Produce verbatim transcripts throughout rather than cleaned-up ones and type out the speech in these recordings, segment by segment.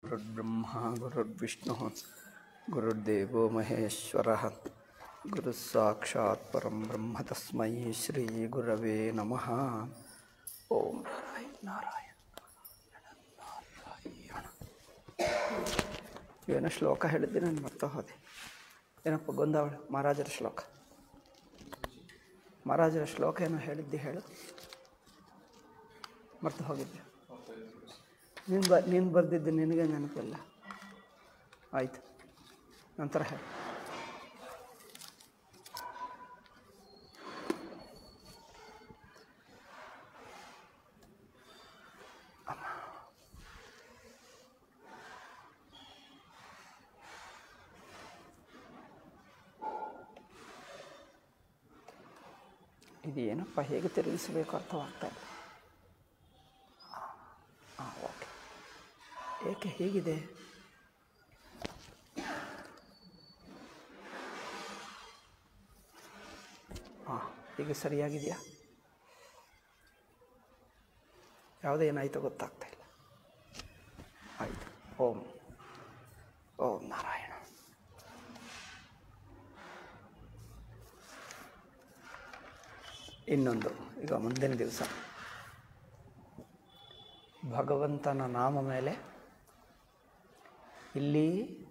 गुरुर्ब्रह्मा गुरुर्विष्णुः गुरुर्देवो महेश्वरः गुरुः साक्षात् परं ब्रह्म तस्मै श्री गुरवे नमः। ओम नारायण नाರಾಯಣ ಏನೋ ಶ್ಲೋಕ ಹೇಳಿದ್ದೆ ನಾನು ಮರ್ತಾ ಹೋದೆ. ಏನಪ್ಪ ಗೊಂದಾವಳ ಮಹಾರಾಜರ ಶ್ಲೋಕ ಮಹಾರಾಜರ ಶ್ಲೋಕ ಏನೋ ಹೇಳಿದ್ದೆ ಹೇಳು. ಮರ್ತು ಹೋಗಿದ್ದೆ. ನೀನು ಬ ನೀನು ಬರೆದಿದ್ದು ನಿನಗೆ ನೆನಪಿಲ್ಲ. ಆಯಿತು, ನಂತರ ಹೇಳಿ. ಇದು ಏನಪ್ಪ ಹೇಗೆ ತಿರುಗಿಸಬೇಕು ಅರ್ಥವಾಗ್ತಾ ಇಲ್ಲ. ಹಾಂ ಓಕೆ. ಏಕೆ ಹೀಗಿದೆ? ಹಾಂ ಈಗ ಸರಿಯಾಗಿದೆಯಾ? ಯಾವುದೇ ಏನಾಯಿತು ಗೊತ್ತಾಗ್ತಾ ಇಲ್ಲ. ಆಯಿತು. ಓಂ ಓಂ ನಾರಾಯಣ. ಇನ್ನೊಂದು, ಈಗ ಮುಂದಿನ ದಿವಸ ಭಗವಂತನ ನಾಮ ಮೇಲೆ ಇಲ್ಲಿ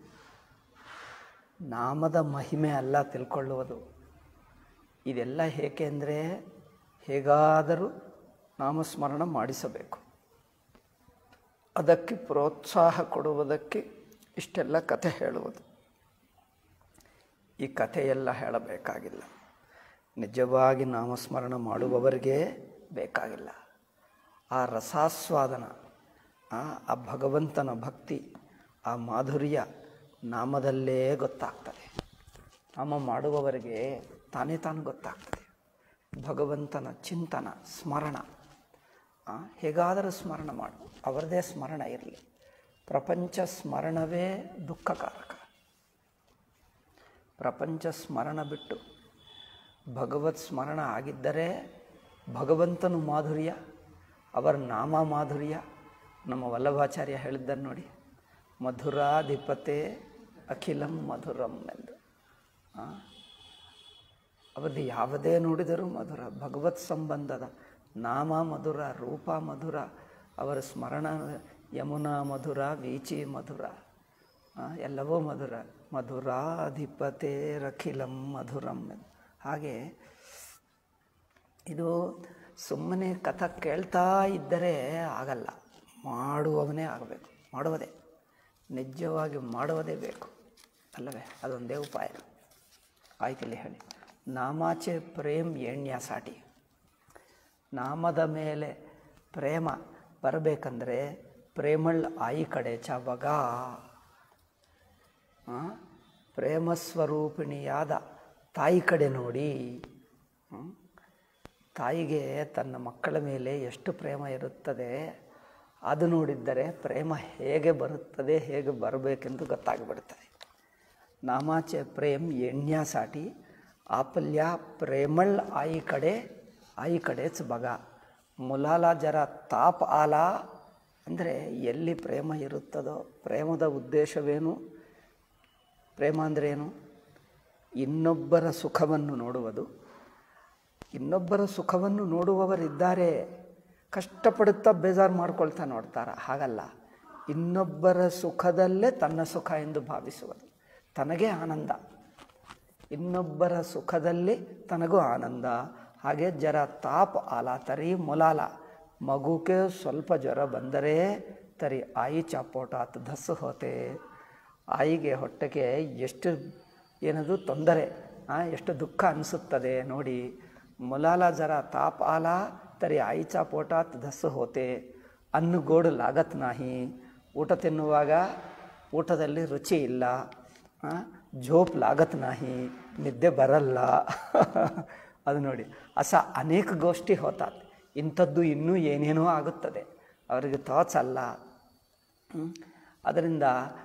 ನಾಮದ ಮಹಿಮೆ ಅಲ್ಲ ತಿಳ್ಕೊಳ್ಳುವುದು. ಇದೆಲ್ಲ ಏಕೆ ಅಂದರೆ ಹೇಗಾದರೂ ನಾಮಸ್ಮರಣ ಮಾಡಿಸಬೇಕು. ಅದಕ್ಕೆ ಪ್ರೋತ್ಸಾಹ ಕೊಡುವುದಕ್ಕೆ ಇಷ್ಟೆಲ್ಲ ಕಥೆ ಹೇಳುವುದು. ಈ ಕಥೆಯೆಲ್ಲ ಹೇಳಬೇಕಾಗಿಲ್ಲ. ನಿಜವಾಗಿ ನಾಮಸ್ಮರಣ ಮಾಡುವವರಿಗೆ ಬೇಕಾಗಿಲ್ಲ. ಆ ರಸಾಸ್ವಾದನ, ಆ ಭಗವಂತನ ಭಕ್ತಿ, ಆ ಮಾಧುರ್ಯ ನಾಮದಲ್ಲೇ ಗೊತ್ತಾಗ್ತದೆ. ನಾಮ ಮಾಡುವವರಿಗೆ ತಾನೇ ತಾನು ಗೊತ್ತಾಗ್ತದೆ. ಭಗವಂತನ ಚಿಂತನ ಸ್ಮರಣ ಹೇಗಾದರೂ ಸ್ಮರಣ ಮಾಡು. ಅವರದೇ ಸ್ಮರಣ ಇರಲಿ. ಪ್ರಪಂಚ ಸ್ಮರಣವೇ ದುಃಖಕಾರಕ. ಪ್ರಪಂಚ ಸ್ಮರಣ ಬಿಟ್ಟು ಭಗವತ್ ಸ್ಮರಣ ಆಗಿದ್ದರೆ ಭಗವಂತನು ಮಾಧುರ್ಯ, ಅವರ ನಾಮ ಮಾಧುರ್ಯ. ನಮ್ಮ ವಲ್ಲಭಾಚಾರ್ಯ ಹೇಳಿದ್ದಾರೆ ನೋಡಿ, ಮಧುರಾಧಿಪತೆ ಅಖಿಲಂ ಮಧುರಂ ಎಂದು. ಅವರದ್ದು ಯಾವುದೇ ನೋಡಿದರೂ ಮಧುರ. ಭಗವತ್ ಸಂಬಂಧದ ನಾಮ ಮಧುರ, ರೂಪ ಮಧುರ, ಅವರ ಸ್ಮರಣ ಯಮುನಾ ಮಧುರ, ವೀಚಿ ಮಧುರ, ಎಲ್ಲವೂ ಮಧುರ. ಮಧುರಾಧಿಪತೆ ರಖಿಲಂ ಮಧುರಂ ಎಂದು. ಹಾಗೆ ಇದು ಸುಮ್ಮನೆ ಕಥೆ ಕೇಳ್ತಾ ಇದ್ದರೆ ಆಗಲ್ಲ. ಮಾಡುವವನೇ ಆಗಬೇಕು. ಮಾಡುವುದೇ ನಿಜವಾಗಿ ಮಾಡುವುದೇ ಬೇಕು ಅಲ್ಲವೇ? ಅದೊಂದೇ ಉಪಾಯ. ಆಯ್ತಿಲ್ಲಿ ಹೇಳಿ. ನಾಮಾಚೆ ಪ್ರೇಮ್ ಎಣ್ಯ ಸಾಟಿ. ನಾಮದ ಮೇಲೆ ಪ್ರೇಮ ಬರಬೇಕಂದ್ರೆ ಪ್ರೇಮಳ್ ಆಯಿ ಕಡೆ ಚಬಗ. ಪ್ರೇಮಸ್ವರೂಪಿಣಿಯಾದ ತಾಯಿ ಕಡೆ ನೋಡಿ. ತಾಯಿಗೆ ತನ್ನ ಮಕ್ಕಳ ಮೇಲೆ ಎಷ್ಟು ಪ್ರೇಮ ಇರುತ್ತದೆ, ಅದು ನೋಡಿದ್ದರೆ ಪ್ರೇಮ ಹೇಗೆ ಬರುತ್ತದೆ, ಹೇಗೆ ಬರಬೇಕೆಂದು ಗೊತ್ತಾಗಿಬಿಡುತ್ತದೆ. ನಾಮಾಚೆ ಪ್ರೇಮ್ ಎಣ್ಯ ಸಾಟಿ ಆಪಲ್ಯ ಪ್ರೇಮಳ್ ಆಯಿ ಕಡೆ ಆಯಿ ಕಡೆ ಬಗ. ಮುಲಾಲ ಜರ ತಾಪ್ ಆಲ ಅಂದರೆ ಎಲ್ಲಿ ಪ್ರೇಮ ಇರುತ್ತದೋ. ಪ್ರೇಮದ ಉದ್ದೇಶವೇನು? ಪ್ರೇಮ ಅಂದ್ರೇನು? ಇನ್ನೊಬ್ಬರ ಸುಖವನ್ನು ನೋಡುವುದು. ಇನ್ನೊಬ್ಬರ ಸುಖವನ್ನು ನೋಡುವವರಿದ್ದಾರೆ, ಕಷ್ಟಪಡುತ್ತಾ ಬೇಜಾರು ಮಾಡ್ಕೊಳ್ತಾ ನೋಡ್ತಾರೆ. ಹಾಗಲ್ಲ, ಇನ್ನೊಬ್ಬರ ಸುಖದಲ್ಲೇ ತನ್ನ ಸುಖ ಎಂದು ಭಾವಿಸುವುದು. ತನಗೇ ಆನಂದ, ಇನ್ನೊಬ್ಬರ ಸುಖದಲ್ಲಿ ತನಗೂ ಆನಂದ. ಹಾಗೆ ಜರ ತಾಪ್ ಆಲ ತರಿ ಮೊಲಾಲ. ಮಗುಕ್ಕೆ ಸ್ವಲ್ಪ ಜ್ವರ ಬಂದರೆ ತರಿ ಆಯಿ ಚಾಪೋಟಾತ್ ಧಸ್ಸು ಹೋತೆ. ಆಯಿಗೆ ಹೊಟ್ಟೆಗೆ ಎಷ್ಟು ಏನದು ತೊಂದರೆ, ಎಷ್ಟು ದುಃಖ ಅನಿಸುತ್ತದೆ ನೋಡಿ. ಮೊಲಾಲ ಜರ ತಾಪ್ ಆಲ ತರಿ ಆಯಿಚಾ ಪೋಟಾತ್ ಧಸ್ಸು ಹೋತೆ. ಅನ್ನು ಗೋಡು ಲಾಗತ್ ನಾಹಿ. ಊಟ ತಿನ್ನುವಾಗ ಊಟದಲ್ಲಿ ರುಚಿ ಇಲ್ಲ. ಜೋಪ್ ಲಾಗತ್ ನಾಹಿ, ನಿದ್ದೆ ಬರಲ್ಲ. ಅದು ನೋಡಿ, ಅಸ ಅನೇಕ ಗೋಷ್ಠಿ ಹೋತಾತ್. ಇಂಥದ್ದು ಇನ್ನೂ ಏನೇನೋ ಆಗುತ್ತದೆ, ಅವರಿಗೆ ಥಾಟ್ಸ್ ಅಲ್ಲ. ಅದರಿಂದ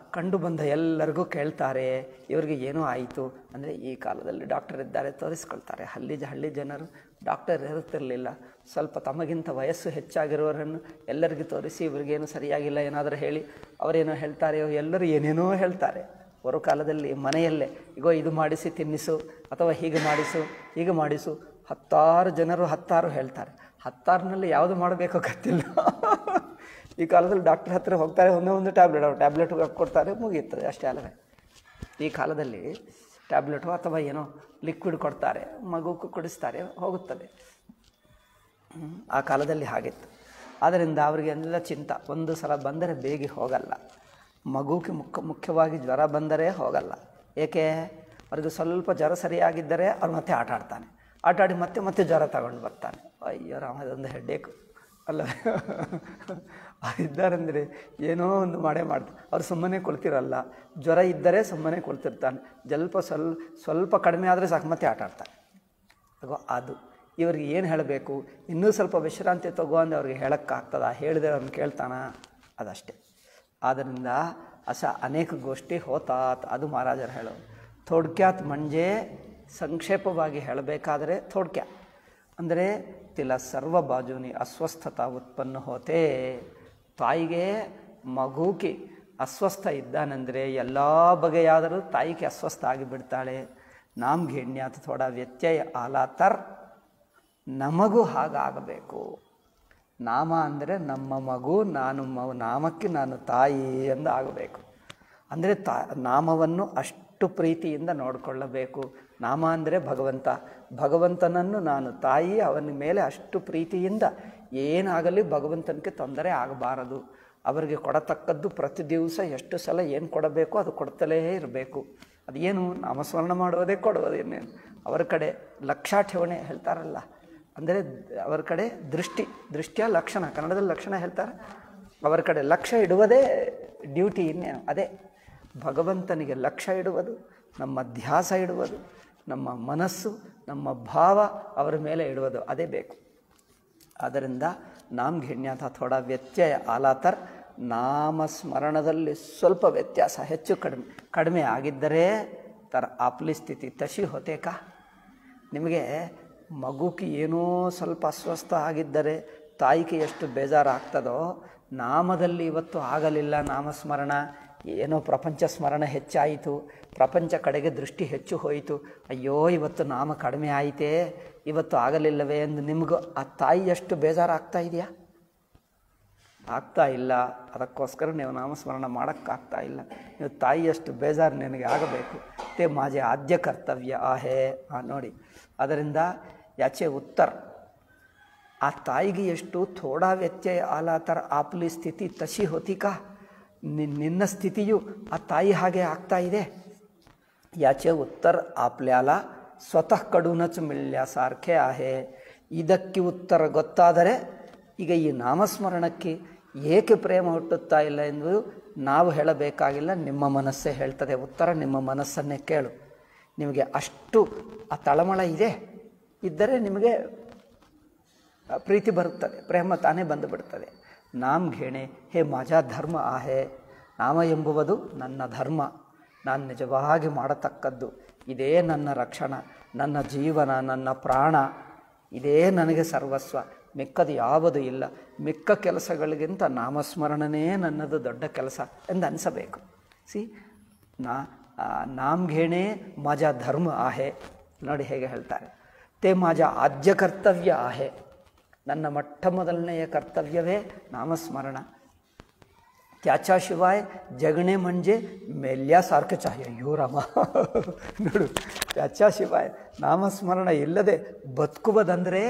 ಕಂಡು ಬಂದ ಎಲ್ಲರಿಗೂ ಕೇಳ್ತಾರೆ, ಇವರಿಗೆ ಏನೋ ಆಯಿತು ಅಂದರೆ ಈ ಕಾಲದಲ್ಲಿ ಡಾಕ್ಟರ್ ಇದ್ದಾರೆ ತೋರಿಸ್ಕೊಳ್ತಾರೆ. ಹಳ್ಳಿ ಹಳ್ಳಿ ಜನರು ಡಾಕ್ಟರ್ ಇರುತ್ತಿರಲಿಲ್ಲ. ಸ್ವಲ್ಪ ತಮಗಿಂತ ವಯಸ್ಸು ಹೆಚ್ಚಾಗಿರೋರನ್ನು ಎಲ್ಲರಿಗೂ ತೋರಿಸಿ ಇವ್ರಿಗೇನು ಸರಿಯಾಗಿಲ್ಲ ಏನಾದರೂ ಹೇಳಿ ಅವರೇನೋ ಹೇಳ್ತಾರೆಯೋ, ಎಲ್ಲರೂ ಏನೇನೋ ಹೇಳ್ತಾರೆ. ಹೊರ ಕಾಲದಲ್ಲಿ ಮನೆಯಲ್ಲೇ ಈಗೋ ಇದು ಮಾಡಿಸಿ ತಿನ್ನಿಸು ಅಥವಾ ಹೀಗೆ ಮಾಡಿಸು ಹೀಗೆ ಮಾಡಿಸು, ಹತ್ತಾರು ಜನರು ಹತ್ತಾರು ಹೇಳ್ತಾರೆ. ಹತ್ತಾರಿನಲ್ಲಿ ಯಾವುದು ಮಾಡಬೇಕೋ ಗೊತ್ತಿಲ್ಲ. ಈ ಕಾಲದಲ್ಲಿ ಡಾಕ್ಟರ್ ಹತ್ತಿರ ಹೋಗ್ತಾರೆ, ಒಂದೇ ಒಂದು ಟ್ಯಾಬ್ಲೆಟ್ ಅವ್ರು ಟ್ಯಾಬ್ಲೆಟ್ ಕೊಡ್ತಾರೆ, ಮುಗಿಯುತ್ತದೆ ಅಷ್ಟೇ ಅಲ್ಲವೇ. ಈ ಕಾಲದಲ್ಲಿ ಟ್ಯಾಬ್ಲೆಟು ಅಥವಾ ಏನೋ ಲಿಕ್ವಿಡ್ ಕೊಡ್ತಾರೆ, ಮಗುಕ್ಕೂ ಕುಡಿಸ್ತಾರೆ, ಹೋಗುತ್ತದೆ. ಆ ಕಾಲದಲ್ಲಿ ಹಾಗಿತ್ತು. ಆದ್ದರಿಂದ ಅವರಿಗೆ ಎಲ್ಲ ಚಿಂತ, ಒಂದು ಸಲ ಬಂದರೆ ಬೇಗ ಹೋಗಲ್ಲ. ಮಗುಕ್ಕೆ ಮುಖ್ಯ ಮುಖ್ಯವಾಗಿ ಜ್ವರ ಬಂದರೆ ಹೋಗಲ್ಲ. ಏಕೆ? ಅವ್ರಿಗೆ ಸ್ವಲ್ಪ ಜ್ವರ ಸರಿಯಾಗಿದ್ದರೆ ಅವ್ರು ಮತ್ತೆ ಆಟ ಆಡ್ತಾನೆ, ಆಟ ಆಡಿ ಮತ್ತೆ ಮತ್ತೆ ಜ್ವರ ತಗೊಂಡು ಬರ್ತಾನೆ. ಅಯ್ಯೋ ರಾಮ, ಅದೊಂದು ಹೆಡ್ಡೇಕು ಅಲ್ಲ. ಇದ್ದಾರಂದರೆ ಏನೋ ಒಂದು ಮಾಡೇ ಮಾಡ್ತಾರೆ. ಅವ್ರು ಸುಮ್ಮನೆ ಕೊಳ್ತಿರಲ್ಲ, ಜ್ವರ ಇದ್ದರೆ ಸುಮ್ಮನೆ ಕೊಳ್ತಿರ್ತಾನೆ. ಸ್ವಲ್ಪ ಸ್ವಲ್ಪ ಸ್ವಲ್ಪ ಕಡಿಮೆ ಆದರೆ ಸಾಕು ಮತ್ತೆ ಆಟ ಆಡ್ತಾನೆ. ಅಗೋ ಅದು ಇವ್ರಿಗೆ ಏನು ಹೇಳಬೇಕು, ಇನ್ನೂ ಸ್ವಲ್ಪ ವಿಶ್ರಾಂತಿ ತಗೋ ಅಂದರೆ ಅವ್ರಿಗೆ ಹೇಳೋಕ್ಕಾಗ್ತದ? ಹೇಳಿದ್ರೆ ಅವ್ನು ಕೇಳ್ತಾನ? ಅದಷ್ಟೇ. ಆದ್ದರಿಂದ ಅಸ ಅನೇಕ ಗೋಷ್ಠಿ ಹೋತಾತ್, ಅದು ಮಹಾರಾಜರು ಹೇಳೋದು. ಥೋಡ್ಕ್ಯಾತ್ ಮಂಜೆ, ಸಂಕ್ಷೇಪವಾಗಿ ಹೇಳಬೇಕಾದರೆ ಥೋಡ್ಕ್ಯಾ ಅಂದರೆ ತಿಲ ಸರ್ವ ಬಾಜುನಿ ಅಸ್ವಸ್ಥತಾ ಉತ್ಪನ್ನ ಹೋತೆ. ತಾಯಿಗೆ ಮಗುಕ್ಕೆ ಅಸ್ವಸ್ಥ ಇದ್ದಾನೆಂದರೆ ಎಲ್ಲ ಬಗೆಯಾದರೂ ತಾಯಿಗೆ ಅಸ್ವಸ್ಥ ಆಗಿಬಿಡ್ತಾಳೆ. ನಾಮ್ ಘೇಣ್ಯಾತ್ ಥೋಡ ವ್ಯತ್ಯಯ ಆಲಾತರ್, ನಮಗೂ ಹಾಗಾಗಬೇಕು. ನಾಮ ಅಂದರೆ ನಮ್ಮ ಮಗು, ನಾನು ಮ ನಾಮಕ್ಕೆ ನಾನು ತಾಯಿ ಎಂದು ಆಗಬೇಕು. ಅಂದರೆ ತಾ ನಾಮವನ್ನು ಅಷ್ಟು ಪ್ರೀತಿಯಿಂದ ನೋಡಿಕೊಳ್ಳಬೇಕು. ನಾಮ ಅಂದರೆ ಭಗವಂತ, ಭಗವಂತನನ್ನು ನಾನು ತಾಯಿ, ಅವನ ಮೇಲೆ ಅಷ್ಟು ಪ್ರೀತಿಯಿಂದ ಏನಾಗಲಿ ಭಗವಂತನಿಗೆ ತೊಂದರೆ ಆಗಬಾರದು. ಅವರಿಗೆ ಕೊಡತಕ್ಕದ್ದು ಪ್ರತಿ ದಿವಸ ಎಷ್ಟು ಸಲ ಏನು ಕೊಡಬೇಕು ಅದು ಕೊಡ್ತಲೇ ಇರಬೇಕು. ಅದೇನು ನಾಮಸ್ಮರಣ ಮಾಡುವುದೇ ಕೊಡುವುದೇನೇನು. ಅವರ ಕಡೆ ಲಕ್ಷಾಠೇವಣೆ ಹೇಳ್ತಾರಲ್ಲ, ಅಂದರೆ ಅವರ ಕಡೆ ದೃಷ್ಟಿ, ದೃಷ್ಟಿಯ ಲಕ್ಷಣ, ಕನ್ನಡದಲ್ಲಿ ಲಕ್ಷಣ ಹೇಳ್ತಾರೆ. ಅವರ ಕಡೆ ಲಕ್ಷ್ಯ ಇಡುವುದೇ ಡ್ಯೂಟಿ. ಇನ್ನೇನು ಅದೇ ಭಗವಂತನಿಗೆ ಲಕ್ಷ್ಯ ಇಡುವುದು, ನಮ್ಮ ಧ್ಯಾಸ ಇಡುವುದು, ನಮ್ಮ ಮನಸ್ಸು, ನಮ್ಮ ಭಾವ ಅವರ ಮೇಲೆ ಇಡುವುದು, ಅದೇ ಬೇಕು. ಆದ್ದರಿಂದ ನಾಮ್ ಘೇಣ್ಯಾಥ ಥೋಡ ವ್ಯತ್ಯಯ ಆಲಾತರ್, ನಾಮಸ್ಮರಣದಲ್ಲಿ ಸ್ವಲ್ಪ ವ್ಯತ್ಯಾಸ ಹೆಚ್ಚು ಕಡಿಮೆ ಕಡಿಮೆ ಆಗಿದ್ದರೆ ತರ ಆಪ್ಲಿ ಸ್ಥಿತಿ ತಶಿ ಹೊತೇಕಾ. ನಿಮಗೆ ಮಗುಕ್ಕೆ ಏನೋ ಸ್ವಲ್ಪ ಅಸ್ವಸ್ಥ ಆಗಿದ್ದರೆ ತಾಯಿಗೆ ಎಷ್ಟು ಬೇಜಾರಾಗ್ತದೋ, ನಾಮದಲ್ಲಿ ಇವತ್ತು ಆಗಲಿಲ್ಲ ನಾಮಸ್ಮರಣ, ಏನೋ ಪ್ರಪಂಚ ಸ್ಮರಣ ಹೆಚ್ಚಾಯಿತು, ಪ್ರಪಂಚ ಕಡೆಗೆ ದೃಷ್ಟಿ ಹೆಚ್ಚು ಹೋಯಿತು, ಅಯ್ಯೋ ಇವತ್ತು ನಾಮ ಕಡಿಮೆ ಆಯಿತೇ, ಇವತ್ತು ಆಗಲಿಲ್ಲವೇ ಎಂದು ನಿಮಗೂ ಆ ತಾಯಿ ಎಷ್ಟು ಬೇಜಾರಾಗ್ತಾ ಇದೆಯಾ? ಆಗ್ತಾ ಇಲ್ಲ. ಅದಕ್ಕೋಸ್ಕರ ನೀವು ನಾಮಸ್ಮರಣ ಮಾಡೋಕ್ಕಾಗ್ತಾ ಇಲ್ಲ. ನೀವು ತಾಯಿಯಷ್ಟು ಬೇಜಾರು ನಿನಗೆ ಆಗಬೇಕು. ತೇ ಮಾಜೆ ಆದ್ಯ ಕರ್ತವ್ಯ ಆಹೇ. ಹಾಂ ನೋಡಿ, ಅದರಿಂದ ಯಾಚೆ ಉತ್ತರ ಆ ತಾಯಿಗೆ ಎಷ್ಟು ಥೋಡಾ ವ್ಯತ್ಯಯ ಆಲಾತರ ಆಪ್ಲಿ ಸ್ಥಿತಿ ತಶಿ ಹೊತಿಕಾ. ನಿನ್ನ ಸ್ಥಿತಿಯು ಆ ತಾಯಿ ಹಾಗೆ ಆಗ್ತಾ ಇದೆ. ಯಾಚೆ ಉತ್ತರ ಆಪ್ಲ್ಯಾಲ ಸ್ವತಃ ಕಡುನಚ್ ಮಿಳ್ಯಾಸಾರ್ಖೆ ಆಹೆ. ಇದಕ್ಕೆ ಉತ್ತರ ಗೊತ್ತಾದರೆ ಈಗ ಈ ನಾಮಸ್ಮರಣಕ್ಕೆ ಏಕೆ ಪ್ರೇಮ ಹುಟ್ಟುತ್ತಾ ಇಲ್ಲ ಎಂದು ನಾವು ಹೇಳಬೇಕಾಗಿಲ್ಲ, ನಿಮ್ಮ ಮನಸ್ಸೇ ಹೇಳ್ತದೆ. ಉತ್ತರ ನಿಮ್ಮ ಮನಸ್ಸನ್ನೇ ಕೇಳು. ನಿಮಗೆ ಅಷ್ಟು ಆ ತಳಮಳ ಇದೆ ಇದ್ದರೆ ನಿಮಗೆ ಪ್ರೀತಿ ಬರುತ್ತದೆ, ಪ್ರೇಮ ತಾನೇ ಬಂದು ಬಿಡುತ್ತದೆ. ನಾಮ್ ಘೇಣೆ ಹೇ ಮಾಜಾ ಧರ್ಮ ಆಹೆ. ನಾಮ ಎಂಬುವುದು ನನ್ನ ಧರ್ಮ, ನಾನು ನಿಜವಾಗಿ ಮಾಡತಕ್ಕದ್ದು, ಇದೇ ನನ್ನ ರಕ್ಷಣ, ನನ್ನ ಜೀವನ, ನನ್ನ ಪ್ರಾಣ, ಇದೇ ನನಗೆ ಸರ್ವಸ್ವ, ಮಿಕ್ಕದು ಯಾವುದು ಇಲ್ಲ. ಮಿಕ್ಕ ಕೆಲಸಗಳಿಗಿಂತ ನಾಮಸ್ಮರಣನೇ ನನ್ನದು ದೊಡ್ಡ ಕೆಲಸ ಎಂದು ಅನಿಸಬೇಕು. ಸಿ ನಾ ನಾಮ್ ಘೇಣೆ ಮಾಜಾ ಧರ್ಮ ಆಹೆ. ನೋಡಿ ಹೇಗೆ ಹೇಳ್ತಾರೆ, ತೇ ಮಾಜಾ ಆದ್ಯ ಕರ್ತವ್ಯ ಆಹೆ. ನನ್ನ ಮೊಟ್ಟ ಮೊದಲನೆಯ ಕರ್ತವ್ಯವೇ ನಾಮಸ್ಮರಣ. त्याच्याशिवाय जगणे म्हणजे मेल्यासारखंच आहे. अಯ್ಯೋ ರಾಮ, ನೋಡು, त्याच्याशिवाय ನಾಮಸ್ಮರಣ ಇಲ್ಲದೆ ಬದುಕುವುದಂದರೆ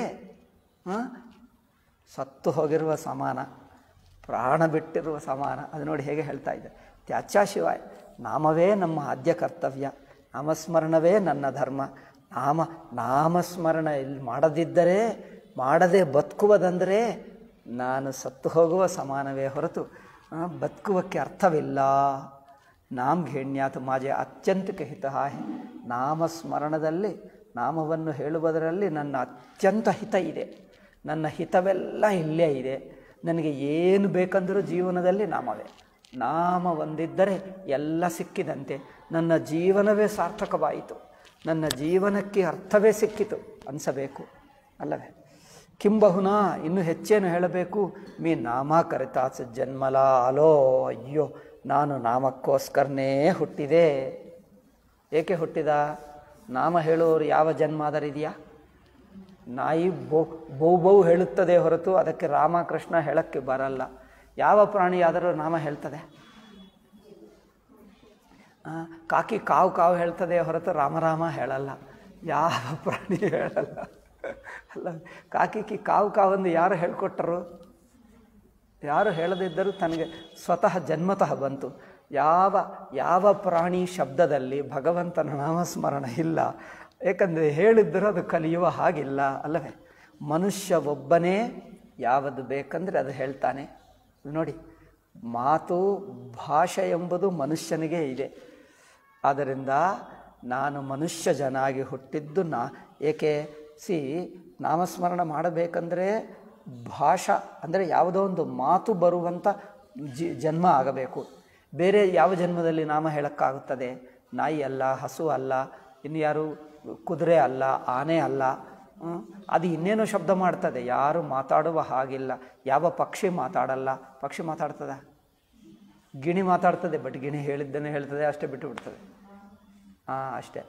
ಸತ್ತು ಹೋಗಿರುವ ಸಮಾನ, ಪ್ರಾಣ ಬಿಟ್ಟಿರುವ ಸಮಾನ. ಅದು ನೋಡಿ ಹೇಗೆ ಹೇಳ್ತಾ ಇದೆ. त्याच्याशिवाय ನಾಮವೇ ನಮ್ಮ ಆದ್ಯ ಕರ್ತವ್ಯ, ನಾಮಸ್ಮರಣವೇ ನನ್ನ ಧರ್ಮ. ನಾಮ ನಾಮಸ್ಮರಣ ಇಲ್ಲಿ ಮಾಡದಿದ್ದರೆ, ಮಾಡದೆ ಬದುಕುವುದಂದರೆ ನಾನು ಸತ್ತು ಹೋಗುವ ಸಮಾನವೇ ಹೊರತು ಬದುಕುವಕ್ಕೆ ಅರ್ಥವಿಲ್ಲ. ನಾಮ್ ಘೇಣ್ಯಾತ್ ಮಾಜೆ ಅತ್ಯಂತ ಹಿತ. ನಾಮಸ್ಮರಣದಲ್ಲಿ, ನಾಮವನ್ನು ಹೇಳುವುದರಲ್ಲಿ ನನ್ನ ಅತ್ಯಂತ ಹಿತ ಇದೆ. ನನ್ನ ಹಿತವೆಲ್ಲ ಇಲ್ಲೇ ಇದೆ. ನನಗೆ ಏನು ಬೇಕಂದರೂ ಜೀವನದಲ್ಲಿ ನಾಮವೇ. ನಾಮ ಒಂದಿದ್ದರೆ ಎಲ್ಲ ಸಿಕ್ಕಿದಂತೆ. ನನ್ನ ಜೀವನವೇ ಸಾರ್ಥಕವಾಯಿತು, ನನ್ನ ಜೀವನಕ್ಕೆ ಅರ್ಥವೇ ಸಿಕ್ಕಿತು ಅನಿಸಬೇಕು ಅಲ್ಲವೇ? ಕಿಂಬಹುನಾ ಇನ್ನು ಹೆಚ್ಚೇನು ಹೇಳಬೇಕು? ಮೀ ನಾಮ ಕರಿತಾಚ ಜನ್ಮಲ ಅಲೋ, ಅಯ್ಯೋ ನಾನು ನಾಮಕ್ಕೋಸ್ಕರನೇ ಹುಟ್ಟಿದೆ. ಏಕೆ ಹುಟ್ಟಿದ? ನಾಮ ಹೇಳೋರು ಯಾವ ಜನ್ಮ ಆದರಿದೆಯಾ? ನಾಯಿ ಬೌ ಬೌ ಬೌ ಹೇಳುತ್ತದೆ ಹೊರತು ಅದಕ್ಕೆ ರಾಮಕೃಷ್ಣ ಹೇಳಕ್ಕೆ ಬರಲ್ಲ. ಯಾವ ಪ್ರಾಣಿಯಾದರೂ ನಾಮ ಹೇಳ್ತದೆ? ಕಾಕಿ ಕಾವು ಕಾವು ಹೇಳ್ತದೆ ಹೊರತು ರಾಮರಾಮ ಹೇಳಲ್ಲ. ಯಾವ ಪ್ರಾಣಿ ಹೇಳಲ್ಲ ಅಲ್ಲ. ಕಾಕಿ ಕಾವು ಕಾವಂದು ಯಾರು ಹೇಳ್ಕೊಟ್ಟರು? ಯಾರು ಹೇಳದಿದ್ದರೂ ತನಗೆ ಸ್ವತಃ ಜನ್ಮತಃ ಬಂತು. ಯಾವ ಯಾವ ಪ್ರಾಣಿ ಶಬ್ದದಲ್ಲಿ ಭಗವಂತನ ನಾಮಸ್ಮರಣ ಇಲ್ಲ. ಏಕೆಂದರೆ ಹೇಳಿದ್ದರೂ ಅದು ಕಲಿಯುವ ಹಾಗಿಲ್ಲ ಅಲ್ಲವೇ? ಮನುಷ್ಯ ಒಬ್ಬನೇ ಯಾವುದು ಬೇಕಂದರೆ ಅದು ಹೇಳ್ತಾನೆ. ನೋಡಿ, ಮಾತು ಭಾಷೆ ಎಂಬುದು ಮನುಷ್ಯನಿಗೆ ಇದೆ. ಆದ್ದರಿಂದ ನಾನು ಮನುಷ್ಯ ಜನಾಗಿ ಹುಟ್ಟಿದ್ದು ನಾ ಏಕೆ ಸಿ ನಾಮಸ್ಮರಣ ಮಾಡಬೇಕಂದ್ರೆ ಭಾಷಾ ಅಂದರೆ ಯಾವುದೋ ಒಂದು ಮಾತು ಬರುವಂಥ ಜಿ ಜನ್ಮ ಆಗಬೇಕು. ಬೇರೆ ಯಾವ ಜನ್ಮದಲ್ಲಿ ನಾಮ ಹೇಳೋಕ್ಕಾಗುತ್ತದೆ? ನಾಯಿ ಅಲ್ಲ, ಹಸು ಅಲ್ಲ, ಇನ್ನು ಯಾರು ಕುದುರೆ ಅಲ್ಲ, ಆನೆ ಅಲ್ಲ. ಅದು ಇನ್ನೇನೋ ಶಬ್ದ ಮಾಡ್ತದೆ, ಯಾರು ಮಾತಾಡುವ ಹಾಗಿಲ್ಲ. ಯಾವ ಪಕ್ಷಿ ಮಾತಾಡಲ್ಲ. ಪಕ್ಷಿ ಮಾತಾಡ್ತದೆ? ಗಿಣಿ ಮಾತಾಡ್ತದೆ, ಬಟ್ ಗಿಣಿ ಹೇಳಿದ್ದನ್ನೇ ಹೇಳ್ತದೆ, ಅಷ್ಟೇ ಬಿಟ್ಟು ಬಿಡ್ತದೆ. ಹಾಂ ಅಷ್ಟೇ.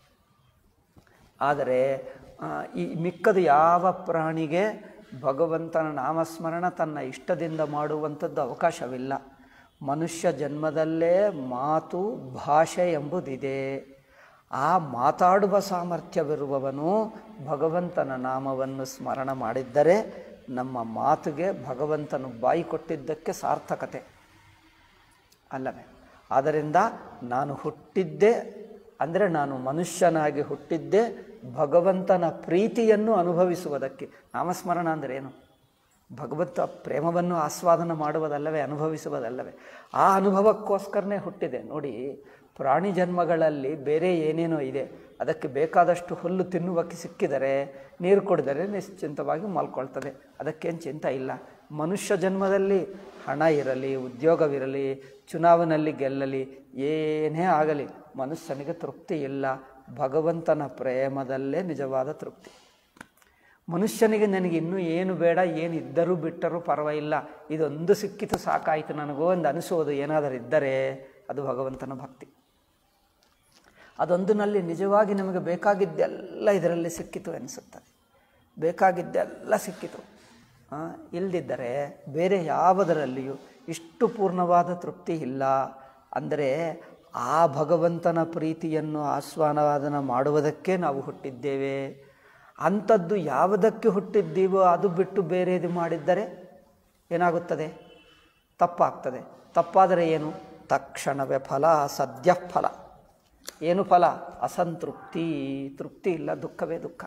ಆದರೆ ಈ ಮಿಕ್ಕದು ಯಾವ ಪ್ರಾಣಿಗೆ ಭಗವಂತನ ನಾಮಸ್ಮರಣ ತನ್ನ ಇಷ್ಟದಿಂದ ಮಾಡುವಂಥದ್ದು ಅವಕಾಶವಿಲ್ಲ. ಮನುಷ್ಯ ಜನ್ಮದಲ್ಲೇ ಮಾತು ಭಾಷೆ ಎಂಬುದಿದೆ. ಆ ಮಾತಾಡುವ ಸಾಮರ್ಥ್ಯವಿರುವವನು ಭಗವಂತನ ನಾಮವನ್ನು ಸ್ಮರಣ ಮಾಡಿದ್ದರೆ ನಮ್ಮ ಮಾತುಗೆ ಭಗವಂತನು ಬಾಯಿ ಕೊಟ್ಟಿದ್ದಕ್ಕೆ ಸಾರ್ಥಕತೆ ಅಲ್ಲವೇ? ಆದ್ದರಿಂದ ನಾನು ಹುಟ್ಟಿದ್ದೆ ಅಂದರೆ ನಾನು ಮನುಷ್ಯನಾಗಿ ಹುಟ್ಟಿದ್ದೆ ಭಗವಂತನ ಪ್ರೀತಿಯನ್ನು ಅನುಭವಿಸುವುದಕ್ಕೆ. ನಾಮಸ್ಮರಣ ಅಂದರೆ ಏನು? ಭಗವಂತ ಪ್ರೇಮವನ್ನು ಆಸ್ವಾದನ ಮಾಡುವುದಲ್ಲವೇ, ಅನುಭವಿಸುವುದಲ್ಲವೇ? ಆ ಅನುಭವಕ್ಕೋಸ್ಕರನೇ ಹುಟ್ಟಿದೆ. ನೋಡಿ, ಪ್ರಾಣಿ ಜನ್ಮಗಳಲ್ಲಿ ಬೇರೆ ಏನೇನೋ ಇದೆ. ಅದಕ್ಕೆ ಬೇಕಾದಷ್ಟು ಹುಲ್ಲು ತಿನ್ನುವಕ್ಕೆ ಸಿಕ್ಕಿದರೆ, ನೀರು ಕುಡಿದರೆ ನಿಶ್ಚಿಂತವಾಗಿ ಮಲ್ಕೊಳ್ತದೆ, ಅದಕ್ಕೇನು ಚಿಂತೆ ಇಲ್ಲ. ಮನುಷ್ಯ ಜನ್ಮದಲ್ಲಿ ಹಣ ಇರಲಿ, ಉದ್ಯೋಗವಿರಲಿ, ಚುನಾವಣೆಯಲ್ಲಿ ಗೆಲ್ಲಲಿ, ಏನೇ ಆಗಲಿ ಮನುಷ್ಯನಿಗೆ ತೃಪ್ತಿ ಇಲ್ಲ. ಭಗವಂತನ ಪ್ರೇಮದಲ್ಲೇ ನಿಜವಾದ ತೃಪ್ತಿ. ಮನುಷ್ಯನಿಗೆ ನನಗೆ ಇನ್ನೂ ಏನು ಬೇಡ, ಏನಿದ್ದರೂ ಬಿಟ್ಟರೂ ಪರವಾಗಿಲ್ಲ, ಇದೊಂದು ಸಿಕ್ಕಿತು ಸಾಕಾಯಿತು ನನಗೋ ಎಂದು ಅನಿಸುವುದು ಏನಾದರೂ ಇದ್ದರೆ ಅದು ಭಗವಂತನ ಭಕ್ತಿ. ಅದೊಂದಿನಲ್ಲಿ ನಿಜವಾಗಿ ನಮಗೆ ಬೇಕಾಗಿದ್ದೆಲ್ಲ ಇದರಲ್ಲಿ ಸಿಕ್ಕಿತು ಅನಿಸುತ್ತದೆ. ಬೇಕಾಗಿದ್ದೆಲ್ಲ ಸಿಕ್ಕಿತು. ಇಲ್ಲದಿದ್ದರೆ ಬೇರೆ ಯಾವುದರಲ್ಲಿಯೂ ಇಷ್ಟು ಪೂರ್ಣವಾದ ತೃಪ್ತಿ ಇಲ್ಲ. ಅಂದರೆ ಆ ಭಗವಂತನ ಪ್ರೀತಿಯನ್ನು ಆಸ್ವಾದನ ಮಾಡುವುದಕ್ಕೆ ನಾವು ಹುಟ್ಟಿದ್ದೇವೆ. ಅಂಥದ್ದು ಯಾವುದಕ್ಕೆ ಹುಟ್ಟಿದ್ದೀವೋ ಅದು ಬಿಟ್ಟು ಬೇರೆದು ಮಾಡಿದ್ದರೆ ಏನಾಗುತ್ತದೆ? ತಪ್ಪಾಗ್ತದೆ. ತಪ್ಪಾದರೆ ಏನು? ತಕ್ಷಣವೇ ಫಲ, ಸದ್ಯ ಫಲ. ಏನು ಫಲ? ಅಸಂತೃಪ್ತಿ. ತೃಪ್ತಿ ಇಲ್ಲ, ದುಃಖವೇ ದುಃಖ.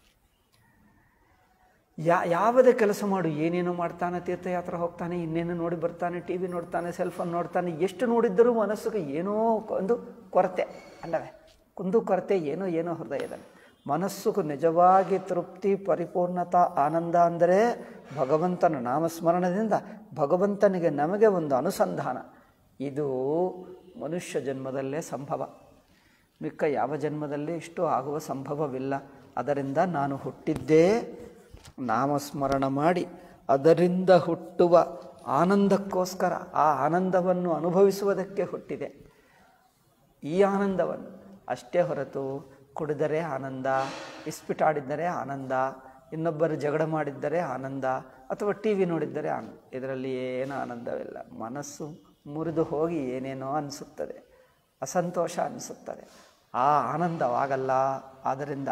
ಯಾ ಯಾವುದೇ ಕೆಲಸ ಮಾಡು, ಏನೇನೋ ಮಾಡ್ತಾನೆ, ತೀರ್ಥಯಾತ್ರೆ ಹೋಗ್ತಾನೆ, ಇನ್ನೇನು ನೋಡಿ ಬರ್ತಾನೆ, ಟಿ ವಿ ನೋಡ್ತಾನೆ, ಸೆಲ್ಫೋನ್ ನೋಡ್ತಾನೆ, ಎಷ್ಟು ನೋಡಿದ್ದರೂ ಮನಸ್ಸಿಗೆ ಏನೋ ಒಂದು ಕೊರತೆ ಅಲ್ಲವೇ? ಕುಂದು ಕೊರತೆ, ಏನೋ ಏನೋ ಹೃದಯದಲ್ಲಿ. ಮನಸ್ಸಿಗೂ ನಿಜವಾಗಿ ತೃಪ್ತಿ, ಪರಿಪೂರ್ಣತಾ, ಆನಂದ ಅಂದರೆ ಭಗವಂತನ ನಾಮಸ್ಮರಣದಿಂದ ಭಗವಂತನಿಗೆ ನಮಗೆ ಒಂದು ಅನುಸಂಧಾನ. ಇದು ಮನುಷ್ಯ ಜನ್ಮದಲ್ಲೇ ಸಂಭವ. ಮಿಕ್ಕ ಯಾವ ಜನ್ಮದಲ್ಲಿ ಇಷ್ಟು ಆಗುವ ಸಂಭವವಿಲ್ಲ. ಅದರಿಂದ ನಾನು ಹುಟ್ಟಿದ್ದೇ ನಾಮಸ್ಮರಣ ಮಾಡಿ ಅದರಿಂದ ಹುಟ್ಟುವ ಆನಂದಕ್ಕೋಸ್ಕರ, ಆ ಆನಂದವನ್ನು ಅನುಭವಿಸುವುದಕ್ಕೆ ಹುಟ್ಟಿದೆ. ಈ ಆನಂದವನ್ನು ಅಷ್ಟೇ ಹೊರತು ಕುಡಿದರೆ ಆನಂದ, ಇಸ್ಪಿಟಾಡಿದ್ದರೆ ಆನಂದ, ಇನ್ನೊಬ್ಬರು ಜಗಳ ಮಾಡಿದ್ದರೆ ಆನಂದ, ಅಥವಾ ಟಿ ವಿ ನೋಡಿದ್ದರೆ ಆನಂದ, ಇದರಲ್ಲಿ ಏನೂ ಆನಂದವಿಲ್ಲ. ಮನಸ್ಸು ಮುರಿದು ಹೋಗಿ ಏನೇನೋ ಅನಿಸುತ್ತದೆ, ಅಸಂತೋಷ ಅನಿಸುತ್ತದೆ, ಆ ಆನಂದವಾಗಲ್ಲ. ಆದ್ದರಿಂದ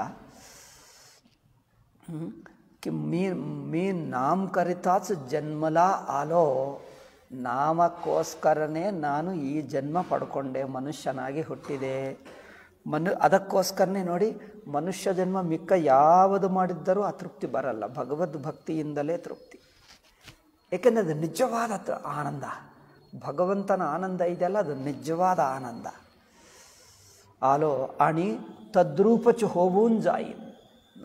कि मी मी नाम करिताच जन्मला आलो, ನಾಮಕ್ಕೋಸ್ಕರನೇ ನಾನು ಈ ಜನ್ಮ ಪಡ್ಕೊಂಡೆ, ಮನುಷ್ಯನಾಗಿ ಹುಟ್ಟಿದೆ. ಮನು ಅದಕ್ಕೋಸ್ಕರನೇ ನೋಡಿ, ಮನುಷ್ಯ ಜನ್ಮ ಮಿಕ್ಕ ಯಾವುದು ಮಾಡಿದ್ದರೂ ಆ ತೃಪ್ತಿ ಬರಲ್ಲ, ಭಗವದ್ ಭಕ್ತಿಯಿಂದಲೇ ತೃಪ್ತಿ. ಏಕೆಂದರೆ ಅದು ನಿಜವಾದ ಆನಂದ. ಭಗವಂತನ ಆನಂದ ಇದೆಯಲ್ಲ, ಅದು ನಿಜವಾದ ಆನಂದ. ಆಲೋ ಅಣಿ ತದ್ರೂಪಚು ಹೋವೂನ್ ಜಾಯಿ.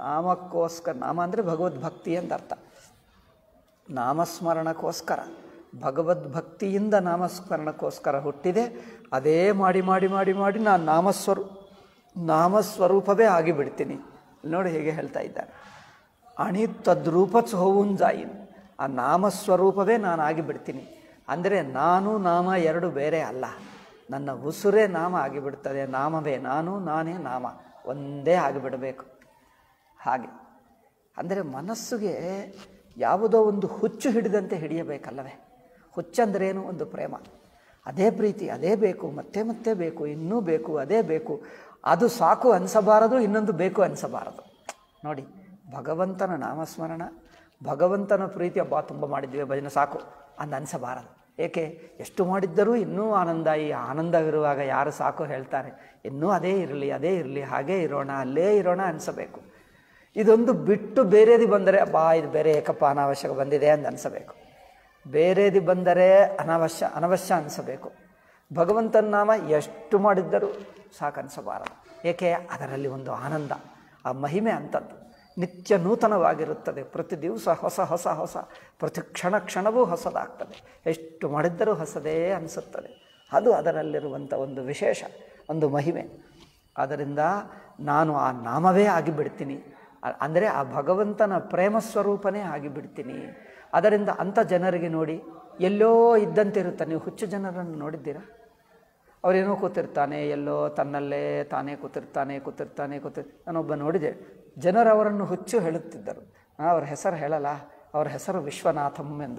ನಾಮಕ್ಕೋಸ್ಕರ, ನಾಮ ಅಂದರೆ ಭಗವದ್ಭಕ್ತಿ ಅಂತ ಅರ್ಥ. ನಾಮಸ್ಮರಣಕ್ಕೋಸ್ಕರ, ಭಗವದ್ಭಕ್ತಿಯಿಂದ ನಾಮಸ್ಮರಣಕ್ಕೋಸ್ಕರ ಹುಟ್ಟಿದೆ. ಅದೇ ಮಾಡಿ ಮಾಡಿ ಮಾಡಿ ಮಾಡಿ ನಾನು ನಾಮಸ್ವರೂ ನಾಮಸ್ವರೂಪವೇ ಆಗಿಬಿಡ್ತೀನಿ. ನೋಡಿ ಹೇಗೆ ಹೇಳ್ತಾ ಇದ್ದಾರೆ, ಅಣಿ ತದ್ರೂಪಚ್ ಹೋವುನ್ ಜಾಯಿನ್, ಆ ನಾಮಸ್ವರೂಪವೇ ನಾನು ಆಗಿಬಿಡ್ತೀನಿ. ಅಂದರೆ ನಾನು ನಾಮ ಎರಡು ಬೇರೆ ಅಲ್ಲ, ನನ್ನ ಉಸುರೇ ನಾಮ ಆಗಿಬಿಡ್ತದೆ. ನಾಮವೇ ನಾನು, ನಾನೇ ನಾಮ, ಒಂದೇ ಆಗಿಬಿಡಬೇಕು. ಹಾಗೆ ಅಂದರೆ ಮನಸ್ಸಿಗೆ ಯಾವುದೋ ಒಂದು ಹುಚ್ಚು ಹಿಡಿದಂತೆ ಹಿಡಿಯಬೇಕಲ್ಲವೇ. ಹುಚ್ಚಂದ್ರೇನು? ಒಂದು ಪ್ರೇಮ, ಅದೇ ಪ್ರೀತಿ, ಅದೇ ಬೇಕು, ಮತ್ತೆ ಮತ್ತೆ ಬೇಕು, ಇನ್ನೂ ಬೇಕು, ಅದೇ ಬೇಕು. ಅದು ಸಾಕು ಅನಿಸಬಾರದು, ಇನ್ನೊಂದು ಬೇಕು ಅನಿಸಬಾರದು. ನೋಡಿ, ಭಗವಂತನ ನಾಮಸ್ಮರಣ, ಭಗವಂತನ ಪ್ರೀತಿ, ಹಬ್ಬ ತುಂಬ ಮಾಡಿದ್ವಿ ಭಜನೆ ಸಾಕು ಅಂದು ಅನಿಸಬಾರದು. ಏಕೆ? ಎಷ್ಟು ಮಾಡಿದ್ದರೂ ಇನ್ನೂ ಆನಂದ. ಈ ಆನಂದವಿರುವಾಗ ಯಾರು ಸಾಕು ಹೇಳ್ತಾರೆ? ಇನ್ನೂ ಅದೇ ಇರಲಿ, ಅದೇ ಇರಲಿ, ಹಾಗೇ ಇರೋಣ, ಅಲ್ಲೇ ಇರೋಣ ಅನಿಸಬೇಕು. ಇದೊಂದು ಬಿಟ್ಟು ಬೇರೆದು ಬಂದರೆ ಬಾ ಇದು ಬೇರೆ ಏಕಪ್ಪ ಅನಾವಶ್ಯಕ ಬಂದಿದೆ ಅಂತ ಅನಿಸಬೇಕು. ಬೇರೆದು ಬಂದರೆ ಅನಾವಶ್ಯ ಅನವಶ್ಯ ಅನಿಸಬೇಕು. ಭಗವಂತನ ನಾಮ ಎಷ್ಟು ಮಾಡಿದ್ದರೂ ಸಾಕು ಅನಿಸಬಾರದು. ಏಕೆ? ಅದರಲ್ಲಿ ಒಂದು ಆನಂದ, ಆ ಮಹಿಮೆ ಅಂಥದ್ದು ನಿತ್ಯ ನೂತನವಾಗಿರುತ್ತದೆ. ಪ್ರತಿ ದಿವಸ ಹೊಸ ಹೊಸ ಹೊಸ, ಪ್ರತಿ ಕ್ಷಣ ಕ್ಷಣವೂ ಹೊಸದಾಗ್ತದೆ. ಎಷ್ಟು ಮಾಡಿದ್ದರೂ ಹೊಸದೇ ಅನಿಸುತ್ತದೆ. ಅದು ಅದರಲ್ಲಿರುವಂಥ ಒಂದು ವಿಶೇಷ, ಒಂದು ಮಹಿಮೆ. ಆದ್ದರಿಂದ ನಾನು ಆ ನಾಮವೇ ಆಗಿಬಿಡ್ತೀನಿ, ಅಂದರೆ ಆ ಭಗವಂತನ ಪ್ರೇಮ ಸ್ವರೂಪನೇ ಆಗಿಬಿಡ್ತೀನಿ. ಅದರಿಂದ ಅಂಥ ಜನರಿಗೆ ನೋಡಿ, ಎಲ್ಲೋ ಇದ್ದಂತೆ ಇರುತ್ತಾನೆ. ನೀವು ಹುಚ್ಚು ಜನರನ್ನು ನೋಡಿದ್ದೀರಾ? ಅವರೇನೋ ಕೂತಿರ್ತಾನೆ, ಎಲ್ಲೋ ತನ್ನಲ್ಲೇ ತಾನೇ ಕೂತಿರ್ತಾನೆ ಕೂತಿರ್ತಾನೆ ಕೂತಿರ್ ನಾನೊಬ್ಬ ನೋಡಿದೆ. ಜನರು ಅವರನ್ನು ಹುಚ್ಚು ಹೇಳುತ್ತಿದ್ದರು. ಅವರ ಹೆಸರು ಹೇಳಲ್ಲ, ಅವರ ಹೆಸರು ವಿಶ್ವನಾಥಂ ಎಂದು.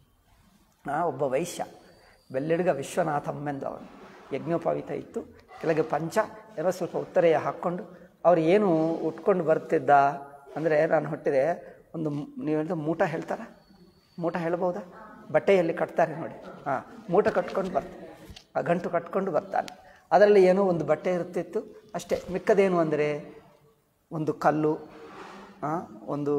ಒಬ್ಬ ವೈಶ್ಯ, ಬೆಳ್ಳಿಡ್ಗ ವಿಶ್ವನಾಥಂ ಎಂದು. ಅವನು ಯಜ್ಞೋಪವೀತ ಇತ್ತು, ಕೆಳಗೆ ಪಂಚ ಏನೋ ಸ್ವಲ್ಪ ಉತ್ತರೆಯ ಹಾಕ್ಕೊಂಡು ಅವ್ರು ಏನು ಉಟ್ಕೊಂಡು ಬರ್ತಿದ್ದ ಅಂದರೆ, ನಾನು ಹುಟ್ಟಿದೆ ಒಂದು, ನೀವು ಹೇಳಿದ ಮೂಟ ಹೇಳ್ತಾರ, ಮೂಟ ಹೇಳ್ಬೋದಾ? ಬಟ್ಟೆಯಲ್ಲಿ ಕಟ್ತಾರೆ ನೋಡಿ, ಹಾಂ, ಮೂಟ ಕಟ್ಕೊಂಡು ಬರ್ತಾರೆ, ಆ ಗಂಟು ಕಟ್ಕೊಂಡು ಬರ್ತಾನೆ. ಅದರಲ್ಲಿ ಏನೋ ಒಂದು ಬಟ್ಟೆ ಇರ್ತಿತ್ತು ಅಷ್ಟೇ. ಮಿಕ್ಕದೇನು ಅಂದರೆ ಒಂದು ಕಲ್ಲು, ಒಂದು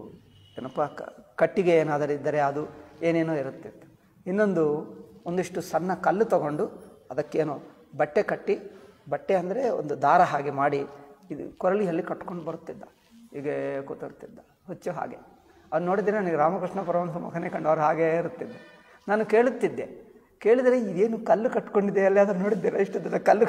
ಏನಪ್ಪ ಕಟ್ಟಿಗೆ ಏನಾದರೂ ಇದ್ದರೆ ಅದು ಏನೇನೋ ಇರುತ್ತಿತ್ತು. ಇನ್ನೊಂದು ಒಂದಿಷ್ಟು ಸಣ್ಣ ಕಲ್ಲು ತಗೊಂಡು ಅದಕ್ಕೇನೋ ಬಟ್ಟೆ ಕಟ್ಟಿ, ಬಟ್ಟೆ ಅಂದರೆ ಒಂದು ದಾರ ಹಾಗೆ ಮಾಡಿ ಇದು ಕೊರಳಿಯಲ್ಲಿ ಕಟ್ಕೊಂಡು ಬರುತ್ತಿದ್ದ. ಹೀಗೆ ಕೂತಿರ್ತಿದ್ದ ಹುಚ್ಚು. ಹಾಗೆ ಅವ್ರು ನೋಡಿದರೆ ನನಗೆ ರಾಮಕೃಷ್ಣ ಪರಮಹಂಸ ಮುಖನೇ ಕಂಡು ಅವ್ರು ಹಾಗೇ ಇರುತ್ತಿದ್ದೆ. ನಾನು ಕೇಳುತ್ತಿದ್ದೆ, ಕೇಳಿದರೆ ಇದೇನು ಕಲ್ಲು ಕಟ್ಕೊಂಡಿದೆ ಅಲ್ಲಿ, ಅದನ್ನು ನೋಡಿದ್ದೀರ? ಇಷ್ಟು ದಿನ ಕಲ್ಲು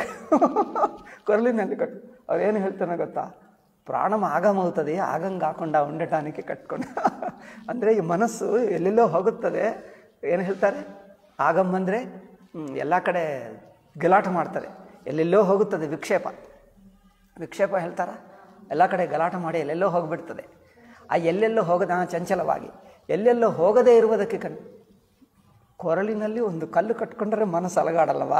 ಕೊರಳಿನಲ್ಲಿ ಕಟ್ಟು. ಅವ್ರೇನು ಹೇಳ್ತಾನೆ ಗೊತ್ತಾ? ಪ್ರಾಣಮ ಆಗಮೌತ್ತದೆ ಆಗಂಗೆ ಹಾಕೊಂಡ ಉಂಡಟಾನಿಕೆ ಕಟ್ಕೊಂಡು. ಅಂದರೆ ಈ ಮನಸ್ಸು ಎಲ್ಲೆಲ್ಲೋ ಹೋಗುತ್ತದೆ. ಏನು ಹೇಳ್ತಾರೆ? ಆಗಮ್ ಅಂದರೆ ಎಲ್ಲ ಕಡೆ ಗಲಾಟೆ ಮಾಡ್ತಾರೆ, ಎಲ್ಲೆಲ್ಲೋ ಹೋಗುತ್ತದೆ. ವಿಕ್ಷೇಪ ವಿಕ್ಷೇಪ ಹೇಳ್ತಾರ, ಎಲ್ಲ ಕಡೆ ಗಲಾಟೆ ಮಾಡಿ ಎಲ್ಲೆಲ್ಲೋ ಹೋಗಿಬಿಡ್ತದೆ. ಆ ಎಲ್ಲೆಲ್ಲೋ ಹೋಗದ ಚಂಚಲವಾಗಿ ಎಲ್ಲೆಲ್ಲೋ ಹೋಗದೇ ಇರುವುದಕ್ಕೆ ಕಣ್ ಕೊರಳಿನಲ್ಲಿ ಒಂದು ಕಲ್ಲು ಕಟ್ಕೊಂಡ್ರೆ ಮನಸ್ಸು ಅಲಗಾಡಲ್ಲವಾ?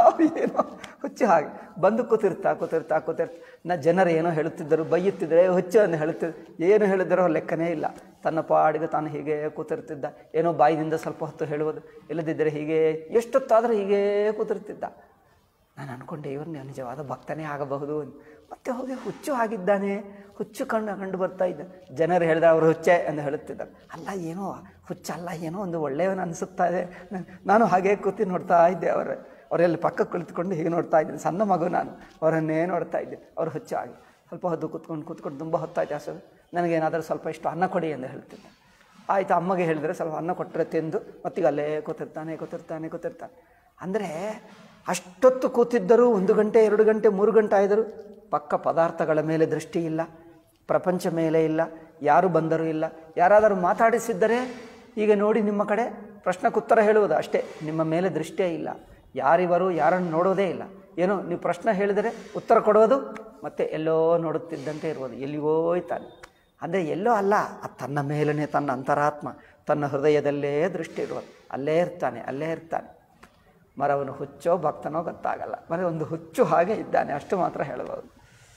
ಏನೋ ಹುಚ್ಚು ಹಾಗೆ ಬಂದು ಕೂತಿರ್ತಾ ಕೂತಿರ್ತಾ ಕೂತಿರ್ತಾ ನಾ ಜನರು ಏನೋ ಹೇಳುತ್ತಿದ್ದರು, ಬೈಯುತ್ತಿದ್ದರೆ ಹುಚ್ಚು ಅಂತ ಹೇಳುತ್ತಿದ್ದರು. ಏನು ಹೇಳಿದರೋ ಲೆಕ್ಕನೇ ಇಲ್ಲ. ತನ್ನ ಪಾಡಿಗೆ ತಾನು ಹೀಗೆ ಕೂತಿರ್ತಿದ್ದ. ಏನೋ ಬಾಯಿದಿಂದ ಸ್ವಲ್ಪ ಹೊತ್ತು ಹೇಳುವುದು, ಇಲ್ಲದಿದ್ದರೆ ಹೀಗೆ ಎಷ್ಟೊತ್ತಾದರೂ ಹೀಗೇ ಕೂತಿರ್ತಿದ್ದ. ನಾನು ಅಂದ್ಕೊಂಡೆ ಇವ್ರನ್ನ ನಿಜವಾದ ಭಕ್ತನೇ ಆಗಬಹುದು. ಮತ್ತೆ ಹೋಗಿ ಹುಚ್ಚು ಆಗಿದ್ದಾನೆ, ಹುಚ್ಚು ಕಂಡು ಕಂಡು ಬರ್ತಾ ಇದ್ದ. ಜನರು ಹೇಳಿದ್ರೆ ಅವರು ಹುಚ್ಚೆ ಎಂದು ಹೇಳುತ್ತಿದ್ದಾರೆ. ಅಲ್ಲ, ಏನೋ ಹುಚ್ಚಲ್ಲ, ಏನೋ ಒಂದು ಒಳ್ಳೆಯವನು ಅನಿಸುತ್ತಾ ಇದೆ. ನಾನು ಹಾಗೆ ಕೂತಿ ನೋಡ್ತಾ ಇದ್ದೆ. ಅವರ ಅವರೆಲ್ಲ ಪಕ್ಕಕ್ಕೆ ಕುಳಿತುಕೊಂಡು ಹೀಗೆ ನೋಡ್ತಾ ಇದ್ದೀನಿ. ಸಣ್ಣ ಮಗು ನಾನು, ಅವರನ್ನೇ ನೋಡ್ತಾ ಇದ್ದೆ. ಅವರು ಹುಚ್ಚು ಆಗಿ ಸ್ವಲ್ಪ ಹೊತ್ತು ಕೂತ್ಕೊಂಡು ಕೂತ್ಕೊಂಡು ತುಂಬ ಹೊತ್ತಾಯ್ತು. ಅಸಲು ನನಗೇನಾದರೂ ಸ್ವಲ್ಪ ಇಷ್ಟು ಅನ್ನ ಕೊಡಿ ಎಂದು ಹೇಳ್ತಿದ್ದೆ. ಆಯಿತು, ಅಮ್ಮಗೆ ಹೇಳಿದರೆ ಸ್ವಲ್ಪ ಅನ್ನ ಕೊಟ್ಟರೆ ತಿಂದು ಮತ್ತೀಗ ಅಲ್ಲೇ ಕೂತಿರ್ತಾನೆ ಕೂತಿರ್ತಾನೆ ಕೂತಿರ್ತಾನೆ ಅಂದರೆ ಅಷ್ಟೊತ್ತು ಕೂತಿದ್ದರೂ ಒಂದು ಗಂಟೆ ಎರಡು ಗಂಟೆ ಮೂರು ಗಂಟೆ ಆಯಿದರೂ ಪಕ್ಕ ಪದಾರ್ಥಗಳ ಮೇಲೆ ದೃಷ್ಟಿ ಇಲ್ಲ, ಪ್ರಪಂಚ ಮೇಲೆ ಇಲ್ಲ, ಯಾರು ಬಂದರೂ ಇಲ್ಲ. ಯಾರಾದರೂ ಮಾತಾಡಿಸಿದ್ದರೆ ಈಗ ನೋಡಿ ನಿಮ್ಮ ಕಡೆ ಪ್ರಶ್ನೆಗುತ್ತರ ಹೇಳುವುದು ಅಷ್ಟೇ, ನಿಮ್ಮ ಮೇಲೆ ದೃಷ್ಟಿಯೇ ಇಲ್ಲ. ಯಾರಿವರು ಯಾರನ್ನು ನೋಡೋದೇ ಇಲ್ಲ. ಏನೋ ನೀವು ಪ್ರಶ್ನೆ ಹೇಳಿದರೆ ಉತ್ತರ ಕೊಡೋದು ಮತ್ತೆ ಎಲ್ಲೋ ನೋಡುತ್ತಿದ್ದಂತೆ ಇರುವುದು, ಎಲ್ಲಿಗೋ ಇದ್ದಾನೆ. ಅಂದರೆ ಎಲ್ಲೋ ಅಲ್ಲ, ಅದು ತನ್ನ ಮೇಲೇ ತನ್ನ ಅಂತರಾತ್ಮ ತನ್ನ ಹೃದಯದಲ್ಲೇ ದೃಷ್ಟಿ ಇರುವುದು. ಅಲ್ಲೇ ಇರ್ತಾನೆ ಅಲ್ಲೇ ಇರ್ತಾನೆ ಮರವನು ಹುಚ್ಚೋ ಭಕ್ತನೋ ಗೊತ್ತಾಗಲ್ಲ. ಮರ ಒಂದು ಹುಚ್ಚು ಹಾಗೆ ಇದ್ದಾನೆ, ಅಷ್ಟು ಮಾತ್ರ ಹೇಳಬಹುದು.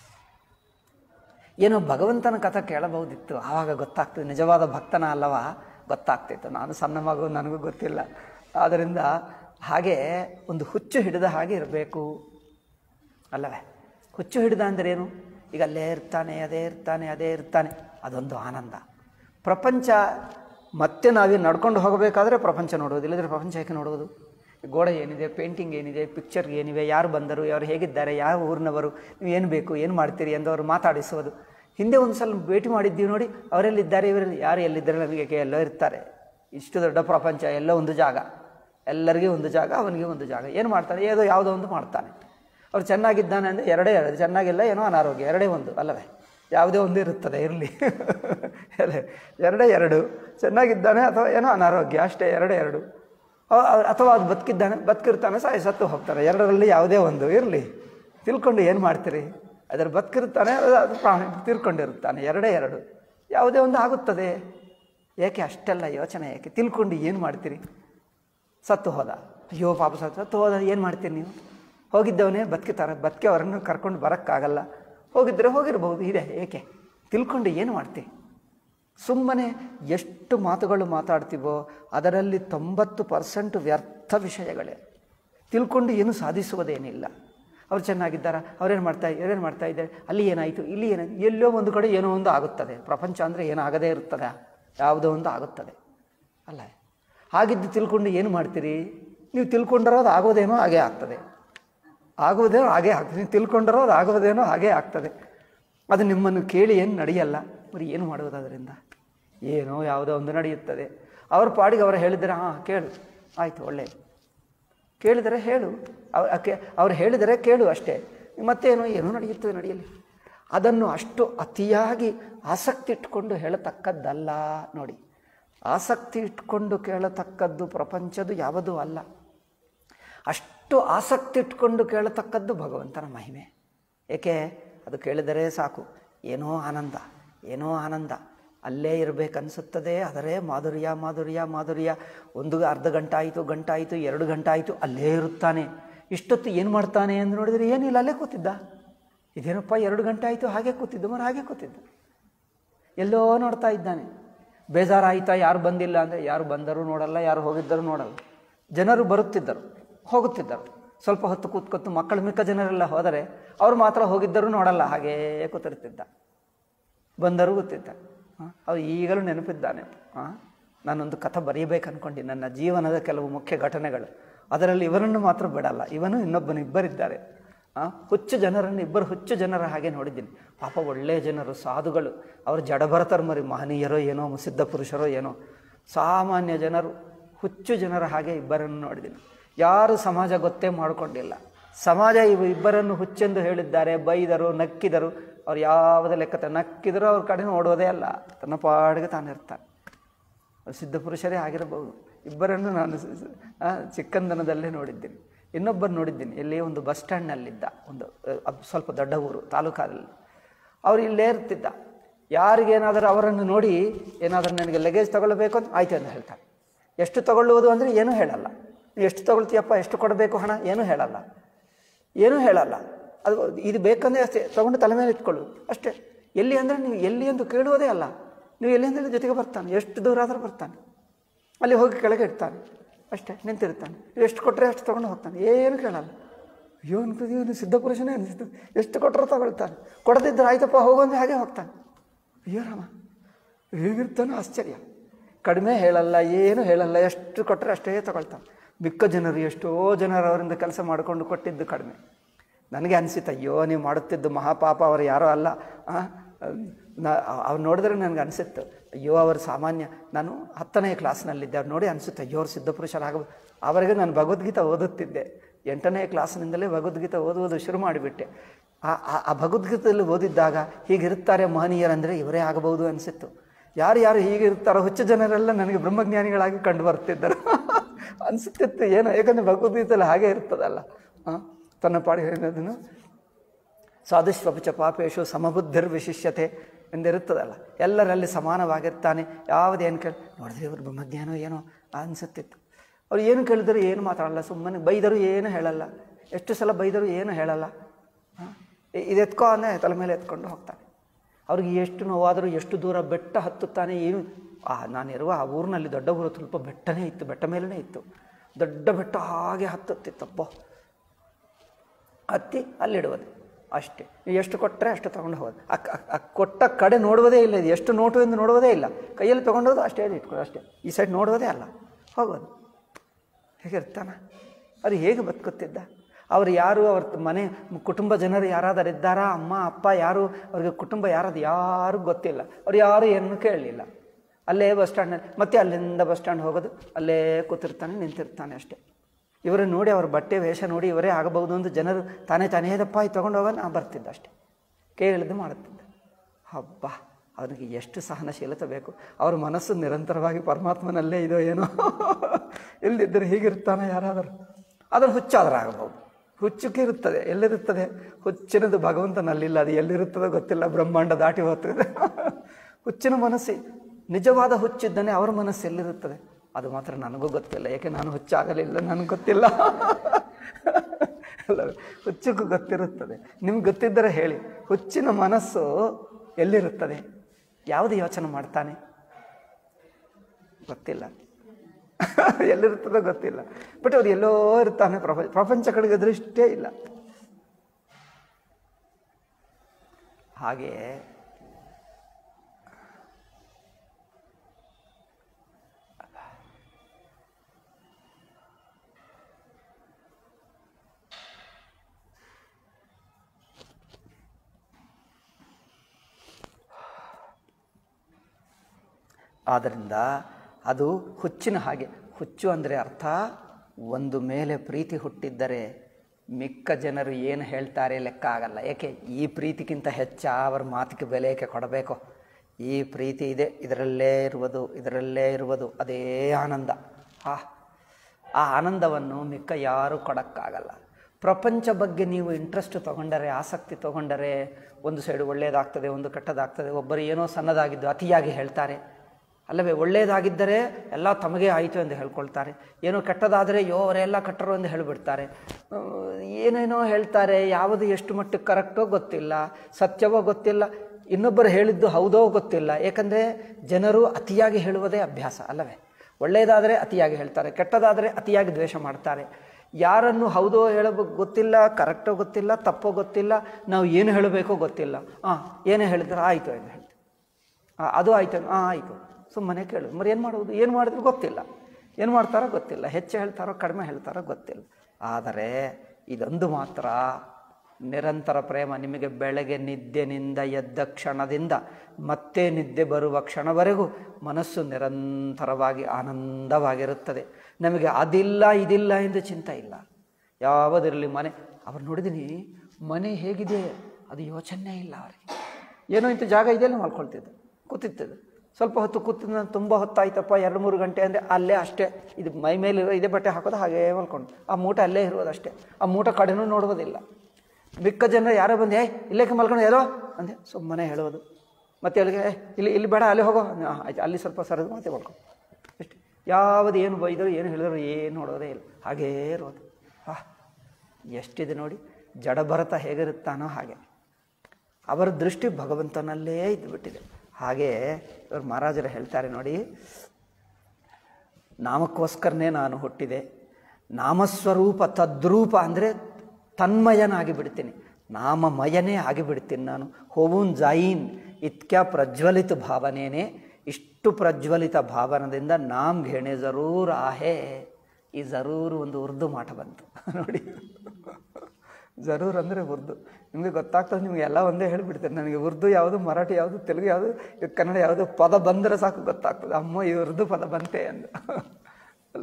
ಏನೋ ಭಗವಂತನ ಕಥೆ ಕೇಳಬಹುದಿತ್ತು, ಆವಾಗ ಗೊತ್ತಾಗ್ತದೆ ನಿಜವಾದ ಭಕ್ತನ ಅಲ್ಲವಾ ಗೊತ್ತಾಗ್ತಿತ್ತು. ನಾನು ಸಣ್ಣ ಮಗು, ನನಗೂ ಗೊತ್ತಿಲ್ಲ. ಆದ್ದರಿಂದ ಹಾಗೆ ಒಂದು ಹುಚ್ಚು ಹಿಡಿದ ಹಾಗೆ ಇರಬೇಕು ಅಲ್ಲವೇ? ಹುಚ್ಚು ಹಿಡಿದ ಅಂದ್ರೇನು? ಈಗ ಅಲ್ಲೇ ಇರ್ತಾನೆ ಅದೇ ಇರ್ತಾನೆ ಅದೇ ಇರ್ತಾನೆ, ಅದೊಂದು ಆನಂದ. ಪ್ರಪಂಚ ಮತ್ತೆ ನಾವೇ ನಡ್ಕೊಂಡು ಹೋಗಬೇಕಾದ್ರೆ ಪ್ರಪಂಚ ನೋಡುವುದು, ಇಲ್ಲದ್ರೆ ಪ್ರಪಂಚ ಹೇಗೆ ನೋಡುವುದು? ಗೋಡೆ ಏನಿದೆ, ಪೇಂಟಿಂಗ್ ಏನಿದೆ, ಪಿಕ್ಚರ್ ಏನಿವೆ, ಯಾರು ಬಂದರು, ಯಾರು ಹೇಗಿದ್ದಾರೆ, ಯಾವ ಊರಿನವರು, ನೀವು ಏನು ಬೇಕು ಏನು ಮಾಡ್ತೀರಿ ಎಂದವರು ಮಾತಾಡಿಸುವುದು. ಹಿಂದೆ ಒಂದು ಸಲ ಭೇಟಿ ಮಾಡಿದ್ದೀವಿ ನೋಡಿ, ಅವರೆಲ್ಲಿದ್ದಾರೆ ಇವರಲ್ಲಿ ಯಾರು ಎಲ್ಲಿದ್ದಾರೆ ನನಗೆ ಎಲ್ಲೋ ಇರ್ತಾರೆ. ಇಷ್ಟು ದೊಡ್ಡ ಪ್ರಪಂಚ, ಎಲ್ಲ ಒಂದು ಜಾಗ, ಎಲ್ಲರಿಗೂ ಒಂದು ಜಾಗ, ಅವನಿಗೆ ಒಂದು ಜಾಗ. ಏನು ಮಾಡ್ತಾನೆ? ಏನೋ ಯಾವುದೋ ಒಂದು ಮಾಡ್ತಾನೆ. ಅವ್ರು ಚೆನ್ನಾಗಿದ್ದಾನೆ ಅಂದರೆ ಎರಡೇ ಎರಡು, ಚೆನ್ನಾಗಿಲ್ಲ ಏನೋ ಅನಾರೋಗ್ಯ, ಎರಡೇ ಒಂದು ಅಲ್ಲವೇ? ಯಾವುದೇ ಒಂದು ಇರುತ್ತದೆ, ಇರಲಿ ಎರಡೇ ಎರಡು, ಚೆನ್ನಾಗಿದ್ದಾನೆ ಅಥವಾ ಏನೋ ಅನಾರೋಗ್ಯ, ಅಷ್ಟೇ, ಎರಡೇ ಎರಡು. ಅಥವಾ ಅದು ಬದುಕಿದ್ದಾನೆ, ಬದುಕಿರ್ತಾನೆ, ಸಾಯಿ ಸತ್ತು ಹೋಗ್ತಾನೆ, ಎರಡರಲ್ಲಿ ಯಾವುದೇ ಒಂದು ಇರಲಿ. ತಿಳ್ಕೊಂಡು ಏನು ಮಾಡ್ತೀರಿ? ಅದರ ಬದುಕಿರ್ತಾನೆ, ಅದು ಪ್ರಾಣ ತಿಳ್ಕೊಂಡಿರುತ್ತಾನೆ, ಎರಡೇ ಎರಡು, ಯಾವುದೇ ಒಂದು ಆಗುತ್ತದೆ. ಏಕೆ ಅಷ್ಟೆಲ್ಲ ಯೋಚನೆ ಏಕೆ? ತಿಳ್ಕೊಂಡು ಏನು ಮಾಡ್ತೀರಿ? ಸತ್ತು ಹೋದ, ಅಯ್ಯೋ ಪಾಪ ಸತ್ತು ಸತ್ತು ಹೋದ, ಏನು ಮಾಡ್ತೀರಿ ನೀವು? ಹೋಗಿದ್ದವನೇ ಬದುಕಿತಾರೆ, ಬದುಕಿ ಅವರನ್ನು ಕರ್ಕೊಂಡು ಬರೋಕ್ಕಾಗಲ್ಲ. ಹೋಗಿದ್ದರೆ ಹೋಗಿರ್ಬೋದು, ಇದೆ, ಏಕೆ? ತಿಳ್ಕೊಂಡು ಏನು ಮಾಡ್ತೀವಿ? ಸುಮ್ಮನೆ ಎಷ್ಟು ಮಾತುಗಳು ಮಾತಾಡ್ತೀವೋ ಅದರಲ್ಲಿ ತೊಂಬತ್ತು ಪರ್ಸೆಂಟ್ ವ್ಯರ್ಥ ವಿಷಯಗಳೇ. ತಿಳ್ಕೊಂಡು ಏನು ಸಾಧಿಸುವುದೇನಿಲ್ಲ. ಅವ್ರು ಚೆನ್ನಾಗಿದ್ದಾರ, ಅವ್ರೇನು ಮಾಡ್ತಾ ಏನೇನು ಮಾಡ್ತಾ ಇದ್ದಾರೆ, ಅಲ್ಲಿ ಏನಾಯಿತು, ಇಲ್ಲಿ ಏನಾಯಿತು, ಎಲ್ಲೋ ಒಂದು ಕಡೆ ಏನೋ ಒಂದು ಆಗುತ್ತದೆ. ಪ್ರಪಂಚ ಅಂದರೆ ಏನಾಗದೇ ಇರುತ್ತದೆ, ಯಾವುದೋ ಒಂದು ಆಗುತ್ತದೆ ಅಲ್ಲ. ಹಾಗಿದ್ದು ತಿಳ್ಕೊಂಡು ಏನು ಮಾಡ್ತೀರಿ? ನೀವು ತಿಳ್ಕೊಂಡಿರೋದು ಆಗೋದೇನೋ ಹಾಗೇ ಆಗ್ತದೆ, ಆಗುವುದೇನೋ ಹಾಗೇ ಆಗ್ತದೆ. ನೀವು ತಿಳ್ಕೊಂಡಿರೋದು ಆಗೋದೇನೋ ಹಾಗೇ ಆಗ್ತದೆ. ಅದು ನಿಮ್ಮನ್ನು ಕೇಳಿ ಏನು ನಡೆಯಲ್ಲ. ಬರೀ ಏನು ಮಾಡುವುದು ಅದರಿಂದ? ಏನೋ ಯಾವುದೋ ಒಂದು ನಡೆಯುತ್ತದೆ. ಅವ್ರ ಪಾಡಿಗೆ ಅವರು ಹೇಳಿದರೆ ಹಾಂ ಕೇಳು, ಆಯಿತು, ಒಳ್ಳೆಯದು, ಕೇಳಿದರೆ ಹೇಳು, ಅವ್ಕೆ ಅವ್ರು ಹೇಳಿದರೆ ಕೇಳು, ಅಷ್ಟೇ. ಮತ್ತೇನೋ ಏನೋ ನಡೆಯುತ್ತದೆ, ನಡೆಯಲಿ. ಅದನ್ನು ಅಷ್ಟು ಅತಿಯಾಗಿ ಆಸಕ್ತಿ ಇಟ್ಕೊಂಡು ಹೇಳತಕ್ಕದ್ದಲ್ಲ. ನೋಡಿ, ಆಸಕ್ತಿ ಇಟ್ಕೊಂಡು ಕೇಳತಕ್ಕದ್ದು ಪ್ರಪಂಚದ್ದು ಯಾವುದೂ ಅಲ್ಲ. ಅಷ್ಟು ಆಸಕ್ತಿ ಇಟ್ಕೊಂಡು ಕೇಳತಕ್ಕದ್ದು ಭಗವಂತನ ಮಹಿಮೆ. ಏಕೆ? ಅದು ಕೇಳಿದರೆ ಸಾಕು, ಏನೋ ಆನಂದ, ಏನೋ ಆನಂದ, ಅಲ್ಲೇ ಇರಬೇಕನ್ನಿಸುತ್ತದೆ. ಅದರೇ ಮಾಧುರ್ಯ ಮಾಧುರ್ಯ ಮಾಧುರ್ಯ. ಒಂದು ಅರ್ಧ ಗಂಟೆ ಆಯಿತು, ಗಂಟೆ ಆಯಿತು, ಎರಡು ಗಂಟೆ ಆಯಿತು, ಅಲ್ಲೇ ಇರುತ್ತಾನೆ. ಇಷ್ಟೊತ್ತು ಏನು ಮಾಡ್ತಾನೆ ಎಂದು ನೋಡಿದರೆ ಏನಿಲ್ಲ, ಅಲ್ಲೇ ಕೂತಿದ್ದ. ಇದೇನಪ್ಪ ಎರಡು ಗಂಟೆ ಆಯಿತು ಹಾಗೆ ಕೂತಿದ್ದು, ಮರ ಹಾಗೆ ಕೂತಿದ್ದ, ಎಲ್ಲೋ ನೋಡ್ತಾ ಇದ್ದಾನೆ. ಬೇಜಾರಾಯಿತಾ ಯಾರು ಬಂದಿಲ್ಲ ಅಂದರೆ ಯಾರು ಬಂದರೂ ನೋಡಲ್ಲ, ಯಾರು ಹೋಗಿದ್ದರೂ ನೋಡಲ್ಲ. ಜನರು ಬರುತ್ತಿದ್ದರು, ಹೋಗುತ್ತಿದ್ದರು. ಸ್ವಲ್ಪ ಹೊತ್ತು ಕೂತ್ಕೊತ್ತು ಮಕ್ಕಳ ಮಿಕ್ಕ ಜನರೆಲ್ಲ ಹೋದರೆ ಅವರು ಮಾತ್ರ ಹೋಗಿದ್ದರೂ ನೋಡಲ್ಲ, ಹಾಗೇ ಕೂತಿರ್ತಿದ್ದ. ಬಂದರೂ ಗೊತ್ತಿದ್ದ. ಹಾಂ, ಅವ್ರು ಈಗಲೂ ನೆನಪಿದ್ದಾನೆ. ಹಾಂ, ನಾನೊಂದು ಕಥೆ ಬರೀಬೇಕು ಅಂದ್ಕೊಂಡು, ನನ್ನ ಜೀವನದ ಕೆಲವು ಮುಖ್ಯ ಘಟನೆಗಳು, ಅದರಲ್ಲಿ ಇವರನ್ನು ಮಾತ್ರ ಬಿಡಲ್ಲ. ಇವನು ಇನ್ನೊಬ್ಬನು, ಇಬ್ಬರಿದ್ದಾರೆ. ಹಾಂ, ಹುಚ್ಚು ಜನರನ್ನು, ಇಬ್ಬರು ಹುಚ್ಚು ಜನರ ಹಾಗೆ ನೋಡಿದ್ದೀನಿ. ಪಾಪ ಒಳ್ಳೆಯ ಜನರು, ಸಾಧುಗಳು. ಅವರು ಜಡಭರತರು ಮರಿ, ಮಹನೀಯರೋ ಏನೋ, ಸಿದ್ಧ ಪುರುಷರೋ ಏನೋ. ಸಾಮಾನ್ಯ ಜನರು, ಹುಚ್ಚು ಜನರ ಹಾಗೆ ಇಬ್ಬರನ್ನು ನೋಡಿದ್ದೀನಿ. ಯಾರು ಸಮಾಜ ಗೊತ್ತೇ ಮಾಡಿಕೊಂಡಿಲ್ಲ. ಸಮಾಜ ಇವು ಇಬ್ಬರನ್ನು ಹುಚ್ಚೆಂದು ಹೇಳಿದ್ದಾರೆ, ಬೈದರು, ನಕ್ಕಿದರು. ಅವ್ರು ಯಾವುದೇ ಲೆಕ್ಕ ನಕ್ಕಿದರೂ ಅವ್ರ ಕಡೆ ನೋಡೋದೇ ಅಲ್ಲ, ತನ್ನ ಪಾಡಿಗೆ ತಾನಿರ್ತಾನೆ. ಸಿದ್ಧ ಪುರುಷರೇ ಆಗಿರಬಹುದು. ಇಬ್ಬರನ್ನು ನಾನು ಚಿಕ್ಕಂದನದಲ್ಲೇ ನೋಡಿದ್ದೀನಿ. ಇನ್ನೊಬ್ಬರು ನೋಡಿದ್ದೀನಿ, ಇಲ್ಲಿ ಒಂದು ಬಸ್ ಸ್ಟ್ಯಾಂಡ್ನಲ್ಲಿದ್ದ, ಒಂದು ಸ್ವಲ್ಪ ದೊಡ್ಡ ಊರು, ತಾಲೂಕಾದಲ್ಲಿ. ಅವ್ರು ಇಲ್ಲೇ ಇರ್ತಿದ್ದ. ಯಾರಿಗೇನಾದರೂ ಅವರನ್ನು ನೋಡಿ ಏನಾದರೂ ನನಗೆ ಲಗೇಜ್ ತೊಗೊಳ್ಬೇಕು ಅಂತ ಆಯ್ತು ಅಂತ ಹೇಳ್ತಾರೆ. ಎಷ್ಟು ತೊಗೊಳ್ಳುವುದು ಅಂದರೆ ಏನೂ ಹೇಳಲ್ಲ. ನೀವು ಎಷ್ಟು ತೊಗೊಳ್ತೀಯಪ್ಪ, ಎಷ್ಟು ಕೊಡಬೇಕು ಹಣ, ಏನೂ ಹೇಳಲ್ಲ, ಏನೂ ಹೇಳಲ್ಲ. ಅದು ಇದು ಬೇಕಂದರೆ ಅಷ್ಟೇ, ತೊಗೊಂಡು ತಲೆ ಮೇಲೆ ಇಟ್ಕೊಳ್ಳು ಅಷ್ಟೇ. ಎಲ್ಲಿ ಅಂದರೆ ನೀವು ಎಲ್ಲಿ ಎಂದು ಕೇಳುವುದೇ ಅಲ್ಲ. ನೀವು ಎಲ್ಲಿ ಅಂದರೆ ಜೊತೆಗೆ ಬರ್ತಾನೆ, ಎಷ್ಟು ದೂರ ಆದರೂ ಬರ್ತಾನೆ. ಅಲ್ಲಿ ಹೋಗಿ ಕೆಳಗೆ ಇಡ್ತಾನೆ ಅಷ್ಟೇ, ನಿಂತಿರ್ತಾನೆ. ಎಷ್ಟು ಕೊಟ್ಟರೆ ಅಷ್ಟು ತೊಗೊಂಡು ಹೋಗ್ತಾನೆ, ಏನು ಕೇಳಲ್ಲ. ಅಯ್ಯೋ ಅನ್ಕೋದು ಇವನು ಸಿದ್ಧ ಪುರುಷನೇ ಅನಿಸ್ತು, ಎಷ್ಟು ಕೊಟ್ಟರು ತಗೊಳ್ತಾನೆ. ಕೊಡದಿದ್ದರೆ ಆಯ್ತಪ್ಪ ಹೋಗೋಂದ್ರೆ ಹಾಗೆ ಹೋಗ್ತಾನೆ. ಅಯ್ಯೋ ರಾಮ, ಹೇಗಿರ್ತಾನೋ ಆಶ್ಚರ್ಯ. ಕಡಿಮೆ ಹೇಳಲ್ಲ, ಏನು ಹೇಳಲ್ಲ, ಎಷ್ಟು ಕೊಟ್ಟರೆ ಅಷ್ಟೇ ತಗೊಳ್ತಾನೆ. ಮಿಕ್ಕ ಜನರು, ಎಷ್ಟೋ ಜನರು ಅವರಿಂದ ಕೆಲಸ ಮಾಡಿಕೊಂಡು ಕೊಟ್ಟಿದ್ದು ಕಡಿಮೆ. ನನಗೆ ಅನಿಸಿತ್ತು, ಅಯ್ಯೋ ನೀವು ಮಾಡುತ್ತಿದ್ದು ಮಹಾಪಾಪ, ಅವರು ಯಾರೋ ಅಲ್ಲ. ನಾ ಅವ್ರು ನೋಡಿದ್ರೆ ನನಗೆ ಅನಿಸಿತ್ತು, ಅಯ್ಯೋ ಅವರು ಸಾಮಾನ್ಯ. ನಾನು ಹತ್ತನೇ ಕ್ಲಾಸ್ನಲ್ಲಿದ್ದೆ, ಅವ್ರು ನೋಡಿ ಅನಿಸುತ್ತೆ, ಅಯ್ಯೋ ಅವ್ರು ಸಿದ್ಧ ಪುರುಷರಾಗಬಹುದು. ಅವರಿಗೆ ನಾನು ಭಗವದ್ಗೀತೆ ಓದುತ್ತಿದ್ದೆ. ಎಂಟನೇ ಕ್ಲಾಸ್ನಿಂದಲೇ ಭಗವದ್ಗೀತೆ ಓದುವುದು ಶುರು ಮಾಡಿಬಿಟ್ಟೆ. ಆ ಆ ಭಗವದ್ಗೀತೆಯಲ್ಲಿ ಓದಿದ್ದಾಗ ಹೀಗಿರುತ್ತಾರೆ ಮಹನೀಯರಂದರೆ ಇವರೇ ಆಗಬಹುದು ಅನಿಸಿತ್ತು. ಯಾರು ಯಾರು ಹೀಗಿರ್ತಾರೋ ಹುಚ್ಚು ಜನರೆಲ್ಲ ನನಗೆ ಬ್ರಹ್ಮಜ್ಞಾನಿಗಳಾಗಿ ಕಂಡು ಬರ್ತಿದ್ದರು ಅನಿಸುತ್ತಿತ್ತು. ಏನೋ, ಯಾಕಂದರೆ ಭಗವದ್ಗೀತೆಯಲ್ಲಿ ಹಾಗೆ ಇರ್ತದಲ್ಲ. ಹಾಂ, ತನ್ನ ಪಾಡಿ ಹೇಳೋದನ್ನು ಸಾಧುಷ್ವಪಚ ಪಾಪೇಶು ಸಮಬುದ್ಧಿರ್ ವಿಶಿಷ್ಯತೆ ಎಂದಿರುತ್ತದಲ್ಲ. ಎಲ್ಲರಲ್ಲಿ ಸಮಾನವಾಗಿರ್ತಾನೆ. ಯಾವುದೇನು ಕೇಳಿ ನೋಡಿದ್ರೆ ಇವರು ಬ್ರಹ್ಮಜ್ಞಾನೋ ಏನೋ ಅನಿಸುತ್ತಿತ್ತು. ಅವ್ರು ಏನು ಕೇಳಿದ್ರು ಏನು ಮಾತಾಡಲ್ಲ, ಸುಮ್ಮನೆ ಬೈದರು ಏನು ಹೇಳಲ್ಲ. ಎಷ್ಟು ಸಲ ಬೈದರು ಏನು ಹೇಳಲ್ಲ. ಹಾಂ, ಇದು ಎತ್ಕೋ ಅಂದರೆ ತಲೆ ಮೇಲೆ ಎತ್ಕೊಂಡು ಹೋಗ್ತಾನೆ. ಅವ್ರಿಗೆ ಎಷ್ಟು ನೋವಾದರೂ, ಎಷ್ಟು ದೂರ ಬೆಟ್ಟ ಹತ್ತುತ್ತಾನೆ. ಏನು ಆ ನಾನಿರುವ ಆ ಊರಿನಲ್ಲಿ ದೊಡ್ಡ ಊರು, ಸ್ವಲ್ಪ ಬೆಟ್ಟನೇ ಇತ್ತು, ಬೆಟ್ಟ ಮೇಲೇ ಇತ್ತು. ದೊಡ್ಡ ಬೆಟ್ಟ ಹಾಗೆ ಹತ್ತುತ್ತಿತ್ತಪ್ಪ. ಹತ್ತಿ ಅಲ್ಲಿಡುವುದು ಅಷ್ಟೇ. ನೀವು ಎಷ್ಟು ಕೊಟ್ಟರೆ ಅಷ್ಟು ತೊಗೊಂಡು ಹೋಗೋದು. ಆ ಕೊಟ್ಟ ಕಡೆ ನೋಡುವುದೇ ಇಲ್ಲ, ಇದು ಎಷ್ಟು ನೋಟು ಎಂದು ನೋಡುವುದೇ ಇಲ್ಲ. ಕೈಯಲ್ಲಿ ತೊಗೊಂಡೋದು ಅಷ್ಟೇ ಇಟ್ಕೊಳ್ಳೋದು ಅಷ್ಟೇ. ಈ ಸೈಡ್ ನೋಡುವುದೇ ಅಲ್ಲ, ಹೋಗೋದು. ಹೇಗಿರ್ತಾನೆ? ಅದು ಹೇಗೆ ಬದುಕುತ್ತಿದ್ದ? ಅವರು ಯಾರು, ಅವ್ರ ಮನೆ ಕುಟುಂಬ ಜನರು ಯಾರಾದರೂ ಇದ್ದಾರಾ, ಅಮ್ಮ ಅಪ್ಪ ಯಾರು, ಅವ್ರಿಗೆ ಕುಟುಂಬ ಯಾರಾದ್ರು ಯಾರೂ ಗೊತ್ತಿಲ್ಲ. ಅವ್ರು ಯಾರು ಏನು ಕೇಳಲಿಲ್ಲ. ಅಲ್ಲೇ ಬಸ್ ಸ್ಟ್ಯಾಂಡ್ನಲ್ಲಿ ಮತ್ತೆ ಅಲ್ಲಿಂದ ಬಸ್ ಸ್ಟ್ಯಾಂಡ್ ಹೋಗೋದು, ಅಲ್ಲೇ ಕೂತಿರ್ತಾನೆ, ನಿಂತಿರ್ತಾನೆ ಅಷ್ಟೇ. ಇವರೇ ನೋಡಿ ಅವ್ರ ಬಟ್ಟೆ ವೇಷ ನೋಡಿ ಇವರೇ ಆಗಬಹುದು ಅಂತ ಜನರು ತಾನೇ ತಾನೇ ದಪ್ಪ ಆಯ್ತು ತೊಗೊಂಡು ಹೋಗೋದು. ನಾ ಬರ್ತಿದ್ದ ಅಷ್ಟೇ, ಕೇಳಿದ್ದು ಮಾಡುತ್ತಿದ್ದ. ಹಬ್ಬ, ಅವನಿಗೆ ಎಷ್ಟು ಸಹನಶೀಲತೆ ಬೇಕು. ಅವ್ರ ಮನಸ್ಸು ನಿರಂತರವಾಗಿ ಪರಮಾತ್ಮನಲ್ಲೇ ಇದೋ ಏನೋ, ಇಲ್ಲದಿದ್ದರೆ ಹೀಗಿರ್ತಾನೆ ಯಾರಾದರೂ. ಅದನ್ನು ಹುಚ್ಚಾದ್ರೆ ಆಗಬಹುದು. ಹುಚ್ಚಕ್ಕೆ ಇರುತ್ತದೆ, ಎಲ್ಲಿರುತ್ತದೆ? ಹುಚ್ಚಿನದು ಭಗವಂತನಲ್ಲಿಲ್ಲ, ಅದು ಎಲ್ಲಿರುತ್ತದೋ ಗೊತ್ತಿಲ್ಲ, ಬ್ರಹ್ಮಾಂಡ ದಾಟಿ ಹೋಗ್ತದೆ. ಹುಚ್ಚಿನ ಮನಸ್ಸು, ನಿಜವಾದ ಹುಚ್ಚಿದ್ದಾನೆ ಅವ್ರ ಮನಸ್ಸು ಎಲ್ಲಿರುತ್ತದೆ ಅದು ಮಾತ್ರ ನನಗೂ ಗೊತ್ತಿಲ್ಲ, ಏಕೆ ನಾನು ಹುಚ್ಚಾಗಲಿಲ್ಲ, ನನಗೆ ಗೊತ್ತಿಲ್ಲ. ಅಲ್ಲ, ಹುಚ್ಚಕ್ಕೂ ಗೊತ್ತಿರುತ್ತದೆ. ನಿಮ್ಗೆ ಗೊತ್ತಿದ್ದರೆ ಹೇಳಿ, ಹುಚ್ಚಿನ ಮನಸ್ಸು ಎಲ್ಲಿರುತ್ತದೆ, ಯಾವುದು ಯೋಚನೆ ಮಾಡ್ತಾನೆ ಗೊತ್ತಿಲ್ಲ, ಎಲ್ಲಿರುತ್ತದೋ ಗೊತ್ತಿಲ್ಲ. ಬಟ್ ಅವ್ರು ಎಲ್ಲೋ ಇರ್ತಾನೆ, ಪ್ರಪಂಚ ಪ್ರಪಂಚ ಕಡೆಗೆ ದೃಷ್ಟೇ ಇಲ್ಲ. ಹಾಗೆ ಆದ್ದರಿಂದ ಅದು ಹುಚ್ಚಿನ ಹಾಗೆ. ಹುಚ್ಚು ಅಂದರೆ ಅರ್ಥ, ಒಂದು ಮೇಲೆ ಪ್ರೀತಿ ಹುಟ್ಟಿದ್ದರೆ ಮಿಕ್ಕ ಜನರು ಏನು ಹೇಳ್ತಾರೆ ಲೆಕ್ಕ ಆಗಲ್ಲ. ಏಕೆ? ಈ ಪ್ರೀತಿಗಿಂತ ಹೆಚ್ಚ ಅವರ ಮಾತಿಗೆ ಬೆಲೆ ಏಕೆ ಕೊಡಬೇಕು? ಈ ಪ್ರೀತಿ ಇದೆ, ಇದರಲ್ಲೇ ಇರುವುದು, ಇದರಲ್ಲೇ ಇರುವುದು, ಅದೇ ಆನಂದ. ಆ ಆ ಆನಂದವನ್ನು ಮಿಕ್ಕ ಯಾರೂ ಕೊಡೋಕ್ಕಾಗಲ್ಲ. ಪ್ರಪಂಚ ಬಗ್ಗೆ ನೀವು ಇಂಟ್ರೆಸ್ಟ್ ತೊಗೊಂಡರೆ, ಆಸಕ್ತಿ ತೊಗೊಂಡರೆ, ಒಂದು ಸೈಡು ಒಳ್ಳೆಯದಾಗ್ತದೆ, ಒಂದು ಕೆಟ್ಟದಾಗ್ತದೆ. ಒಬ್ಬರು ಏನೋ ಸಣ್ಣದಾಗಿದ್ದು ಅತಿಯಾಗಿ ಹೇಳ್ತಾರೆ ಅಲ್ಲವೇ? ಒಳ್ಳೆಯದಾಗಿದ್ದರೆ ಎಲ್ಲ ತಮಗೆ ಆಯಿತು ಎಂದು ಹೇಳ್ಕೊಳ್ತಾರೆ. ಏನೋ ಕೆಟ್ಟದಾದರೆ ಯೋ ಅವರೆಲ್ಲ ಕೆಟ್ಟರು ಎಂದು ಹೇಳಿಬಿಡ್ತಾರೆ. ಏನೇನೋ ಹೇಳ್ತಾರೆ, ಯಾವುದು ಎಷ್ಟು ಮಟ್ಟಿಗೆ ಕರೆಕ್ಟೋ ಗೊತ್ತಿಲ್ಲ, ಸತ್ಯವೋ ಗೊತ್ತಿಲ್ಲ, ಇನ್ನೊಬ್ಬರು ಹೇಳಿದ್ದು ಹೌದೋ ಗೊತ್ತಿಲ್ಲ. ಏಕೆಂದರೆ ಜನರು ಅತಿಯಾಗಿ ಹೇಳುವುದೇ ಅಭ್ಯಾಸ ಅಲ್ಲವೇ? ಒಳ್ಳೆಯದಾದರೆ ಅತಿಯಾಗಿ ಹೇಳ್ತಾರೆ, ಕೆಟ್ಟದಾದರೆ ಅತಿಯಾಗಿ ದ್ವೇಷ ಮಾಡ್ತಾರೆ. ಯಾರನ್ನು ಹೌದೋ ಹೇಳಬೇಕು ಗೊತ್ತಿಲ್ಲ, ಕರೆಕ್ಟೋ ಗೊತ್ತಿಲ್ಲ, ತಪ್ಪೋ ಗೊತ್ತಿಲ್ಲ, ನಾವು ಏನು ಹೇಳಬೇಕೋ ಗೊತ್ತಿಲ್ಲ. ಹಾಂ, ಏನೇ ಹೇಳಿದ್ರೆ ಆಯಿತು ಎಂದು ಹೇಳ್ತೀವಿ. ಹಾಂ, ಅದು ಆಯಿತು, ಹಾಂ ಆಯಿತು, ಸುಮ್ಮನೆ ಕೇಳು. మరి ಏನು ಮಾಡೋದು? ಏನು ಮಾಡಿದ್ರು ಗೊತ್ತಿಲ್ಲ, ಏನು ಮಾಡ್ತಾರೋ ಗೊತ್ತಿಲ್ಲ, ಹೆಚ್ಚು ಹೇಳ್ತಾರೋ ಕಡಿಮೆ ಹೇಳ್ತಾರೋ ಗೊತ್ತಿಲ್ಲ. ಆದರೆ ಇದೊಂದು ಮಾತ್ರ, ನಿರಂತರ ಪ್ರೇಮ ನಿಮಗೆ ಬೆಳಗ್ಗೆ ನಿದ್ದೆನಿಂದ ಎದ್ದ ಕ್ಷಣದಿಂದ ಮತ್ತೆ ನಿದ್ದೆ ಬರುವ ಕ್ಷಣವರೆಗೂ ಮನಸ್ಸು ನಿರಂತರವಾಗಿ ಆನಂದವಾಗಿರುತ್ತದೆ. ನಮಗೆ ಅದಿಲ್ಲ ಇದಿಲ್ಲ ಎಂದು ಚಿಂತೆ ಇಲ್ಲ. ಯಾವುದಿರಲಿ, ಮನೆ ಅವ್ರು ನೋಡಿದ್ದೀನಿ, ಮನೆ ಹೇಗಿದೆ ಅದು ಯೋಚನೆ ಇಲ್ಲ ಅವರಿಗೆ. ಏನೋ ಇಂಥ ಜಾಗ ಇದೆಯಲ್ಲ ಮಾಡ್ಕೊಳ್ತಿದ್ದೆ, ಕೂತಿರ್ತದೆ. ಸ್ವಲ್ಪ ಹೊತ್ತು ಕೂತಿದ್ದ, ತುಂಬ ಹೊತ್ತಾಯ್ತಪ್ಪ, ಎರಡು ಮೂರು ಗಂಟೆ ಅಂದರೆ ಅಲ್ಲೇ ಅಷ್ಟೇ, ಇದು ಮೈ ಮೇಲೆ ಇದೇ ಬಟ್ಟೆ ಹಾಕೋದು ಹಾಗೇ ಮಲ್ಕೊಂಡು, ಆ ಮೂಟ ಅಲ್ಲೇ ಇರುವುದಷ್ಟೇ. ಆ ಮೂಟ ಕಡೆನೂ ನೋಡುವುದಿಲ್ಲ. ಮಿಕ್ಕ ಜನರು ಯಾರೋ ಬಂದು ಏ ಇಲ್ಲೇಕೆ ಮಲ್ಕೊಂಡು ಏನೋ ಅಂದೆ ಸುಮ್ಮನೆ ಹೇಳೋದು. ಮತ್ತೆ ಅಲ್ಲಿಗೆ ಇಲ್ಲಿ ಇಲ್ಲಿ ಬೇಡ ಅಲ್ಲಿ ಹೋಗೋ, ಆಯ್ತು ಅಲ್ಲಿ ಸ್ವಲ್ಪ ಸರಿದು ಮತ್ತೆ ಮಲ್ಕೊಂಡು ಅಷ್ಟೇ. ಯಾವುದು ಏನು ಬೈದರು ಏನು ಹೇಳಿದ್ರು ಏನು ನೋಡೋದೇ ಇಲ್ಲ, ಹಾಗೇ ಇರೋದು. ಹಾ, ಎಷ್ಟಿದೆ ನೋಡಿ, ಜಡಭರತ ಹೇಗಿರುತ್ತಾನೋ ಹಾಗೆ ಅವರ ದೃಷ್ಟಿ ಭಗವಂತನಲ್ಲೇ ಇದ್ದುಬಿಟ್ಟಿದೆ. ಹಾಗೆ ಇವರು ಮಹಾರಾಜರು ಹೇಳ್ತಾರೆ ನೋಡಿ, ನಾಮಕ್ಕೋಸ್ಕರನೇ ನಾನು ಹುಟ್ಟಿದೆ, ನಾಮಸ್ವರೂಪ ತದ್ರೂಪ ಅಂದರೆ ತನ್ಮಯನಾಗಿ ಬಿಡ್ತೀನಿ, ನಾಮಮಯನೇ ಆಗಿಬಿಡ್ತೀನಿ ನಾನು. ಹೋವೂನ್ ಜಾಯಿನ್ ಇತ್ಕ್ಯಾ ಪ್ರಜ್ವಲಿತ ಭಾವನೇನೆ, ಇಷ್ಟು ಪ್ರಜ್ವಲಿತ ಭಾವನದಿಂದ ನಾಮ್ ಘೇಣೆ ಜರೂರ್ ಆಹೆ. ಈ ಜರೂರು ಒಂದು ಉರ್ದು ಮಾಟ ಬಂತು ನೋಡಿ. ಜರೂರ್ ಅಂದರೆ ಉರ್ದು. ನಿಮಗೆ ಗೊತ್ತಾಗ್ತದೆ, ನಿಮಗೆ ಎಲ್ಲ ಒಂದೇ ಹೇಳಿಬಿಡ್ತೇನೆ. ನನಗೆ ಉರ್ದು ಯಾವುದು, ಮರಾಠಿ ಯಾವುದು, ತೆಲುಗು ಯಾವುದು, ಕನ್ನಡ ಯಾವುದು ಪದ ಬಂದರೆ ಸಾಕು ಗೊತ್ತಾಗ್ತದೆ. ಅಮ್ಮ ಈ ಉರ್ದು ಪದ ಬಂತೆ ಅಂದ ಅಲ್ಲ.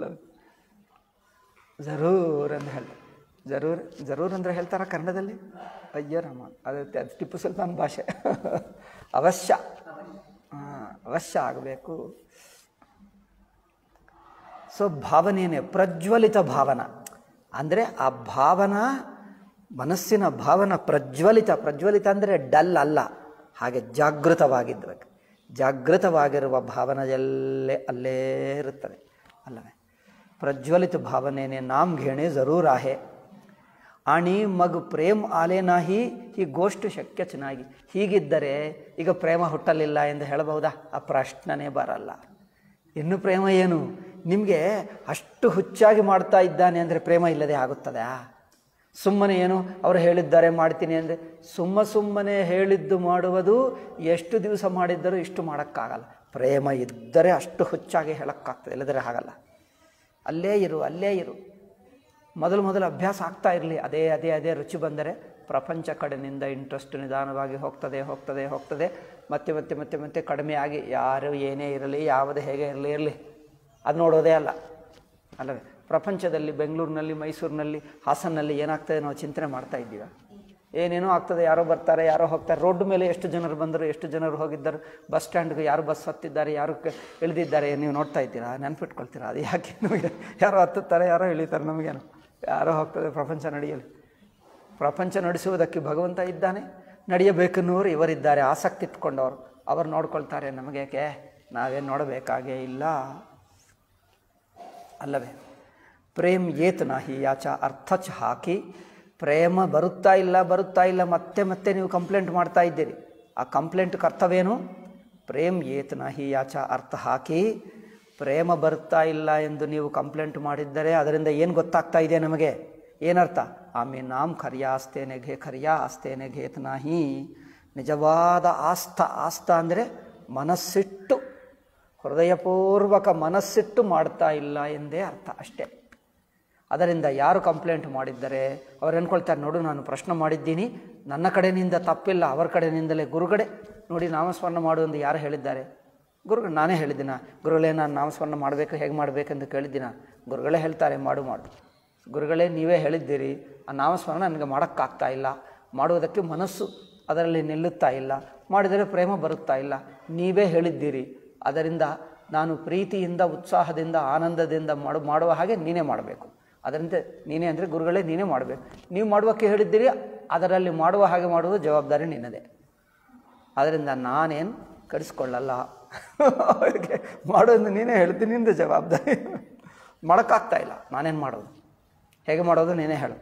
ಜರೂರ್ ಅಂತ ಹೇಳಿ, ಜರೂರ್ ಜರೂರ್ ಅಂದರೆ ಹೇಳ್ತಾರ ಕನ್ನಡದಲ್ಲಿ? ಅಯ್ಯ ರಾಮ, ಅದು ಟಿಪ್ಪು ಸುಲ್ತಾನ್ ಭಾಷೆ. ಅವಶ್ಯ, ಹಾಂ ಅವಶ್ಯ ಆಗಬೇಕು. ಸೊ ಭಾವನೆಯೇ ಪ್ರಜ್ವಲಿತ ಭಾವನ ಅಂದರೆ ಆ ಭಾವನಾ, ಮನಸ್ಸಿನ ಭಾವನ ಪ್ರಜ್ವಲಿತ. ಪ್ರಜ್ವಲಿತ ಅಂದರೆ ಡಲ್ ಅಲ್ಲ, ಹಾಗೆ ಜಾಗೃತವಾಗಿದ್ದಬೇಕು. ಜಾಗೃತವಾಗಿರುವ ಭಾವನೆಯಲ್ಲೇ ಅಲ್ಲೇ ಇರುತ್ತದೆ ಅಲ್ಲವೇ? ಪ್ರಜ್ವಲಿತ ಭಾವನೆಯೇ ನಾಮ್ ಘೇಣೆ ಜರೂರ್ ಆಹೆ. ಆಣಿ ಮಗು ಪ್ರೇಮ್ ಆಲೇನಾಹಿ ಈ ಗೋಷ್ಠಿ ಶಕ್ಯ ಚೆನ್ನಾಗಿ. ಹೀಗಿದ್ದರೆ ಈಗ ಪ್ರೇಮ ಹುಟ್ಟಲಿಲ್ಲ ಎಂದು ಹೇಳಬಹುದಾ? ಆ ಪ್ರಶ್ನೆನೇ ಬರಲ್ಲ. ಇನ್ನು ಪ್ರೇಮ ಏನು? ನಿಮಗೆ ಅಷ್ಟು ಹುಚ್ಚಾಗಿ ಮಾಡ್ತಾ ಇದ್ದಾನೆ ಅಂದರೆ ಪ್ರೇಮ ಇಲ್ಲದೆ ಆಗುತ್ತದಾ? ಸುಮ್ಮನೆ ಏನು ಅವರು ಹೇಳಿದ್ದಾರೆ ಮಾಡ್ತೀನಿ ಅಂದರೆ, ಸುಮ್ಮ ಸುಮ್ಮನೆ ಹೇಳಿದ್ದು ಮಾಡುವುದು ಎಷ್ಟು ದಿವಸ ಮಾಡಿದ್ದರೂ ಇಷ್ಟು ಮಾಡೋಕ್ಕಾಗಲ್ಲ. ಪ್ರೇಮ ಇದ್ದರೆ ಅಷ್ಟು ಹುಚ್ಚಾಗಿ ಹೇಳೋಕ್ಕಾಗ್ತದೆ, ಇಲ್ಲದರೆ ಆಗಲ್ಲ. ಅಲ್ಲೇ ಇರು, ಅಲ್ಲೇ ಇರು. ಮೊದಲು ಮೊದಲು ಅಭ್ಯಾಸ ಆಗ್ತಾ ಇರಲಿ, ಅದೇ ಅದೇ ಅದೇ ರುಚಿ ಬಂದರೆ ಪ್ರಪಂಚ ಕಡೆಯಿಂದ ಇಂಟ್ರೆಸ್ಟ್ ನಿಧಾನವಾಗಿ ಹೋಗ್ತದೆ ಹೋಗ್ತದೆ ಹೋಗ್ತದೆ ಮತ್ತೆ ಮತ್ತೆ ಮತ್ತೆ ಮತ್ತೆ ಕಡಿಮೆಯಾಗಿ ಯಾರು ಏನೇ ಇರಲಿ ಯಾವುದೇ ಹೇಗೆ ಇರಲಿ ಇರಲಿ ಅದು ನೋಡೋದೇ ಅಲ್ಲ ಅಲ್ಲವೇ. ಪ್ರಪಂಚದಲ್ಲಿ ಬೆಂಗಳೂರಿನಲ್ಲಿ ಮೈಸೂರಿನಲ್ಲಿ ಹಾಸನಲ್ಲಿ ಏನಾಗ್ತದೆ ನಾವು ಚಿಂತನೆ ಮಾಡ್ತಾ ಇದ್ದೀವ? ಏನೇನೋ ಆಗ್ತದೆ, ಯಾರೋ ಬರ್ತಾರೆ ಯಾರೋ ಹೋಗ್ತಾರೆ. ರೋಡ್ ಮೇಲೆ ಎಷ್ಟು ಜನರು ಬಂದರು, ಎಷ್ಟು ಜನರು ಹೋಗಿದ್ದರು, ಬಸ್ ಸ್ಟ್ಯಾಂಡ್ಗೆ ಯಾರು ಬಸ್ ಹತ್ತಿದ್ದಾರೆ, ಯಾರು ಇಳಿದಿದ್ದಾರೆ ನೀವು ನೋಡ್ತಾ ಇದ್ದೀರಾ, ನೆನಪಿಟ್ಕೊಳ್ತೀರಾ? ಅದು ಯಾಕೆ ನಮಗೆ ಯಾರೋ ಹತ್ತುತ್ತಾರೆ ಯಾರೋ ಇಳಿತಾರೆ, ನಮಗೇನು ಯಾರೋ ಹೋಗ್ತದೆ. ಪ್ರಪಂಚ ನಡೆಯಲಿ. ಪ್ರಪಂಚ ನಡೆಸುವುದಕ್ಕೆ ಭಗವಂತ ಇದ್ದಾನೆ, ನಡೆಯಬೇಕನ್ನೋರು ಇವರಿದ್ದಾರೆ ಆಸಕ್ತಿ ಇಟ್ಕೊಂಡವರು, ಅವರು ನೋಡ್ಕೊಳ್ತಾರೆ. ನಮಗೇಕೆ? ನಾವೇನು ನೋಡಬೇಕಾಗೇ ಇಲ್ಲ ಅಲ್ಲವೇ. ಪ್ರೇಮ್ ಏತ್ ನಾಹಿ ಯಾಚ ಅರ್ಥಚ್ ಹಾಕಿ, ಪ್ರೇಮ ಬರುತ್ತಾ ಇಲ್ಲ ಬರುತ್ತಾ ಇಲ್ಲ ಮತ್ತೆ ಮತ್ತೆ ನೀವು ಕಂಪ್ಲೇಂಟ್ ಮಾಡ್ತಾ ಇದ್ದೀರಿ. ಆ ಕಂಪ್ಲೇಂಟ್ಗೆ ಅರ್ಥವೇನು? ಪ್ರೇಮ್ ಏತ್ ನಾಹಿ ಯಾಚ ಅರ್ಥ ಹಾಕಿ, ಪ್ರೇಮ ಬರುತ್ತಾ ಇಲ್ಲ ಎಂದು ನೀವು ಕಂಪ್ಲೇಂಟ್ ಮಾಡಿದ್ದರೆ ಅದರಿಂದ ಏನು ಗೊತ್ತಾಗ್ತಾ ಇದೆ ನಮಗೆ? ಏನರ್ಥ? ಆಮೆ ನಾಮ್ ಖರ್ಯಾ ಆಸ್ತೇನೆ ಘೇ ಖರ್ಯಾ ಆಸ್ತೇನೆ ಘೇತ್ ನಾಹಿ. ನಿಜವಾದ ಆಸ್ಥ, ಆಸ್ಥ ಅಂದರೆ ಮನಸ್ಸಿಟ್ಟು, ಹೃದಯಪೂರ್ವಕ ಮನಸ್ಸಿಟ್ಟು ಮಾಡ್ತಾ ಇಲ್ಲ ಎಂದೇ ಅರ್ಥ ಅಷ್ಟೇ. ಅದರಿಂದ ಯಾರು ಕಂಪ್ಲೇಂಟ್ ಮಾಡಿದ್ದಾರೆ ಅವ್ರು ಅಂದ್ಕೊಳ್ತಾರೆ, ನೋಡು ನಾನು ಪ್ರಶ್ನೆ ಮಾಡಿದ್ದೀನಿ, ನನ್ನ ಕಡೆಯಿಂದ ತಪ್ಪಿಲ್ಲ, ಅವರ ಕಡೆಯಿಂದಲೇ. ಗುರುಗಡೆ ನೋಡಿ ನಾಮಸ್ಮರಣ ಮಾಡುವಂದು ಯಾರು ಹೇಳಿದ್ದಾರೆ? ಗುರುಗಳು. ನಾನೇ ಹೇಳಿದ್ದೀನ? ಗುರುಗಳೇ ನಾನು ನಾಮಸ್ಮರಣ ಮಾಡಬೇಕು, ಹೇಗೆ ಮಾಡಬೇಕೆಂದು ಕೇಳಿದ್ದೀನ? ಗುರುಗಳೇ ಹೇಳ್ತಾರೆ ಮಾಡು ಮಾಡು. ಗುರುಗಳೇ ನೀವೇ ಹೇಳಿದ್ದೀರಿ ಆ ನಾಮಸ್ಮರಣ ನನಗೆ ಮಾಡೋಕ್ಕಾಗ್ತಾ ಇಲ್ಲ, ಮಾಡುವುದಕ್ಕೆ ಮನಸ್ಸು ಅದರಲ್ಲಿ ನಿಲ್ಲುತ್ತಾ ಇಲ್ಲ, ಮಾಡಿದರೆ ಪ್ರೇಮ ಬರುತ್ತಾ ಇಲ್ಲ, ನೀವೇ ಹೇಳಿದ್ದೀರಿ. ಅದರಿಂದ ನಾನು ಪ್ರೀತಿಯಿಂದ ಉತ್ಸಾಹದಿಂದ ಆನಂದದಿಂದ ಮಾಡು ಮಾಡುವ ಹಾಗೆ ನೀನೇ ಮಾಡಬೇಕು. ಅದರಿಂದ ನೀನೇ ಅಂದರೆ ಗುರುಗಳೇ ನೀನೇ ಮಾಡಬೇಕು. ನೀವು ಮಾಡುವಕ್ಕೆ ಹೇಳಿದ್ದೀರಿ, ಅದರಲ್ಲಿ ಮಾಡುವ ಹಾಗೆ ಮಾಡುವುದು ಜವಾಬ್ದಾರಿ ನಿನ್ನದೇ. ಅದರಿಂದ ನಾನೇನು ಕಡಿಸ್ಕೊಳ್ಳಲ್ಲ, ಮಾಡೋದು ನೀನೇ ಹೇಳ್ತೀನಿ, ನಿಂದು ಜವಾಬ್ದಾರಿ. ಮಾಡೋಕ್ಕಾಗ್ತಾ ಇಲ್ಲ, ನಾನೇನು ಮಾಡೋದು, ಹೇಗೆ ಮಾಡೋದು ನೀನೇ ಹೇಳು.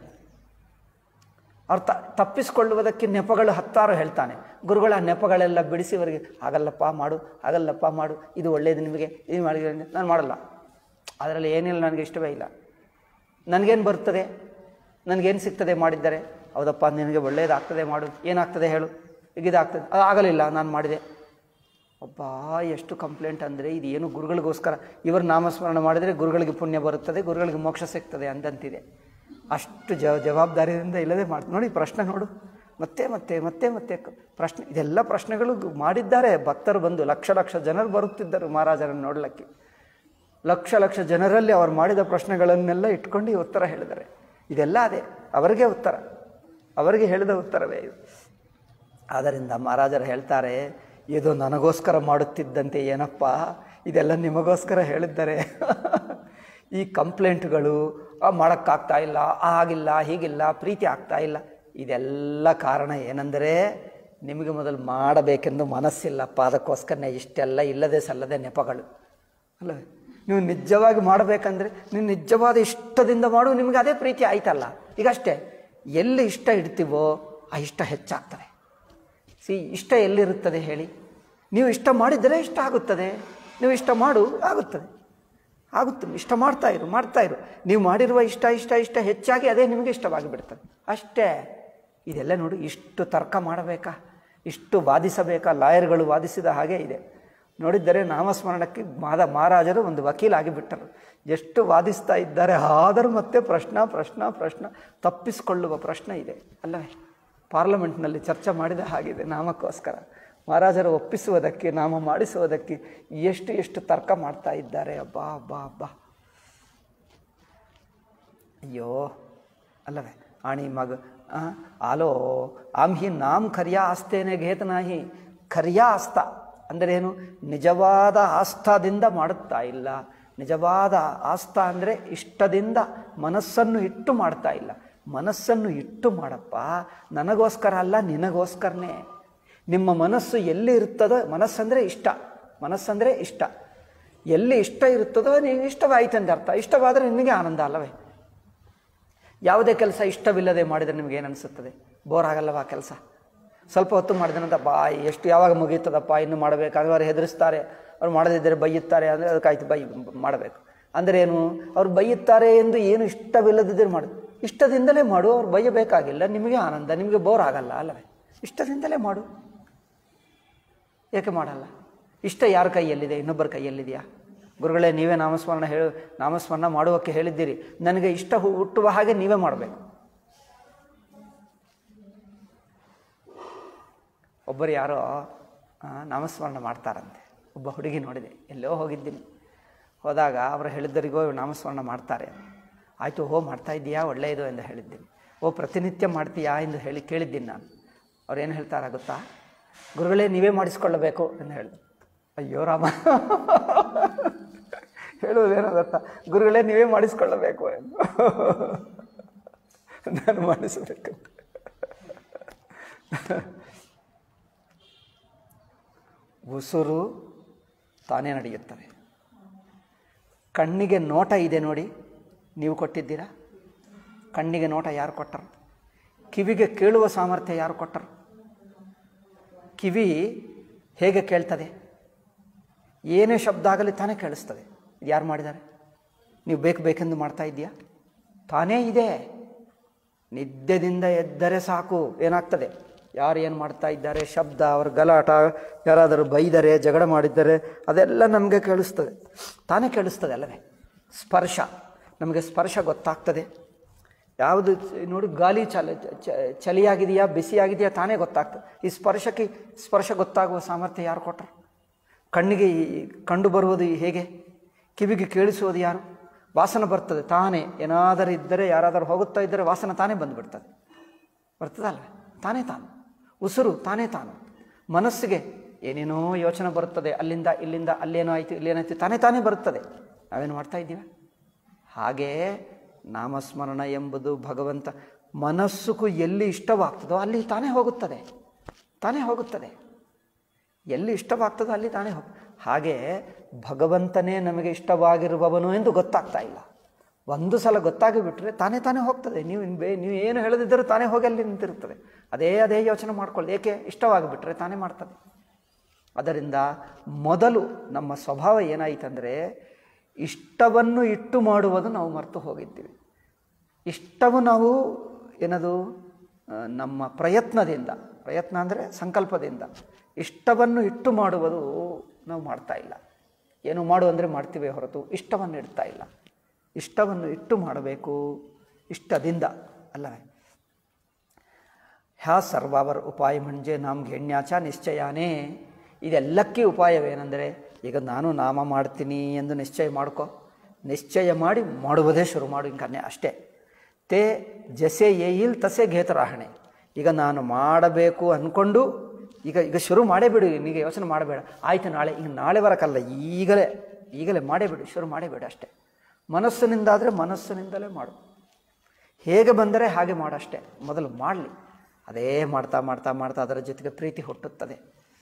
ಅವ್ರು ತ ತಪ್ಪಿಸ್ಕೊಳ್ಳುವುದಕ್ಕೆ ನೆಪಗಳು ಹತ್ತಾರು ಹೇಳ್ತಾನೆ. ಗುರುಗಳ ನೆಪಗಳೆಲ್ಲ ಬಿಡಿಸಿವರಿಗೆ ಆಗಲ್ಲಪ್ಪ ಮಾಡು, ಆಗಲ್ಲಪ್ಪ ಮಾಡು, ಇದು ಒಳ್ಳೆಯದು ನಿಮಗೆ, ಇದು ಮಾಡಿ. ನಾನು ಮಾಡಲ್ಲ, ಅದರಲ್ಲಿ ಏನಿಲ್ಲ, ನನಗೆ ಇಷ್ಟವೇ ಇಲ್ಲ. ನನಗೇನು ಬರ್ತದೆ, ನನಗೇನು ಸಿಗ್ತದೆ ಮಾಡಿದ್ದಾರೆ? ಹೌದಪ್ಪ ನಿನಗೆ ಒಳ್ಳೆಯದಾಗ್ತದೆ ಮಾಡು, ಏನಾಗ್ತದೆ ಹೇಳು, ಈಗಿದಾಗ್ತದೆ, ಅದು ಆಗಲಿಲ್ಲ ನಾನು ಮಾಡಿದೆ. ಒಬ್ಬ ಎಷ್ಟು ಕಂಪ್ಲೇಂಟ್ ಅಂದರೆ ಇದು ಏನು ಗುರುಗಳಿಗೋಸ್ಕರ, ಇವರು ನಾಮಸ್ಮರಣ ಮಾಡಿದರೆ ಗುರುಗಳಿಗೆ ಪುಣ್ಯ ಬರುತ್ತದೆ, ಗುರುಗಳಿಗೆ ಮೋಕ್ಷ ಸಿಗ್ತದೆ ಅಂದಂತಿದೆ. ಅಷ್ಟು ಜ ಜವಾಬ್ದಾರಿಯಿಂದ ಇಲ್ಲದೆ ಮಾಡಿ ನೋಡಿ. ಪ್ರಶ್ನೆ ನೋಡು, ಮತ್ತೆ ಮತ್ತೆ ಮತ್ತೆ ಮತ್ತೆ ಪ್ರಶ್ನೆ. ಇದೆಲ್ಲ ಪ್ರಶ್ನೆಗಳು ಮಾಡಿದ್ದಾರೆ ಭಕ್ತರು ಬಂದು. ಲಕ್ಷ ಲಕ್ಷ ಜನರು ಬರುತ್ತಿದ್ದರು ಮಹಾರಾಜರನ್ನು ನೋಡಲಿಕ್ಕೆ. ಲಕ್ಷ ಲಕ್ಷ ಜನರಲ್ಲಿ ಅವರು ಮಾಡಿದ ಪ್ರಶ್ನೆಗಳನ್ನೆಲ್ಲ ಇಟ್ಕೊಂಡು ಈ ಉತ್ತರ ಹೇಳಿದ್ದಾರೆ. ಇದೆಲ್ಲ ಅದೇ ಅವರಿಗೆ ಉತ್ತರ, ಅವರಿಗೆ ಹೇಳಿದ ಉತ್ತರವೇ ಇದು. ಆದ್ದರಿಂದ ಮಹಾರಾಜರು ಹೇಳ್ತಾರೆ, ಇದು ನನಗೋಸ್ಕರ ಮಾಡುತ್ತಿದ್ದಂತೆ ಏನಪ್ಪ, ಇದೆಲ್ಲ ನಿಮಗೋಸ್ಕರ ಹೇಳಿದ್ದಾರೆ. ಈ ಕಂಪ್ಲೇಂಟ್ಗಳು ಮಾಡೋಕ್ಕಾಗ್ತಾ ಇಲ್ಲ, ಆಗಿಲ್ಲ, ಹೀಗಿಲ್ಲ, ಪ್ರೀತಿ ಆಗ್ತಾ ಇಲ್ಲ, ಇದೆಲ್ಲ ಕಾರಣ ಏನೆಂದರೆ ನಿಮಗೆ ಮೊದಲು ಮಾಡಬೇಕೆಂದು ಮನಸ್ಸಿಲ್ಲಪ್ಪ. ಅದಕ್ಕೋಸ್ಕರನೇ ಇಷ್ಟೆಲ್ಲ ಇಲ್ಲದೆ ಸಲ್ಲದೆ ನೆಪಗಳು ಅಲ್ಲವೇ. ನೀವು ನಿಜವಾಗಿ ಮಾಡಬೇಕಂದ್ರೆ ನೀವು ನಿಜವಾದ ಇಷ್ಟದಿಂದ ಮಾಡು, ನಿಮಗೆ ಅದೇ ಪ್ರೀತಿ ಆಯ್ತಲ್ಲ. ಈಗ ಅಷ್ಟೇ, ಎಲ್ಲಿ ಇಷ್ಟ ಇಡ್ತೀವೋ ಆ ಇಷ್ಟ ಹೆಚ್ಚಾಗ್ತದೆ. ಸಿ ಇಷ್ಟ ಎಲ್ಲಿರುತ್ತದೆ ಹೇಳಿ? ನೀವು ಇಷ್ಟ ಮಾಡಿದರೆ ಇಷ್ಟ ಆಗುತ್ತದೆ, ನೀವು ಇಷ್ಟ ಮಾಡು ಆಗುತ್ತದೆ, ಆಗುತ್ತೆ. ಇಷ್ಟ ಮಾಡ್ತಾ ಇರು ಮಾಡ್ತಾ ಇರು ನೀವು ಮಾಡಿರುವ ಇಷ್ಟ ಇಷ್ಟ ಇಷ್ಟ ಹೆಚ್ಚಾಗಿ ಅದೇ ನಿಮಗೆ ಇಷ್ಟವಾಗಿ ಬಿಡ್ತದೆ ಅಷ್ಟೇ. ಇದೆಲ್ಲ ನೋಡಿ, ಇಷ್ಟು ತರ್ಕ ಮಾಡಬೇಕಾ, ಇಷ್ಟು ವಾದಿಸಬೇಕಾ? ಲಾಯರ್ಗಳು ವಾದಿಸಿದ ಹಾಗೆ ಇದೆ. ನೋಡಿದ್ದರೆ ನಾಮಸ್ಮರಣಕ್ಕೆ ಮಾದ ಮಹಾರಾಜರು ಒಂದು ವಕೀಲಾಗಿ ಬಿಟ್ಟರು. ಎಷ್ಟು ವಾದಿಸ್ತಾ ಇದ್ದಾರೆ, ಆದರೂ ಮತ್ತೆ ಪ್ರಶ್ನ ಪ್ರಶ್ನ ಪ್ರಶ್ನ ತಪ್ಪಿಸಿಕೊಳ್ಳುವ ಪ್ರಶ್ನೆ ಇದೆ ಅಲ್ಲವೇ. ಪಾರ್ಲಿಮೆಂಟ್ನಲ್ಲಿ ಚರ್ಚೆ ಮಾಡಿದ ಹಾಗಿದೆ. ನಾಮಕ್ಕೋಸ್ಕರ ಮಹಾರಾಜರು ಒಪ್ಪಿಸುವುದಕ್ಕೆ, ನಾಮ ಮಾಡಿಸುವುದಕ್ಕೆ ಎಷ್ಟು ಎಷ್ಟು ತರ್ಕ ಮಾಡ್ತಾ ಇದ್ದಾರೆ. ಅಬ್ಬಾ ಅಬ್ಬಾ ಅಬ್ಬಾ, ಅಯ್ಯೋ ಅಲ್ಲವೇ. ಆಣಿ ಮಗ ಆಲೋ ಆಮ್ಹಿ ನಾಮ್ ಖರ್ಯಾ ಆಸ್ತೇನೆ ಘೇತನಾಹಿ. ಖರ್ಯಾ ಆಸ್ಥ ಅಂದರೆ ಏನು? ನಿಜವಾದ ಆಸ್ಥಾದಿಂದ ಮಾಡುತ್ತಾ ಇಲ್ಲ. ನಿಜವಾದ ಆಸ್ಥಾ ಅಂದರೆ ಇಷ್ಟದಿಂದ ಮನಸ್ಸನ್ನು ಇಟ್ಟು ಮಾಡ್ತಾ ಇಲ್ಲ. ಮನಸ್ಸನ್ನು ಇಟ್ಟು ಮಾಡಪ್ಪ, ನನಗೋಸ್ಕರ ಅಲ್ಲ, ನಿನಗೋಸ್ಕರನೇ. ನಿಮ್ಮ ಮನಸ್ಸು ಎಲ್ಲಿ ಇರುತ್ತದೋ, ಮನಸ್ಸಂದರೆ ಇಷ್ಟ, ಮನಸ್ಸಂದರೆ ಇಷ್ಟ, ಎಲ್ಲಿ ಇಷ್ಟ ಇರುತ್ತದೋ ನೀವು ಇಷ್ಟವಾಯಿತಂತ ಅರ್ಥ. ಇಷ್ಟವಾದರೆ ನಿಮಗೆ ಆನಂದ ಅಲ್ಲವೇ. ಯಾವುದೇ ಕೆಲಸ ಇಷ್ಟವಿಲ್ಲದೆ ಮಾಡಿದರೆ ನಿಮಗೆ ಏನು ಅನಿಸುತ್ತದೆ? ಬೋರ್ ಆಗಲ್ಲವ ಆ ಕೆಲಸ? ಸ್ವಲ್ಪ ಹೊತ್ತು ಮಾಡಿದನಂತ ಬಾ ಎಷ್ಟು ಯಾವಾಗ ಮುಗೀತದಪ್ಪ, ಇನ್ನು ಮಾಡಬೇಕಾದ್ರೆ ಅವ್ರು ಹೆದರಿಸ್ತಾರೆ, ಅವ್ರು ಮಾಡದಿದ್ದರೆ ಬೈಯುತ್ತಾರೆ ಅಂದರೆ ಅದಕ್ಕಾಯ್ತು ಬೈ ಮಾಡಬೇಕು ಅಂದರೆ ಏನು? ಅವ್ರು ಬೈಯುತ್ತಾರೆ ಎಂದು ಏನು ಇಷ್ಟವಿಲ್ಲದಿದ್ದರೆ ಮಾಡು, ಇಷ್ಟದಿಂದಲೇ ಮಾಡು, ಅವ್ರು ಬೈಯಬೇಕಾಗಿಲ್ಲ, ನಿಮಗೆ ಆನಂದ, ನಿಮಗೆ ಬೋರ್ ಆಗಲ್ಲ ಅಲ್ಲವೇ. ಇಷ್ಟದಿಂದಲೇ ಮಾಡು. ಏಕೆ ಮಾಡಲ್ಲ? ಇಷ್ಟ ಯಾರ ಕೈಯಲ್ಲಿದೆ? ಇನ್ನೊಬ್ಬರ ಕೈಯಲ್ಲಿದೆಯಾ? ಗುರುಗಳೇ ನೀವೇ ನಾಮಸ್ಮರಣ ಹೇಳಿ ನಾಮಸ್ಮರಣ ಮಾಡುವಕ್ಕೆ ಹೇಳಿದ್ದೀರಿ, ನನಗೆ ಇಷ್ಟ ಹುಟ್ಟುವ ಹಾಗೆ ನೀವೇ ಮಾಡಬೇಕು. ಒಬ್ಬರು ಯಾರೋ ನಾಮಸ್ಮರಣ ಮಾಡ್ತಾರಂತೆ. ಒಬ್ಬ ಹುಡುಗಿ ನೋಡಿದೆ, ಎಲ್ಲೋ ಹೋಗಿದ್ದೀನಿ, ಹೋದಾಗ ಅವರು ಹೇಳಿದ್ದರಿಗೋ ನಾಮಸ್ಮರಣ ಮಾಡ್ತಾರೆ. ಆಯಿತು, ಹೋ ಮಾಡ್ತಾ ಇದ್ದೀಯಾ, ಒಳ್ಳೆಯದು ಎಂದು ಹೇಳಿದ್ದೀನಿ. ಓ ಪ್ರತಿನಿತ್ಯ ಮಾಡ್ತೀಯಾ ಎಂದು ಹೇಳಿ ಕೇಳಿದ್ದೀನಿ ನಾನು. ಅವ್ರೇನು ಹೇಳ್ತಾರ ಗೊತ್ತಾ, ಗುರುಗಳೇ ನೀವೇ ಮಾಡಿಸ್ಕೊಳ್ಳಬೇಕು ಎಂದು ಹೇಳಿದ್ರು. ಅಯ್ಯೋ ರಾಮ, ಹೇಳುವುದೇನೋ ಗೊತ್ತಾ, ಗುರುಗಳೇ ನೀವೇ ಮಾಡಿಸ್ಕೊಳ್ಳಬೇಕು ಎಂದು. ನಾನು ಮಾಡಿಸಬೇಕು. ಉಸಿರು ತಾನೇ ನಡೆಯುತ್ತದೆ. ಕಣ್ಣಿಗೆ ನೋಟ ಇದೆ ನೋಡಿ, ನೀವು ಕೊಟ್ಟಿದ್ದೀರಾ? ಕಣ್ಣಿಗೆ ನೋಟ ಯಾರು ಕೊಟ್ಟರು? ಕಿವಿಗೆ ಕೇಳುವ ಸಾಮರ್ಥ್ಯ ಯಾರು ಕೊಟ್ಟರು? ಕಿವಿ ಹೇಗೆ ಕೇಳ್ತದೆ? ಏನೇ ಶಬ್ದ ಆಗಲಿ ತಾನೇ ಕೇಳಿಸ್ತದೆ. ಇದು ಯಾರು ಮಾಡಿದ್ದಾರೆ? ನೀವು ಬೇಕು ಬೇಕೆಂದು ಮಾಡ್ತಾ ಇದೆಯಾ? ತಾನೇ ಇದೆ. ನಿದ್ದೆದಿಂದ ಎದ್ದರೆ ಸಾಕು, ಏನಾಗ್ತದೆ? ಯಾರು ಏನು ಮಾಡ್ತಾ ಇದ್ದಾರೆ, ಶಬ್ದ, ಅವ್ರ ಗಲಾಟ, ಯಾರಾದರೂ ಬೈದರೆ, ಜಗಳ ಮಾಡಿದ್ದಾರೆ, ಅದೆಲ್ಲ ನಮಗೆ ಕೇಳಿಸ್ತದೆ, ತಾನೇ ಕೇಳಿಸ್ತದೆ ಅಲ್ಲವೇ? ಸ್ಪರ್ಶ, ನಮಗೆ ಸ್ಪರ್ಶ ಗೊತ್ತಾಗ್ತದೆ. ಯಾವುದು ನೋಡಿ, ಗಾಳಿ ಚಲ ಚಳಿಯಾಗಿದೆಯಾ ಬಿಸಿಯಾಗಿದೆಯಾ ತಾನೇ ಗೊತ್ತಾಗ್ತದೆ. ಈ ಸ್ಪರ್ಶಕ್ಕೆ ಸ್ಪರ್ಶ ಗೊತ್ತಾಗುವ ಸಾಮರ್ಥ್ಯ ಯಾರು ಕೊಟ್ಟರು? ಕಣ್ಣಿಗೆ ಕಂಡು ಬರುವುದು ಹೇಗೆ? ಕಿವಿಗೆ ಕೇಳಿಸುವುದು ಯಾರು? ವಾಸನೆ ಬರ್ತದೆ ತಾನೇ. ಏನಾದರೂ ಇದ್ದರೆ, ಯಾರಾದರೂ ಹೋಗುತ್ತಾ ಇದ್ದರೆ ವಾಸನೆ ತಾನೇ ಬಂದುಬಿಡ್ತದೆ, ಬರ್ತದಲ್ಲ, ತಾನೇ ತಾನು. ಉಸಿರು ತಾನೇ ತಾನು. ಮನಸ್ಸಿಗೆ ಏನೇನೋ ಯೋಚನೆ ಬರುತ್ತದೆ, ಅಲ್ಲಿಂದ ಇಲ್ಲಿಂದ, ಅಲ್ಲೇನೋ ಆಯಿತು ಇಲ್ಲೇನಾಯ್ತು, ತಾನೇ ತಾನೇ ಬರುತ್ತದೆ. ನಾವೇನು ಮಾಡ್ತಾ ಇದ್ದೀವಿ? ಹಾಗೇ ನಾಮಸ್ಮರಣ ಎಂಬುದು ಭಗವಂತ ಮನಸ್ಸುಗೂ ಎಲ್ಲಿ ಇಷ್ಟವಾಗ್ತದೋ ಅಲ್ಲಿ ತಾನೇ ಹೋಗುತ್ತದೆ, ತಾನೇ ಹೋಗುತ್ತದೆ. ಎಲ್ಲಿ ಇಷ್ಟವಾಗ್ತದೋ ಅಲ್ಲಿ ತಾನೇ ಹೋಗ. ಹಾಗೆ ಭಗವಂತನೇ ನಮಗೆ ಇಷ್ಟವಾಗಿರುವವನು ಎಂದು ಗೊತ್ತಾಗ್ತಾ ಇಲ್ಲ. ಒಂದು ಸಲ ಗೊತ್ತಾಗಿ ಬಿಟ್ಟರೆ ತಾನೇ ತಾನೇ ಹೋಗ್ತದೆ. ನೀವು ಬೇ ನೀವು ಏನು ಹೇಳದಿದ್ದರೂ ತಾನೇ ಹೋಗಿ ಅಲ್ಲಿ ನಿಂತಿರುತ್ತದೆ. ಅದೇ ಅದೇ ಯೋಚನೆ ಮಾಡ್ಕೊಳ್ಳಿ. ಏಕೆ? ಇಷ್ಟವಾಗಿಬಿಟ್ರೆ ತಾನೇ ಮಾಡ್ತದೆ. ಅದರಿಂದ ಮೊದಲು ನಮ್ಮ ಸ್ವಭಾವ ಏನಾಯಿತಂದರೆ, ಇಷ್ಟವನ್ನು ಇಟ್ಟು ಮಾಡುವುದು ನಾವು ಮರೆತು ಹೋಗಿದ್ದೀವಿ. ಇಷ್ಟವು ನಾವು ಏನದು ನಮ್ಮ ಪ್ರಯತ್ನದಿಂದ, ಪ್ರಯತ್ನ ಅಂದರೆ ಸಂಕಲ್ಪದಿಂದ, ಇಷ್ಟವನ್ನು ಇಟ್ಟು ಮಾಡುವುದು ನಾವು ಮಾಡ್ತಾ ಇಲ್ಲ. ಏನು ಮಾಡು ಅಂದರೆ ಮಾಡ್ತೀವಿ ಹೊರತು ಇಷ್ಟವನ್ನು ಇಡ್ತಾ ಇಲ್ಲ. ಇಷ್ಟವನ್ನು ಇಟ್ಟು ಮಾಡಬೇಕು, ಇಷ್ಟದಿಂದ ಅಲ್ಲವೇ? ಹ್ಯಾ ಸರ್ವಾವರ್ ಉಪಾಯ ಮಂಜೆ ನಾಮ ಘೇಣ್ಯಾಚ ನಿಶ್ಚಯಾನೇ. ಇದೆಲ್ಲಕ್ಕೆ ಉಪಾಯವೇನೆಂದರೆ, ಈಗ ನಾನು ನಾಮ ಮಾಡ್ತೀನಿ ಎಂದು ನಿಶ್ಚಯ ಮಾಡ್ಕೊ. ನಿಶ್ಚಯ ಮಾಡಿ ಮಾಡುವುದೇ ಶುರು ಮಾಡು, ಇಂಕನ್ನೇ ಅಷ್ಟೇ. ತೇ ಜಸೆ ಏಯಿಲ್ ತಸೆ ಘೇತರಾಹಣೆ. ಈಗ ನಾನು ಮಾಡಬೇಕು ಅಂದ್ಕೊಂಡು ಈಗ ಈಗ ಶುರು ಮಾಡೇ ಬಿಡು. ನಿನಗೆ ಯೋಚನೆ ಮಾಡಬೇಡ, ಆಯಿತು ನಾಳೆ, ಈಗ ನಾಳೆ ಬರೋಕ್ಕಲ್ಲ, ಈಗಲೇ ಈಗಲೇ ಮಾಡೇ ಬಿಡು, ಶುರು ಮಾಡೇ ಬಿಡು ಅಷ್ಟೇ. ಮನಸ್ಸಿನಿಂದಾದರೆ ಮನಸ್ಸಿನಿಂದಲೇ ಮಾಡು. ಹೇಗೆ ಬಂದರೆ ಹಾಗೆ ಮಾಡಷ್ಟೇ. ಮೊದಲು ಮಾಡಲಿ. ಅದೇ ಮಾಡ್ತಾ ಮಾಡ್ತಾ ಮಾಡ್ತಾ ಅದರ ಜೊತೆಗೆ ಪ್ರೀತಿ ಹುಟ್ಟುತ್ತದೆ.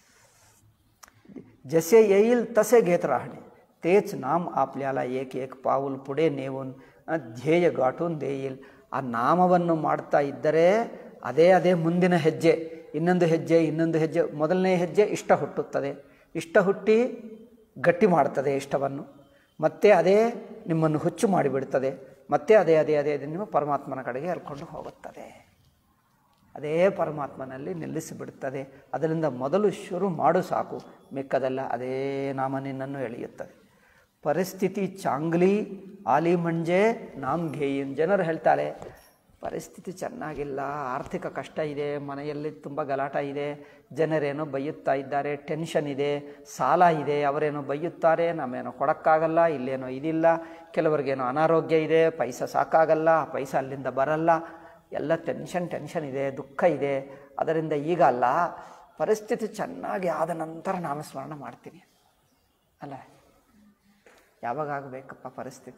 ಜಸೆ ಏಯಿಲ್ ತಸೆ ಘೇತರಾಹಣೆ ತೇಚ್ ನಾಮ್ ಆಪ್ಲ್ಯಾಲ ಏಕ್ ಏಕ್ ಪಾವುಲ್ ಪುಡೆ ನೇವನ್ ಧ್ಯೇಯ ಘಾಟೂನ್ ದೇಯಿಲ್. ಆ ನಾಮವನ್ನು ಮಾಡ್ತಾ ಇದ್ದರೆ ಅದೇ ಅದೇ ಮುಂದಿನ ಹೆಜ್ಜೆ, ಇನ್ನೊಂದು ಹೆಜ್ಜೆ, ಇನ್ನೊಂದು ಹೆಜ್ಜೆ. ಮೊದಲನೇ ಹೆಜ್ಜೆ ಇಷ್ಟ ಹುಟ್ಟುತ್ತದೆ. ಇಷ್ಟ ಹುಟ್ಟಿ ಗಟ್ಟಿ ಮಾಡ್ತದೆ ಇಷ್ಟವನ್ನು. ಮತ್ತೆ ಅದೇ ನಿಮ್ಮನ್ನು ಹುಚ್ಚು ಮಾಡಿಬಿಡ್ತದೆ. ಮತ್ತೆ ಅದೇ ಅದೇ ಅದೇ ಅದೇ ನಿಮ್ಮ ಪರಮಾತ್ಮನ ಕಡೆಗೆ ಎಳ್ಕೊಂಡು ಹೋಗುತ್ತದೆ. ಅದೇ ಪರಮಾತ್ಮನಲ್ಲಿ ನಿಲ್ಲಿಸಿಬಿಡುತ್ತದೆ. ಅದರಿಂದ ಮೊದಲು ಶುರು ಮಾಡು ಸಾಕು, ಮಿಕ್ಕದೆಲ್ಲ ಅದೇ ನಾಮ ನಿನ್ನನ್ನು ಎಳೆಯುತ್ತದೆ. ಪರಿಸ್ಥಿತಿ ಚಾಂಗ್ಲಿ ಆಲಿ ಮಂಜೆ ನಾಮ್ ಘೇಯಿನ್. ಜನರು ಹೇಳ್ತಾರೆ, ಪರಿಸ್ಥಿತಿ ಚೆನ್ನಾಗಿಲ್ಲ, ಆರ್ಥಿಕ ಕಷ್ಟ ಇದೆ, ಮನೆಯಲ್ಲಿ ತುಂಬ ಗಲಾಟ ಇದೆ, ಜನರೇನೋ ಬೈಯುತ್ತಾ ಇದ್ದಾರೆ, ಟೆನ್ಷನ್ ಇದೆ, ಸಾಲ ಇದೆ, ಅವರೇನೋ ಬೈಯುತ್ತಾರೆ, ನಮ್ಮೇನೋ ಕೊಡೋಕ್ಕಾಗಲ್ಲ, ಇಲ್ಲೇನೋ ಇದಿಲ್ಲ, ಕೆಲವರಿಗೇನೋ ಅನಾರೋಗ್ಯ ಇದೆ, ಪೈಸಾ ಸಾಕಾಗಲ್ಲ, ಆ ಪೈಸಾ ಅಲ್ಲಿಂದ ಬರಲ್ಲ, ಎಲ್ಲ ಟೆನ್ಷನ್ ಟೆನ್ಷನ್ ಇದೆ, ದುಃಖ ಇದೆ. ಅದರಿಂದ ಈಗ ಅಲ್ಲ, ಪರಿಸ್ಥಿತಿ ಚೆನ್ನಾಗಿ ಆದ ನಂತರ ನಾಮಸ್ಮರಣ ಮಾಡ್ತೀನಿ ಅಲ್ಲ. ಯಾವಾಗ ಆಗಬೇಕಪ್ಪ ಪರಿಸ್ಥಿತಿ?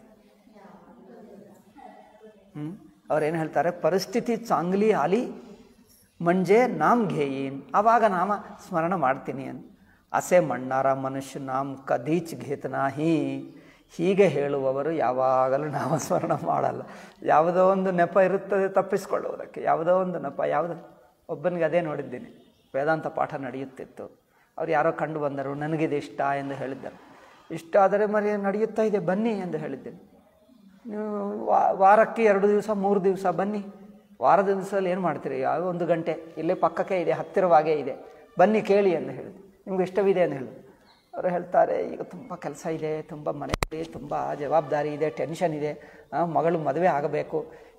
ಹ್ಞೂ ಅವ್ರೇನು ಹೇಳ್ತಾರೆ, ಪರಿಸ್ಥಿತಿ ಚಾಂಗ್ಲಿ ಆಲಿ ಮಂಜೆ ನಾಮ್ ಘೇಯಿನ್. ಆವಾಗ ನಾಮ ಸ್ಮರಣ ಮಾಡ್ತೀನಿ ಅಂತ. ಅಸೆ ಮಣ್ಣಾರ ಮನುಷ್ಯ ನಾಮ್ ಕದೀಚ್ ಘೇತನಾಹಿ. ಹೀಗೆ ಹೇಳುವವರು ಯಾವಾಗಲೂ ನಾಮಸ್ಮರಣ ಮಾಡಲ್ಲ. ಯಾವುದೋ ಒಂದು ನೆಪ ಇರುತ್ತದೆ ತಪ್ಪಿಸ್ಕೊಳ್ಳುವುದಕ್ಕೆ, ಯಾವುದೋ ಒಂದು ನೆಪ. ಯಾವುದೋ ಒಬ್ಬನಿಗೆ ಅದೇ ನೋಡಿದ್ದೀನಿ, ವೇದಾಂತ ಪಾಠ ನಡೆಯುತ್ತಿತ್ತು. ಅವ್ರು ಯಾರೋ ಕಂಡು ಬಂದರು, ನನಗಿದು ಇಷ್ಟ ಎಂದು ಹೇಳಿದ್ದರು. ಇಷ್ಟ ಆದರೆ ಮರಿ ನಡೆಯುತ್ತಾ ಇದೆ, ಬನ್ನಿ ಎಂದು ಹೇಳಿದ್ದೇನೆ. ನೀವು ವಾರಕ್ಕೆ ಎರಡು ದಿವಸ ಮೂರು ದಿವಸ ಬನ್ನಿ. ವಾರದ ದಿವಸದಲ್ಲಿ ಏನು ಮಾಡ್ತೀರಿ? ಯಾವ ಒಂದು ಗಂಟೆ ಇಲ್ಲೇ ಪಕ್ಕಕ್ಕೆ ಇದೆ, ಹತ್ತಿರವಾಗೇ ಇದೆ, ಬನ್ನಿ ಕೇಳಿ ಎಂದು ಹೇಳಿದೆ. ನಿಮ್ಗೆ ಇಷ್ಟವಿದೆ ಎಂದು ಹೇಳಿದ್ರು. ಅವರು ಹೇಳ್ತಾರೆ, ಈಗ ತುಂಬ ಕೆಲಸ ಇದೆ, ತುಂಬ ಮನೆಯಲ್ಲಿ ತುಂಬ ಜವಾಬ್ದಾರಿ ಇದೆ, ಟೆನ್ಷನ್ ಇದೆ, ಮಗಳು ಮದುವೆ ಆಗಬೇಕು,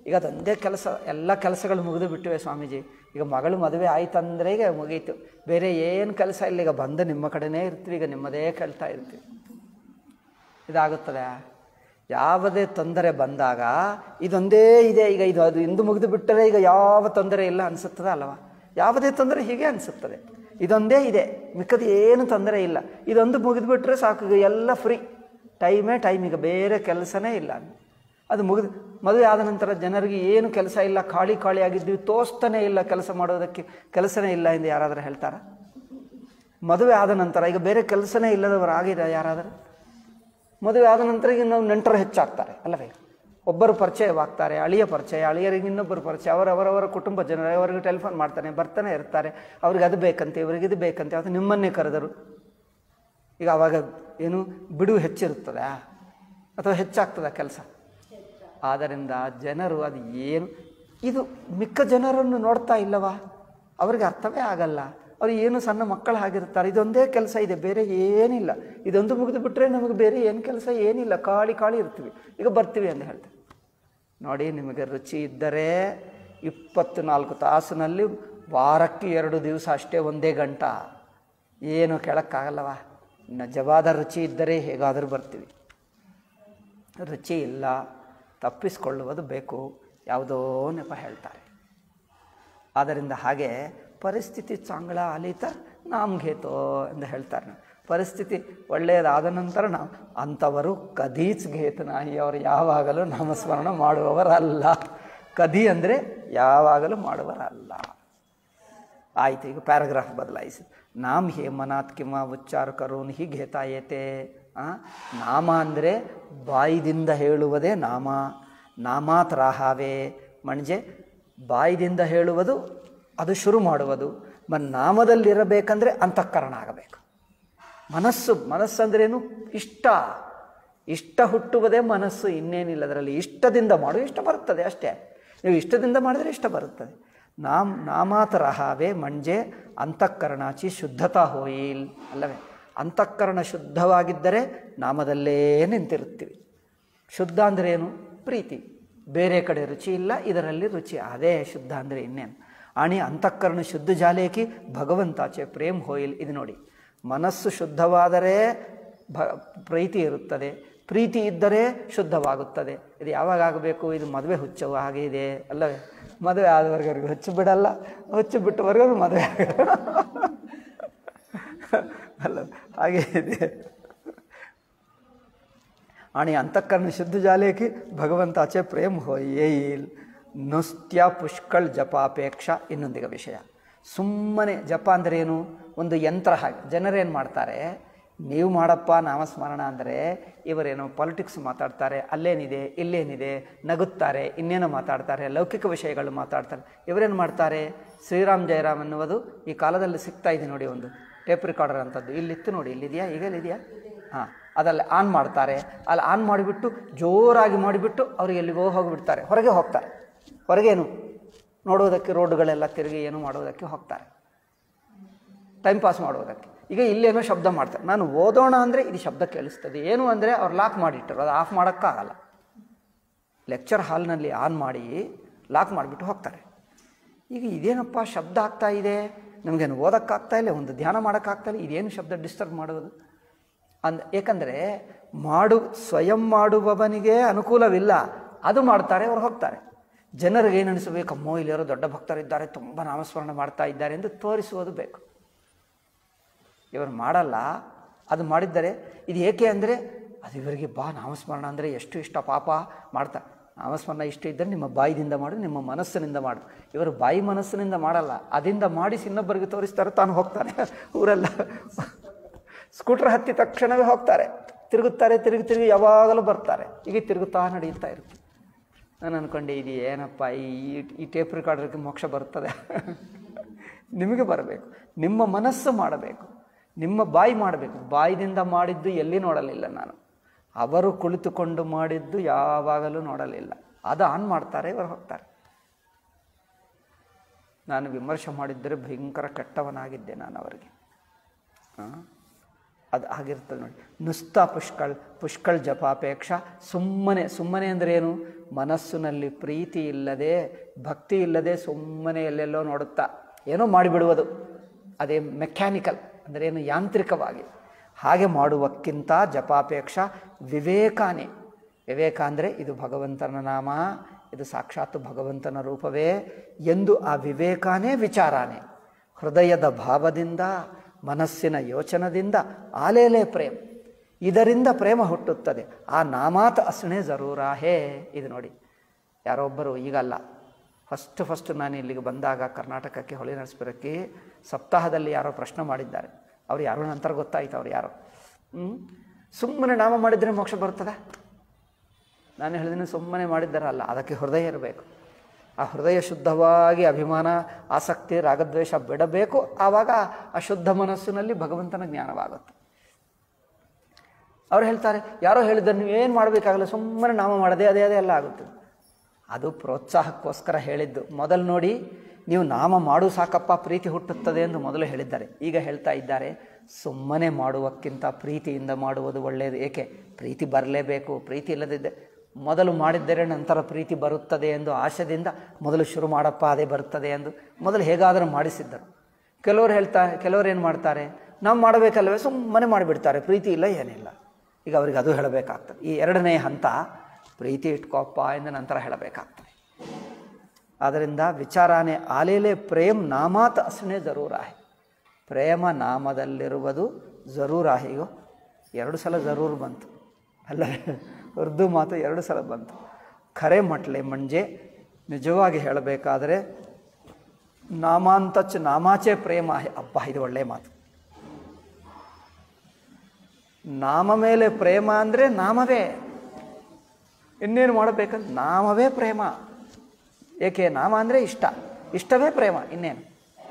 ಈಗ ಅದೊಂದೇ ಕೆಲಸ, ಎಲ್ಲ ಕೆಲಸಗಳು ಮುಗಿದು ಬಿಟ್ಟಿವೆ ಸ್ವಾಮೀಜಿ. ಈಗ ಮಗಳು ಮದುವೆ ಆಯ್ತಂದ್ರೆ ಈಗ ಮುಗೀತು, ಬೇರೆ ಏನು ಕೆಲಸ ಇಲ್ಲ. ಈಗ ಬಂದು ನಿಮ್ಮ ಕಡೆನೇ ಇರ್ತೀವಿ, ಈಗ ನಿಮ್ಮದೇ ಕೇಳ್ತಾ ಇರ್ತೀವಿ. ಇದಾಗುತ್ತದೆ. ಯಾವುದೇ ತೊಂದರೆ ಬಂದಾಗ ಇದೊಂದೇ ಇದೆ, ಈಗ ಇದು ಅದು ಇಂದು ಮುಗಿದು ಬಿಟ್ಟರೆ ಈಗ ಯಾವ ತೊಂದರೆ ಇಲ್ಲ ಅನಿಸುತ್ತದೆ ಅಲ್ವಾ? ಯಾವುದೇ ತೊಂದರೆ ಹೀಗೆ ಅನಿಸುತ್ತದೆ. ಇದೊಂದೇ ಇದೆ, ಮಿಕ್ಕದು ಏನು ತೊಂದರೆ ಇಲ್ಲ. ಇದೊಂದು ಮುಗಿದು ಬಿಟ್ಟರೆ ಸಾಕು, ಈಗ ಎಲ್ಲ ಫ್ರೀ, ಟೈಮೇ ಟೈಮ್, ಈಗ ಬೇರೆ ಕೆಲಸನೇ ಇಲ್ಲ. ಅದು ಮುಗಿದು ಮದುವೆ ಆದ ನಂತರ ಜನರಿಗೆ ಏನು ಕೆಲಸ ಇಲ್ಲ, ಖಾಲಿ ಖಾಲಿ ಆಗಿದ್ದೀವಿ, ತೋರಿಸ್ತಾನೆ ಇಲ್ಲ ಕೆಲಸ ಮಾಡೋದಕ್ಕೆ, ಕೆಲಸನೇ ಇಲ್ಲ ಎಂದು ಯಾರಾದರೂ ಹೇಳ್ತಾರ? ಮದುವೆ ಆದ ನಂತರ ಈಗ ಬೇರೆ ಕೆಲಸನೇ ಇಲ್ಲದವರು ಆಗಿದೆ ಯಾರಾದರೂ? ಮದುವೆ ಆದ ನಂತರ ಈಗ ನಾವು ನೆಂಟರು ಹೆಚ್ಚಾಗ್ತಾರೆ ಅಲ್ಲವೇ? ಒಬ್ಬರು ಪರಿಚಯವಾಗ್ತಾರೆ, ಅಳಿಯ ಪರಿಚಯ, ಅಳಿಯರಿಗೆ ಇನ್ನೊಬ್ಬರು ಪರಿಚಯ, ಅವರವರವರ ಕುಟುಂಬ ಜನರು ಅವರಿಗೆ ಟೆಲಿಫೋನ್ ಮಾಡ್ತಾನೆ ಬರ್ತಾನೆ ಇರ್ತಾರೆ. ಅವ್ರಿಗೆ ಅದು ಬೇಕಂತೆ, ಇವರಿಗೆ ಇದು ಬೇಕಂತೆ, ಅದು ನಿಮ್ಮನ್ನೇ ಕರೆದರು. ಈಗ ಆವಾಗ ಏನು ಬಿಡುವು ಹೆಚ್ಚಿರುತ್ತದೆ ಅಥವಾ ಹೆಚ್ಚಾಗ್ತದೆ ಕೆಲಸ? ಆದ್ದರಿಂದ ಜನರು ಅದು ಏನು, ಇದು ಮಿಕ್ಕ ಜನರನ್ನು ನೋಡ್ತಾ ಇಲ್ಲವಾ? ಅವರಿಗೆ ಅರ್ಥವೇ ಆಗಲ್ಲ. ಅವ್ರು ಏನು ಸಣ್ಣ ಮಕ್ಕಳು ಆಗಿರ್ತಾರೆ, ಇದೊಂದೇ ಕೆಲಸ ಇದೆ, ಬೇರೆ ಏನಿಲ್ಲ. ಇದೊಂದು ಮುಗಿದು ಬಿಟ್ಟರೆ ನಮಗೆ ಬೇರೆ ಏನು ಕೆಲಸ ಏನಿಲ್ಲ, ಖಾಲಿ ಖಾಲಿ ಇರ್ತೀವಿ, ಈಗ ಬರ್ತೀವಿ ಅಂತ ಹೇಳ್ತಾರೆ. ನೋಡಿ, ನಿಮಗೆ ರುಚಿ ಇದ್ದರೆ ಇಪ್ಪತ್ತು ನಾಲ್ಕು ತಾಸಿನಲ್ಲಿ ವಾರಕ್ಕೆ ಎರಡು ದಿವಸ ಅಷ್ಟೇ, ಒಂದೇ ಗಂಟ, ಏನು ಕೇಳೋಕ್ಕಾಗಲ್ಲವ? ನಿಜವಾದ ರುಚಿ ಇದ್ದರೆ ಹೇಗಾದರೂ ಬರ್ತೀವಿ. ರುಚಿ ಇಲ್ಲ, ತಪ್ಪಿಸಿಕೊಳ್ಳುವುದು ಬೇಕು, ಯಾವುದೋ ನೆಪ ಹೇಳ್ತಾರೆ. ಆದ್ದರಿಂದ ಹಾಗೆ ಪರಿಸ್ಥಿತಿ ಚಾಂಗಳ ಅಲಿತ ನಾಮ್ ಘೇತೋ ಎಂದು ಹೇಳ್ತಾರೆ. ಪರಿಸ್ಥಿತಿ ಒಳ್ಳೆಯದಾದ ನಂತರ ನಾವು ಅಂಥವರು ಕದೀಚ್ ಘೇತನಾಹಿ, ಅವರು ಯಾವಾಗಲೂ ನಾಮಸ್ಮರಣ ಮಾಡುವವರಲ್ಲ. ಕದಿ ಅಂದರೆ ಯಾವಾಗಲೂ ಮಾಡುವರಲ್ಲ. ಆಯಿತು, ಈಗ ಪ್ಯಾರಾಗ್ರಾಫ್ ಬದಲಾಯಿಸಿ. ನಾಮ್ ಹೇ ಮನಾತ್ ಕಿಮ ಉಚ್ಚಾರ ಕರೋನ್ ಹಿ ಘೇತಾಯೇತೆ. ನಾಮ ಅಂದರೆ ಬಾಯಿದಿಂದ ಹೇಳುವುದೇ ನಾಮ. ನಾಮಾತ್ ರಾಹಾವೆ ಮಣ್ಜೆ ಬಾಯಿದಿಂದ ಹೇಳುವುದು, ಅದು ಶುರು ಮಾಡುವುದು. ಮ ನಾಮದಲ್ಲಿರಬೇಕಂದ್ರೆ ಅಂತಃಕರಣ ಆಗಬೇಕು. ಮನಸ್ಸು, ಮನಸ್ಸಂದ್ರೇನು? ಇಷ್ಟ. ಇಷ್ಟ ಹುಟ್ಟುವುದೇ ಮನಸ್ಸು, ಇನ್ನೇನಿಲ್ಲ ಅದರಲ್ಲಿ. ಇಷ್ಟದಿಂದ ಮಾಡು, ಇಷ್ಟ ಬರುತ್ತದೆ ಅಷ್ಟೇ. ನೀವು ಇಷ್ಟದಿಂದ ಮಾಡಿದರೆ ಇಷ್ಟ ಬರುತ್ತದೆ. ನಾಮ್ ನಾಮಾತ್ ರಹಾವೆ ಮಂಜೆ ಅಂತಃಕರಣಾಚಿ ಶುದ್ಧತಾ ಹೋಯಿಲ್ ಅಲ್ಲವೇ? ಅಂತಃಕರಣ ಶುದ್ಧವಾಗಿದ್ದರೆ ನಾಮದಲ್ಲೇ ನಿಂತಿರುತ್ತೀವಿ. ಶುದ್ಧ ಅಂದರೆ ಏನು? ಪ್ರೀತಿ. ಬೇರೆ ಕಡೆ ರುಚಿ ಇಲ್ಲ, ಇದರಲ್ಲಿ ರುಚಿ, ಅದೇ ಶುದ್ಧ ಅಂದರೆ ಇನ್ನೇನು? ಆಣಿ ಅಂತಃಕರಣ ಶುದ್ಧ ಜಾಲೇಕಿ ಭಗವಂತಾಚೆ ಪ್ರೇಮ್ ಹೋಯಿಲ್. ಇದು ನೋಡಿ, ಮನಸ್ಸು ಶುದ್ಧವಾದರೆ ಭ ಪ್ರೀತಿ ಇರುತ್ತದೆ, ಪ್ರೀತಿ ಇದ್ದರೆ ಶುದ್ಧವಾಗುತ್ತದೆ. ಇದು ಯಾವಾಗ ಆಗಬೇಕು? ಇದು ಮದುವೆ ಹುಚ್ಚವು ಹಾಗೆ ಇದೆ ಅಲ್ಲವೇ? ಮದುವೆ ಆದವರೆಗೂ ಹುಚ್ಚು ಬಿಡಲ್ಲ, ಹುಚ್ಚು ಬಿಟ್ಟವರೆಗೂ ಮದುವೆ ಆಗ ಅಲ್ಲ, ಹಾಗೆ ಇದೆ. आणि अंतःकरण शुद्ध झाले की भगवंताचे प्रेम होईल. ನುಸ್ತ್ಯ ಪುಷ್ಕಳ್ ಜಪಾಪೇಕ್ಷ ಇನ್ನೊಂದಿಗ ವಿಷಯ. ಸುಮ್ಮನೆ ಜಪ ಅಂದರೆ ಏನು? ಒಂದು ಯಂತ್ರ ಹಾಗೆ. ಜನರೇನು ಮಾಡ್ತಾರೆ, ನೀವು ಮಾಡಪ್ಪ ನಾಮಸ್ಮರಣ ಅಂದರೆ ಇವರೇನೋ ಪಾಲಿಟಿಕ್ಸ್ ಮಾತಾಡ್ತಾರೆ, ಅಲ್ಲೇನಿದೆ ಇಲ್ಲೇನಿದೆ, ನಗುತ್ತಾರೆ, ಇನ್ನೇನೋ ಮಾತಾಡ್ತಾರೆ, ಲೌಕಿಕ ವಿಷಯಗಳು ಮಾತಾಡ್ತಾರೆ. ಇವರೇನು ಮಾಡ್ತಾರೆ? ಶ್ರೀರಾಮ್ ಜಯರಾಮ್ ಅನ್ನುವುದು ಈ ಕಾಲದಲ್ಲಿ ಸಿಗ್ತಾ ಇದೆ ನೋಡಿ, ಒಂದು ಟೇಪ್ ರೆಕಾರ್ಡರ್ ಅಂಥದ್ದು ಇಲ್ಲಿತ್ತು ನೋಡಿ, ಇಲ್ಲಿದೆಯಾ? ಈಗಲ್ಲಿದೆಯಾ? ಹಾಂ, ಅದರಲ್ಲಿ ಆನ್ ಮಾಡ್ತಾರೆ. ಅಲ್ಲಿ ಆನ್ ಮಾಡಿಬಿಟ್ಟು ಜೋರಾಗಿ ಮಾಡಿಬಿಟ್ಟು ಅವ್ರಿಗೆ ಎಲ್ಲಿಗೋ ಹೋಗಿಬಿಡ್ತಾರೆ, ಹೊರಗೆ ಹೋಗ್ತಾರೆ. ಹೊರಗೇನು ನೋಡೋದಕ್ಕೆ, ರೋಡ್ಗಳೆಲ್ಲ ತಿರುಗಿ ಏನು ಮಾಡೋದಕ್ಕೆ ಹೋಗ್ತಾರೆ, ಟೈಮ್ ಪಾಸ್ ಮಾಡೋದಕ್ಕೆ. ಈಗ ಇಲ್ಲೇನೋ ಶಬ್ದ ಮಾಡ್ತಾರೆ, ನಾನು ಓದೋಣ ಅಂದರೆ ಇದು ಶಬ್ದ ಕೇಳಿಸ್ತದೆ. ಏನು ಅಂದರೆ ಅವ್ರು ಲಾಕ್ ಮಾಡಿಟ್ಟರು, ಅದು ಆಫ್ ಮಾಡೋಕ್ಕಾಗಲ್ಲ. ಲೆಕ್ಚರ್ ಹಾಲ್ನಲ್ಲಿ ಆನ್ ಮಾಡಿ ಲಾಕ್ ಮಾಡಿಬಿಟ್ಟು ಹೋಗ್ತಾರೆ. ಈಗ ಇದೇನಪ್ಪ ಶಬ್ದ ಆಗ್ತಾ ಇದೆ, ನಮಗೇನು ಓದೋಕ್ಕಾಗ್ತಾ ಇಲ್ಲ, ಒಂದು ಧ್ಯಾನ ಮಾಡೋಕ್ಕಾಗ್ತಾ ಇಲ್ಲ, ಇದೇನು ಶಬ್ದ ಡಿಸ್ಟರ್ಬ್ ಮಾಡೋದು ಅಂದ್ ಏಕೆಂದರೆ ಮಾಡು ಸ್ವಯಂ ಮಾಡುವವನಿಗೆ ಅನುಕೂಲವಿಲ್ಲ, ಅದು ಮಾಡ್ತಾರೆ, ಅವ್ರು ಹೋಗ್ತಾರೆ. ಜನರಿಗೆ ಏನು ಅನಿಸಬೇಕು? ಅಮ್ಮೋ, ಇಲ್ಲಿರೋ ದೊಡ್ಡ ಭಕ್ತರಿದ್ದಾರೆ, ತುಂಬ ನಾಮಸ್ಮರಣೆ ಮಾಡ್ತಾ ಇದ್ದಾರೆ ಎಂದು ತೋರಿಸುವುದು ಬೇಕು. ಇವರು ಮಾಡಲ್ಲ. ಅದು ಮಾಡಿದ್ದರೆ ಇದು ಏಕೆ ಅಂದರೆ ಅದು ಇವರಿಗೆ ಬಾ ನಾಮಸ್ಮರಣ ಅಂದರೆ ಎಷ್ಟು ಇಷ್ಟ, ಪಾಪ ಮಾಡ್ತಾ. ನಾಮಸ್ಮರಣ ಇಷ್ಟ ಇದ್ದರೆ ನಿಮ್ಮ ಬಾಯಿದಿಂದ ಮಾಡು, ನಿಮ್ಮ ಮನಸ್ಸಿನಿಂದ ಮಾಡು. ಇವರು ಬಾಯಿ ಮನಸ್ಸಿನಿಂದ ಮಾಡಲ್ಲ, ಅದರಿಂದ ಮಾಡಿಸಿ ಇನ್ನೊಬ್ಬರಿಗೆ ತೋರಿಸ್ತಾರೆ, ತಾನು ಹೋಗ್ತಾನೆ. ಊರೆಲ್ಲ ಸ್ಕೂಟ್ರ್ ಹತ್ತಿ ತಕ್ಷಣವೇ ಹೋಗ್ತಾರೆ, ತಿರುಗುತ್ತಾರೆ, ತಿರುಗಿ ತಿರುಗಿ ಯಾವಾಗಲೂ ಬರ್ತಾರೆ. ಈಗ ತಿರುಗುತ್ತಾ ನಡೆಯುತ್ತಾ ಇರುತ್ತೆ. ನಾನು ಅಂದ್ಕೊಂಡೆ, ಇದು ಏನಪ್ಪ, ಈ ಈ ಟೇಪ್ ರೆಕಾರ್ಡರ್ಗೆ ಮೋಕ್ಷ ಬರ್ತದೆ? ನಿಮಗೆ ಬರಬೇಕು, ನಿಮ್ಮ ಮನಸ್ಸು ಮಾಡಬೇಕು, ನಿಮ್ಮ ಬಾಯಿ ಮಾಡಬೇಕು. ಬಾಯಿದಿಂದ ಮಾಡಿದ್ದು ಎಲ್ಲಿ ನೋಡಲಿಲ್ಲ ನಾನು, ಅವರು ಕುಳಿತುಕೊಂಡು ಮಾಡಿದ್ದು ಯಾವಾಗಲೂ ನೋಡಲಿಲ್ಲ. ಅದು ಆನ್ ಮಾಡ್ತಾರೆ, ಇವರು ಹೋಗ್ತಾರೆ. ನಾನು ವಿಮರ್ಶೆ ಮಾಡಿದ್ದರೆ ಭಯಂಕರ ಕೆಟ್ಟವನಾಗಿದ್ದೆ ನಾನು ಅವರಿಗೆ. ಹಾಂ, ಅದು ಆಗಿರ್ತದೆ ನೋಡಿ. ನುಸ್ತಾ ಪುಷ್ಕಳ್ ಪುಷ್ಕಳ್ ಜಪಾಪೇಕ್ಷ ಸುಮ್ಮನೆ ಸುಮ್ಮನೆ ಅಂದರೆ ಏನು? ಮನಸ್ಸಿನಲ್ಲಿ ಪ್ರೀತಿ ಇಲ್ಲದೆ ಭಕ್ತಿ ಇಲ್ಲದೆ ಸುಮ್ಮನೆ ಎಲ್ಲೆಲ್ಲೋ ನೋಡುತ್ತಾ ಏನೋ ಮಾಡಿಬಿಡುವುದು. ಅದೇ ಮೆಕ್ಯಾನಿಕಲ್ ಅಂದರೆ ಏನು? ಯಾಂತ್ರಿಕವಾಗಿ. ಹಾಗೆ ಮಾಡುವಕ್ಕಿಂತ ಜಪಾಪೇಕ್ಷ ವಿವೇಕಾನೇ, ವಿವೇಕ ಅಂದರೆ ಇದು ಭಗವಂತನ ನಾಮ, ಇದು ಸಾಕ್ಷಾತ್ ಭಗವಂತನ ರೂಪವೇ ಎಂದು ಆ ವಿವೇಕಾನೇ ವಿಚಾರಾನೇ ಹೃದಯದ ಭಾವದಿಂದ ಮನಸ್ಸಿನ ಯೋಚನದಿಂದ ಆಲೇಲೆ ಪ್ರೇಮ, ಇದರಿಂದ ಪ್ರೇಮ ಹುಟ್ಟುತ್ತದೆ. ಆ ನಾಮಾತ್ ಅಸ್ಣೆ ಜರೂರಾಹೇ. ಇದು ನೋಡಿ, ಯಾರೊಬ್ಬರು ಈಗಲ್ಲ, ಫಸ್ಟ್ ಫಸ್ಟ್ ನಾನು ಇಲ್ಲಿಗೆ ಬಂದಾಗ ಕರ್ನಾಟಕಕ್ಕೆ ಹೊಳೆ ನರಸೀಪುರಕ್ಕೆ ಸಪ್ತಾಹದಲ್ಲಿ ಯಾರೋ ಪ್ರಶ್ನೆ ಮಾಡಿದ್ದಾರೆ. ಅವ್ರು ಯಾರೋ ನಂತರ ಗೊತ್ತಾಯ್ತು ಅವ್ರು ಯಾರೋ. ಹ್ಞೂ ಸುಮ್ಮನೆ ನಾಮ ಮಾಡಿದರೆ ಮೋಕ್ಷ ಬರ್ತದೆ? ನಾನು ಹೇಳಿದ್ದೀನಿ ಸುಮ್ಮನೆ ಮಾಡಿದ್ದಾರಲ್ಲ, ಅದಕ್ಕೆ ಹೃದಯ ಇರಬೇಕು. ಆ ಹೃದಯ ಶುದ್ಧವಾಗಿ ಅಭಿಮಾನ ಆಸಕ್ತಿ ರಾಗದ್ವೇಷ ಬಿಡಬೇಕು. ಆವಾಗ ಆ ಶುದ್ಧ ಮನಸ್ಸಿನಲ್ಲಿ ಭಗವಂತನ ಜ್ಞಾನವಾಗುತ್ತೆ. ಅವ್ರು ಹೇಳ್ತಾರೆ, ಯಾರೋ ಹೇಳಿದ್ದಾರೆ ನೀವೇನು ಮಾಡಬೇಕಾಗಲ್ಲ, ಸುಮ್ಮನೆ ನಾಮ ಮಾಡದೆ ಅದೇ ಅದೇ ಎಲ್ಲ ಆಗುತ್ತೆ. ಅದು ಪ್ರೋತ್ಸಾಹಕ್ಕೋಸ್ಕರ ಹೇಳಿದ್ದು. ಮೊದಲು ನೋಡಿ, ನೀವು ನಾಮ ಮಾಡು ಸಾಕಪ್ಪ ಪ್ರೀತಿ ಹುಟ್ಟುತ್ತದೆ ಎಂದು ಮೊದಲು ಹೇಳಿದ್ದಾರೆ. ಈಗ ಹೇಳ್ತಾ ಇದ್ದಾರೆ ಸುಮ್ಮನೆ ಮಾಡುವಕ್ಕಿಂತ ಪ್ರೀತಿಯಿಂದ ಮಾಡುವುದು ಒಳ್ಳೆಯದು. ಏಕೆ? ಪ್ರೀತಿ ಬರಲೇಬೇಕು. ಪ್ರೀತಿ ಇಲ್ಲದಿದ್ದೆ ಮೊದಲು ಮಾಡಿದ್ದರೆ ನಂತರ ಪ್ರೀತಿ ಬರುತ್ತದೆ ಎಂದು ಆಶೆದಿಂದ ಮೊದಲು ಶುರು ಮಾಡಪ್ಪ ಅದೇ ಬರುತ್ತದೆ ಎಂದು ಮೊದಲು ಹೇಗಾದರೂ ಮಾಡಿಸಿದ್ದರು. ಕೆಲವರು ಹೇಳ್ತಾ ಕೆಲವರು ಏನು ಮಾಡ್ತಾರೆ, ನಾವು ಮಾಡಬೇಕಲ್ವೇ ಸುಮ್ಮನೆ ಮಾಡಿಬಿಡ್ತಾರೆ, ಪ್ರೀತಿ ಇಲ್ಲ ಏನಿಲ್ಲ. ಈಗ ಅವ್ರಿಗೆ ಅದು ಹೇಳಬೇಕಾಗ್ತದೆ. ಈ ಎರಡನೇ ಹಂತ ಪ್ರೀತಿ ಇಟ್ಕೋಪ್ಪ ಎಂದು ನಂತರ ಹೇಳಬೇಕಾಗ್ತದೆ. ಆದ್ದರಿಂದ ವಿಚಾರಾನೇ ಆಲೇಲೆ ಪ್ರೇಮ್ ನಾಮಾತ್ ಅಸ್ನೇ ಜರೂರಾಹಿ. ಪ್ರೇಮ ನಾಮದಲ್ಲಿರುವುದು ಜರೂರಾಹಿಗೋ ಎರಡು ಸಲ ಜರೂರು ಬಂತು ಅಲ್ಲ, ಉರ್ದು ಮಾತು ಎರಡು ಸಲ ಬಂತು. ಖರೆ ಮಟ್ಲೆ ಮಂಜೆ ನಿಜವಾಗಿ ಹೇಳಬೇಕಾದರೆ ನಾಮಾಂತಚ್ ನಾಮಾಚೆ ಪ್ರೇಮ. ಅಪ್ಪ ಇದು ಒಳ್ಳೆಯ ಮಾತು. ನಾಮ ಮೇಲೆ ಪ್ರೇಮ ಅಂದರೆ ನಾಮವೇ, ಇನ್ನೇನು ಮಾಡಬೇಕಂತ ನಾಮವೇ ಪ್ರೇಮ. ಏಕೆ? ನಾಮ ಅಂದರೆ ಇಷ್ಟ, ಇಷ್ಟವೇ ಪ್ರೇಮ, ಇನ್ನೇನು.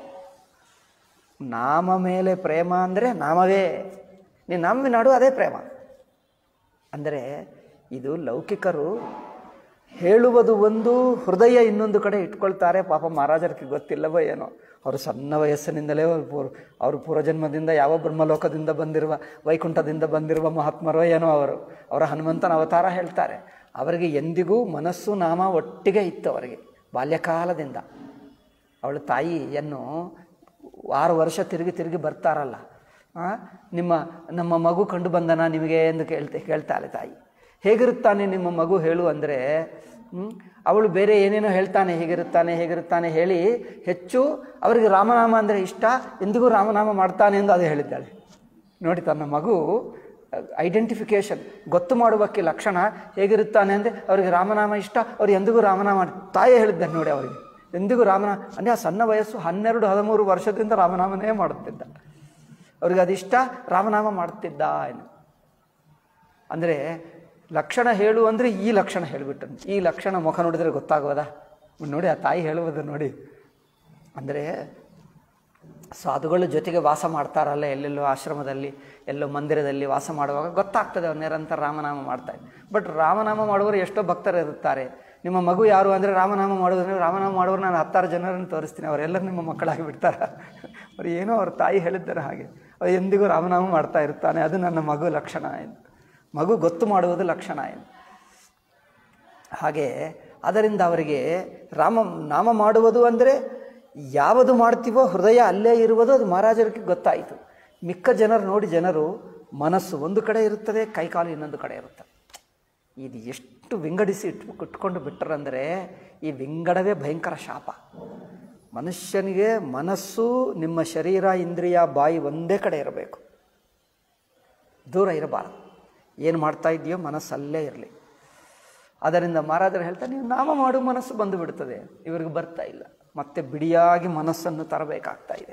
ನಾಮ ಮೇಲೆ ಪ್ರೇಮ ಅಂದರೆ ನಾಮವೇ, ನೀನು ನಾಮವೇ ನಾಡು ಅದೇ ಪ್ರೇಮ. ಅಂದರೆ ಇದು ಲೌಕಿಕರು ಹೇಳುವುದು ಒಂದು, ಹೃದಯ ಇನ್ನೊಂದು ಕಡೆ ಇಟ್ಕೊಳ್ತಾರೆ. ಪಾಪ ಮಹಾರಾಜರಿಗೆ ಗೊತ್ತಿಲ್ಲವೋ ಏನೋ, ಅವರು ಸಣ್ಣ ವಯಸ್ಸಿನಿಂದಲೇ ಪೂರ್ ಅವರು ಪೂರ್ವಜನ್ಮದಿಂದ ಯಾವ ಬ್ರಹ್ಮಲೋಕದಿಂದ ಬಂದಿರುವ ವೈಕುಂಠದಿಂದ ಬಂದಿರುವ ಮಹಾತ್ಮರೋ ಏನೋ ಅವರು ಅವರ ಹನುಮಂತನ ಅವತಾರ ಹೇಳ್ತಾರೆ. ಅವರಿಗೆ ಎಂದಿಗೂ ಮನಸ್ಸು ನಾಮ ಒಟ್ಟಿಗೆ ಇತ್ತು. ಅವರಿಗೆ ಬಾಲ್ಯಕಾಲದಿಂದ ಅವಳ ತಾಯಿಯನ್ನು ಆರು ವರ್ಷ ತಿರುಗಿ ತಿರುಗಿ ಬರ್ತಾರಲ್ಲ, ನಿಮ್ಮ ನಮ್ಮ ಮಗು ಕಂಡು ಬಂದನ ನಿಮಗೆ ಎಂದು ಕೇಳ್ತೆ ಕೇಳ್ತಾಳೆ ತಾಯಿ. ಹೇಗಿರುತ್ತಾನೆ ನಿಮ್ಮ ಮಗು ಹೇಳು ಅಂದರೆ ಅವಳು ಬೇರೆ ಏನೇನೋ ಹೇಳ್ತಾನೆ, ಹೇಗಿರುತ್ತಾನೆ ಹೇಗಿರುತ್ತಾನೆ ಹೇಳಿ ಹೆಚ್ಚು ಅವರಿಗೆ ರಾಮನಾಮ ಅಂದರೆ ಇಷ್ಟ, ಎಂದಿಗೂ ರಾಮನಾಮ ಮಾಡ್ತಾನೆ ಎಂದು ಅದು ಹೇಳಿದ್ದಾಳೆ. ನೋಡಿ, ತನ್ನ ಮಗು ಐಡೆಂಟಿಫಿಕೇಶನ್ ಗೊತ್ತು ಮಾಡುವಕ್ಕೆ ಲಕ್ಷಣ ಹೇಗಿರುತ್ತಾನೆ ಅಂದರೆ ಅವರಿಗೆ ರಾಮನಾಮ ಇಷ್ಟ, ಅವ್ರು ಎಂದಿಗೂ ರಾಮನಾಮ ತಾಯೇ ಹೇಳಿದ್ದಾರೆ ನೋಡಿ ಅವರಿಗೆ ಎಂದಿಗೂ ರಾಮನಾಮ ಅಂದರೆ ಆ ಸಣ್ಣ ವಯಸ್ಸು ಹನ್ನೆರಡು ಹದಿಮೂರು ವರ್ಷದಿಂದ ರಾಮನಾಮನೇ ಮಾಡುತ್ತಿದ್ದ. ಅವ್ರಿಗೆ ಅದಿಷ್ಟ, ರಾಮನಾಮ ಮಾಡುತ್ತಿದ್ದ ಏನು ಅಂದರೆ ಲಕ್ಷಣ ಹೇಳು ಅಂದರೆ ಈ ಲಕ್ಷಣ ಹೇಳಿಬಿಟ್ಟನು. ಈ ಲಕ್ಷಣ ಮುಖ ನೋಡಿದರೆ ಗೊತ್ತಾಗೋದಾ? ನೋಡಿ ಆ ತಾಯಿ ಹೇಳುವುದು ನೋಡಿ. ಅಂದರೆ ಸಾಧುಗಳ ಜೊತೆಗೆ ವಾಸ ಮಾಡ್ತಾರಲ್ಲ, ಎಲ್ಲೆಲ್ಲೋ ಆಶ್ರಮದಲ್ಲಿ ಎಲ್ಲೋ ಮಂದಿರದಲ್ಲಿ ವಾಸ ಮಾಡುವಾಗ ಗೊತ್ತಾಗ್ತದೆ ಅವ್ರು ನಿರಂತರ ರಾಮನಾಮ ಮಾಡ್ತಾರೆ. ಬಟ್ ರಾಮನಾಮ ಮಾಡುವವರು ಎಷ್ಟೋ ಭಕ್ತರು ಇರುತ್ತಾರೆ. ನಿಮ್ಮ ಮಗು ಯಾರು ಅಂದರೆ ರಾಮನಾಮ ಮಾಡೋದ್ರೆ ರಾಮನಾಮ ಮಾಡೋರು ನಾನು ಹತ್ತಾರು ಜನರನ್ನು ತೋರಿಸ್ತೀನಿ, ಅವರೆಲ್ಲರೂ ನಿಮ್ಮ ಮಕ್ಕಳಾಗಿ ಬಿಡ್ತಾರೆ. ಅವ್ರು ಏನೋ ಅವ್ರ ತಾಯಿ ಹೇಳಿದ್ದಾರೆ ಹಾಗೆ, ಅವ್ರು ಎಂದಿಗೂ ರಾಮನಾಮ ಮಾಡ್ತಾ ಇರ್ತಾನೆ, ಅದು ನನ್ನ ಮಗು ಲಕ್ಷಣ ಎಂದು. ಮಗು ಗೊತ್ತು ಮಾಡುವುದು ಲಕ್ಷಣ ಎಂದು. ಹಾಗೆ ಅದರಿಂದ ಅವರಿಗೆ ರಾಮ ನಾಮ ಮಾಡುವುದು ಅಂದರೆ ಯಾವುದು ಮಾಡ್ತೀವೋ ಹೃದಯ ಅಲ್ಲೇ ಇರುವುದು, ಅದು ಮಹಾರಾಜರಿಗೆ ಗೊತ್ತಾಯಿತು. ಮಿಕ್ಕ ಜನರು ನೋಡಿ, ಜನರು ಮನಸ್ಸು ಒಂದು ಕಡೆ ಇರುತ್ತದೆ, ಕೈಕಾಲು ಇನ್ನೊಂದು ಕಡೆ ಇರುತ್ತದೆ. ಇದು ಎಷ್ಟು ವಿಂಗಡಿಸಿ ಇಟ್ಟು ಇಟ್ಕೊಂಡು ಬಿಟ್ಟರಂದರೆ ಈ ವಿಂಗಡವೇ ಭಯಂಕರ ಶಾಪ. ಮನುಷ್ಯನಿಗೆ ಮನಸ್ಸು, ನಿಮ್ಮ ಶರೀರ, ಇಂದ್ರಿಯ, ಬಾಯಿ ಒಂದೇ ಕಡೆ ಇರಬೇಕು, ದೂರ ಇರಬಾರದು. ಏನು ಮಾಡ್ತಾ ಇದೆಯೋ ಮನಸ್ಸಲ್ಲೇ ಇರಲಿ. ಅದರಿಂದ ಮಹಾರಾಜರು ಹೇಳ್ತಾರೆ, ನೀವು ನಾಮ ಮಾಡು ಮನಸ್ಸು ಬಂದು ಬಿಡ್ತದೆ. ಇವರಿಗೆ ಬರ್ತಾ ಇಲ್ಲ, ಮತ್ತೆ ಬಿಡಿಯಾಗಿ ಮನಸ್ಸನ್ನು ತರಬೇಕಾಗ್ತಾ ಇದೆ.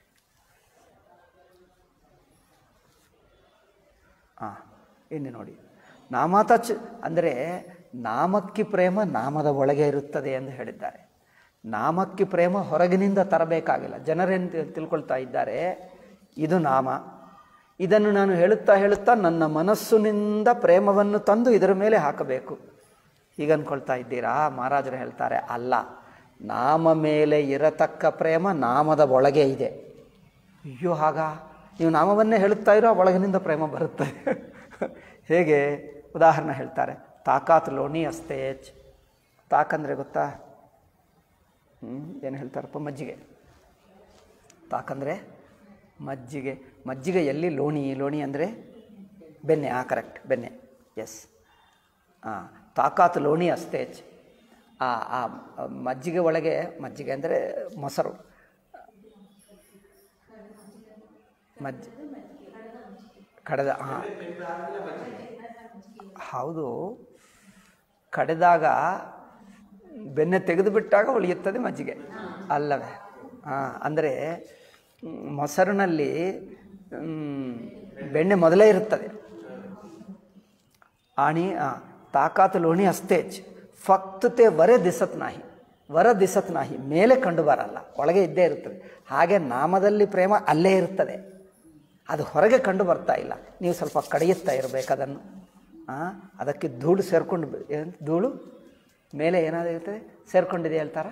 ಹಾಂ ಇನ್ನು ನೋಡಿ, ನಾಮತಚ್ ಅಂದರೆ ನಾಮಕ್ಕೆ ಪ್ರೇಮ ನಾಮದ ಒಳಗೆ ಇರುತ್ತದೆ ಎಂದು ಹೇಳಿದ್ದಾರೆ. ನಾಮಕ್ಕೆ ಪ್ರೇಮ ಹೊರಗಿನಿಂದ ತರಬೇಕಾಗಿಲ್ಲ. ಜನರೇನು ತಿಳ್ಕೊಳ್ತಾ ಇದ್ದಾರೆ, ಇದು ನಾಮ, ಇದನ್ನು ನಾನು ಹೇಳುತ್ತಾ ಹೇಳುತ್ತಾ ನನ್ನ ಮನಸ್ಸಿನಿಂದ ಪ್ರೇಮವನ್ನು ತಂದು ಇದರ ಮೇಲೆ ಹಾಕಬೇಕು ಹೀಗೆ ಅಂದ್ಕೊಳ್ತಾ ಇದ್ದೀರಾ? ಮಹಾರಾಜರು ಹೇಳ್ತಾರೆ, ಅಲ್ಲ, ನಾಮ ಮೇಲೆ ಇರತಕ್ಕ ಪ್ರೇಮ ನಾಮದ ಒಳಗೆ ಇದೆ. ಅಯ್ಯೋ ಹಾಗ ನೀವು ನಾಮವನ್ನೇ ಹೇಳುತ್ತಾ ಇರೋ ಒಳಗಿನಿಂದ ಪ್ರೇಮ ಬರುತ್ತೆ. ಹೇಗೆ ಉದಾಹರಣೆ ಹೇಳ್ತಾರೆ, ತಾಕಾತ್ ಲೋಣಿ ಅಸ್ತೇಚ್. ತಾಕಂದರೆ ಗೊತ್ತಾ? ಹ್ಞೂ ಏನು ಹೇಳ್ತಾರಪ್ಪ? ಮಜ್ಜಿಗೆ. ತಾಕಂದರೆ ಮಜ್ಜಿಗೆ. ಮಜ್ಜಿಗೆ ಎಲ್ಲಿ? ಲೋಣಿ. ಲೋಣಿ ಅಂದರೆ ಬೆಣ್ಣೆ. ಹಾಂ, ಕರೆಕ್ಟ್, ಬೆಣ್ಣೆ. ಎಸ್. ಹಾಂ, ತಾಕಾತ್ ಲೋಣಿ ಅಸ್ತೇಚ್. ಆ ಆ ಮಜ್ಜಿಗೆ ಒಳಗೆ, ಮಜ್ಜಿಗೆ ಅಂದರೆ ಮೊಸರು, ಮಜ್ಜಿ ಕಡೆದ. ಹಾಂ ಹೌದು, ಕಡೆದಾಗ ಬೆಣ್ಣೆ ತೆಗೆದು ಬಿಟ್ಟಾಗ ಉಳಿಯುತ್ತದೆ ಮಜ್ಜಿಗೆ ಅಲ್ಲವೇ? ಹಾಂ, ಅಂದರೆ ಮೊಸರಿನಲ್ಲಿ ಬೆಣ್ಣೆ ಮೊದಲೇ ಇರುತ್ತದೆ. ಆಣಿ ತಾಕಾತ್ ಲೋಣಿ ಅಸ್ತೇಚ್ ಫಕ್ತ್ ತೇ ವರೆ ದಿಸತ್ ನಾಹಿ. ವರ ದಿಸತ್ ನಾಹಿ, ಮೇಲೆ ಕಂಡು ಬರಲ್ಲ, ಒಳಗೆ ಇದ್ದೇ ಇರುತ್ತದೆ. ಹಾಗೆ ನಾಮದಲ್ಲಿ ಪ್ರೇಮ ಅಲ್ಲೇ ಇರುತ್ತದೆ, ಅದು ಹೊರಗೆ ಕಂಡು ಬರ್ತಾ ಇಲ್ಲ. ನೀವು ಸ್ವಲ್ಪ ಕಡಿಯುತ್ತಾ ಇರಬೇಕು ಅದನ್ನು. ಅದಕ್ಕೆ ಧೂಳು ಸೇರ್ಕೊಂಡು, ಧೂಳು ಮೇಲೆ ಏನಾದರೂ ಇರ್ತದೆ ಸೇರ್ಕೊಂಡಿದೆ ಹೇಳ್ತಾರ.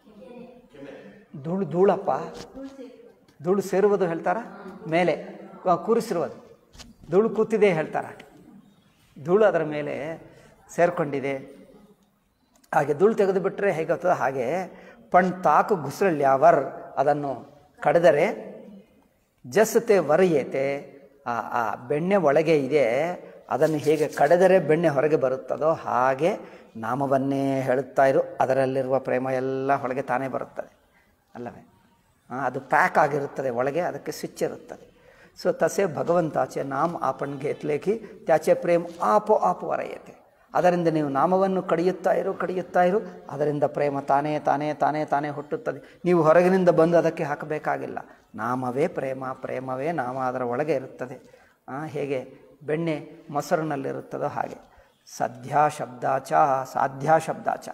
ಧೂಳು ಧೂಳಪ್ಪ, ಧೂಳು ಸೇರುವುದು ಹೇಳ್ತಾರ. ಮೇಲೆ ಕೂರಿಸಿರುವುದು ಧೂಳು ಕೂತಿದೆ ಹೇಳ್ತಾರ. ಧೂಳು ಅದರ ಮೇಲೆ ಸೇರ್ಕೊಂಡಿದೆ. ಹಾಗೆ ಧೂಳು ತೆಗೆದು ಬಿಟ್ಟರೆ ಹೇಗಾಗ್ತದೆ ಹಾಗೆ ಪಣ್ ತಾಕು ಗುಸಳ್ಯಾವರ್, ಅದನ್ನು ಕಡಿದರೆ ಜಸ್ತೆ ವರಿಯೇತೆ, ಆ ಆ ಬೆಣ್ಣೆ ಒಳಗೆ ಇದೆ, ಅದನ್ನು ಹೇಗೆ ಕಡಿದರೆ ಬೆಣ್ಣೆ ಹೊರಗೆ ಬರುತ್ತದೋ ಹಾಗೆ ನಾಮವನ್ನೇ ಹೇಳುತ್ತಾ ಇರು, ಅದರಲ್ಲಿರುವ ಪ್ರೇಮ ಎಲ್ಲ ಹೊರಗೆ ತಾನೇ ಬರುತ್ತದೆ ಅಲ್ಲವೇ? ಅದು ಪ್ಯಾಕ್ ಆಗಿರುತ್ತದೆ ಒಳಗೆ, ಅದಕ್ಕೆ ಸ್ವಿಚ್ ಇರುತ್ತದೆ. ಸೊ ತಸೆ ಭಗವಂತಾಚೆ ನಾಮ್ ಆಪಣ್ ಘೇತ್ಲೇಖಿ ತ್ಯಾಚೆ ಪ್ರೇಮ್ ಆಪೋ ಆಪೋ ವರಯತೆ. ಅದರಿಂದ ನೀವು ನಾಮವನ್ನು ಕಡಿಯುತ್ತಾ ಇರು ಕಡಿಯುತ್ತಾ ಇರು ಅದರಿಂದ ಪ್ರೇಮ ತಾನೇ ತಾನೇ ತಾನೇ ತಾನೇ ಹುಟ್ಟುತ್ತದೆ. ನೀವು ಹೊರಗಿನಿಂದ ಬಂದು ಅದಕ್ಕೆ ಹಾಕಬೇಕಾಗಿಲ್ಲ. ನಾಮವೇ ಪ್ರೇಮ, ಪ್ರೇಮವೇ ನಾಮ ಅದರ ಒಳಗೆ ಇರುತ್ತದೆ. ಹೇಗೆ ಬೆಣ್ಣೆ ಮೊಸರಿನಲ್ಲಿರುತ್ತದೋ ಹಾಗೆ. ಸದ್ಯಾ ಶಬ್ದಾಚ ಸಾಧ್ಯಾ ಶಬ್ದಾಚ.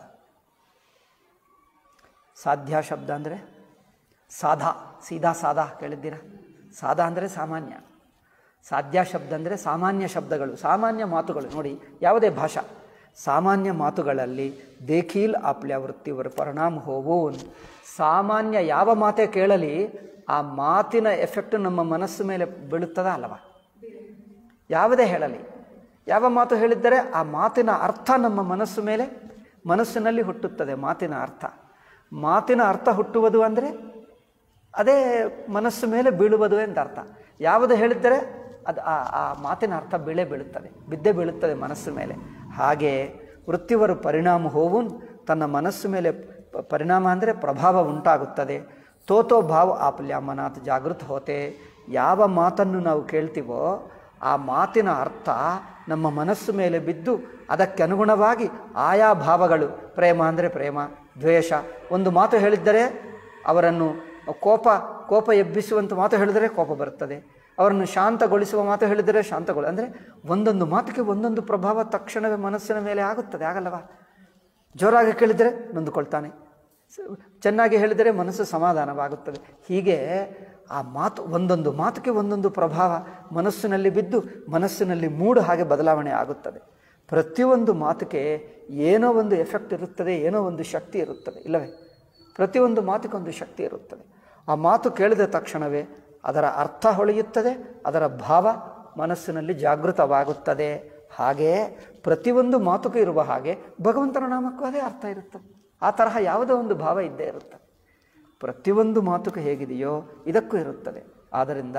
ಸಾಧ್ಯಾ ಶಬ್ದ ಅಂದರೆ ಸಾದಾ, ಸೀದಾ ಸಾದಾ ಕೇಳಿದ್ದೀರಾ? ಸಾದಾ ಅಂದರೆ ಸಾಮಾನ್ಯ. ಸಾಧ್ಯ ಶಬ್ದ ಅಂದರೆ ಸಾಮಾನ್ಯ ಶಬ್ದಗಳು, ಸಾಮಾನ್ಯ ಮಾತುಗಳು. ನೋಡಿ, ಯಾವುದೇ ಭಾಷಾ ಸಾಮಾನ್ಯ ಮಾತುಗಳಲ್ಲಿ ದೇಖೀಲ್ ಆಪ್ಲ್ಯ ವೃತ್ತಿವರ ಪರಿಣಾಮ ಹೋವೂನ್. ಸಾಮಾನ್ಯ ಯಾವ ಮಾತೇ ಕೇಳಲಿ, ಆ ಮಾತಿನ ಎಫೆಕ್ಟ್ ನಮ್ಮ ಮನಸ್ಸು ಮೇಲೆ ಬೀಳುತ್ತದ ಅಲ್ಲವಾ? ಯಾವುದೇ ಹೇಳಲಿ, ಯಾವ ಮಾತು ಹೇಳಿದ್ದರೆ ಆ ಮಾತಿನ ಅರ್ಥ ನಮ್ಮ ಮನಸ್ಸು ಮೇಲೆ, ಮನಸ್ಸಿನಲ್ಲಿ ಹುಟ್ಟುತ್ತದೆ. ಮಾತಿನ ಅರ್ಥ ಮಾತಿನ ಅರ್ಥ ಹುಟ್ಟುವುದು ಅಂದರೆ ಅದೇ ಮನಸ್ಸು ಮೇಲೆ ಬೀಳುವುದು ಅಂತ ಅರ್ಥ. ಯಾವುದು ಹೇಳಿದ್ದರೆ ಅದು ಆ ಆ ಮಾತಿನ ಅರ್ಥ ಬೀಳೇ ಬೀಳುತ್ತದೆ, ಬಿದ್ದೇ ಬೀಳುತ್ತದೆ ಮನಸ್ಸು ಮೇಲೆ. ಹಾಗೆ ವೃತ್ತಿವರು ಪರಿಣಾಮ ಹೋವುನ್, ತನ್ನ ಮನಸ್ಸು ಮೇಲೆ ಪರಿಣಾಮ ಅಂದರೆ ಪ್ರಭಾವ ಉಂಟಾಗುತ್ತದೆ. ತೋತೋ ಭಾವ ಆಪ್ಲ್ಯ ಮನಾತ್ ಜಾಗೃತ ಹೋತೆ. ಯಾವ ಮಾತನ್ನು ನಾವು ಕೇಳ್ತೀವೋ ಆ ಮಾತಿನ ಅರ್ಥ ನಮ್ಮ ಮನಸ್ಸು ಮೇಲೆ ಬಿದ್ದು ಅದಕ್ಕೆ ಅನುಗುಣವಾಗಿ ಆಯಾ ಭಾವಗಳು, ಪ್ರೇಮ ಅಂದರೆ ಪ್ರೇಮ, ದ್ವೇಷ. ಒಂದು ಮಾತು ಹೇಳಿದ್ದರೆ ಅವರನ್ನು ಕೋಪ ಕೋಪ ಎಬ್ಬಿಸುವಂಥ ಮಾತು ಹೇಳಿದರೆ ಕೋಪ ಬರುತ್ತದೆ, ಅವರನ್ನು ಶಾಂತಗೊಳಿಸುವ ಮಾತು ಹೇಳಿದರೆ ಶಾಂತಗೊಳ್ಳ. ಅಂದರೆ ಒಂದೊಂದು ಮಾತಿಗೆ ಒಂದೊಂದು ಪ್ರಭಾವ ತಕ್ಷಣವೇ ಮನಸ್ಸಿನ ಮೇಲೆ ಆಗುತ್ತದೆ, ಆಗಲ್ಲವಾ? ಜೋರಾಗಿ ಕೇಳಿದರೆ ನೊಂದುಕೊಳ್ತಾನೆ, ಚೆನ್ನಾಗಿ ಹೇಳಿದರೆ ಮನಸ್ಸು ಸಮಾಧಾನವಾಗುತ್ತದೆ. ಹೀಗೆ ಆ ಮಾತು, ಒಂದೊಂದು ಮಾತಿಗೆ ಒಂದೊಂದು ಪ್ರಭಾವ ಮನಸ್ಸಿನಲ್ಲಿ ಬಿದ್ದು ಮನಸ್ಸಿನಲ್ಲಿ ಮೂಡು ಹಾಗೆ ಬದಲಾವಣೆ ಆಗುತ್ತದೆ. ಪ್ರತಿಯೊಂದು ಮಾತಿಗೆ ಏನೋ ಒಂದು ಎಫೆಕ್ಟ್ ಇರುತ್ತದೆ, ಏನೋ ಒಂದು ಶಕ್ತಿ ಇರುತ್ತದೆ, ಇಲ್ಲವೇ? ಪ್ರತಿಯೊಂದು ಮಾತಿಗೊಂದು ಶಕ್ತಿ ಇರುತ್ತದೆ. ಆ ಮಾತು ಕೇಳಿದ ತಕ್ಷಣವೇ ಅದರ ಅರ್ಥ ಹೊಳೆಯುತ್ತದೆ, ಅದರ ಭಾವ ಮನಸ್ಸಿನಲ್ಲಿ ಜಾಗೃತವಾಗುತ್ತದೆ. ಹಾಗೆಯೇ ಪ್ರತಿಯೊಂದು ಮಾತುಗೂ ಇರುವ ಹಾಗೆ ಭಗವಂತನ ನಾಮಕ್ಕೂ ಅದೇ ಅರ್ಥ ಇರುತ್ತದೆ. ಆ ತರಹ ಯಾವುದೋ ಒಂದು ಭಾವ ಇದ್ದೇ ಇರುತ್ತದೆ. ಪ್ರತಿಯೊಂದು ಮಾತುಗೂ ಹೇಗಿದೆಯೋ ಇದಕ್ಕೂ ಇರುತ್ತದೆ. ಆದ್ದರಿಂದ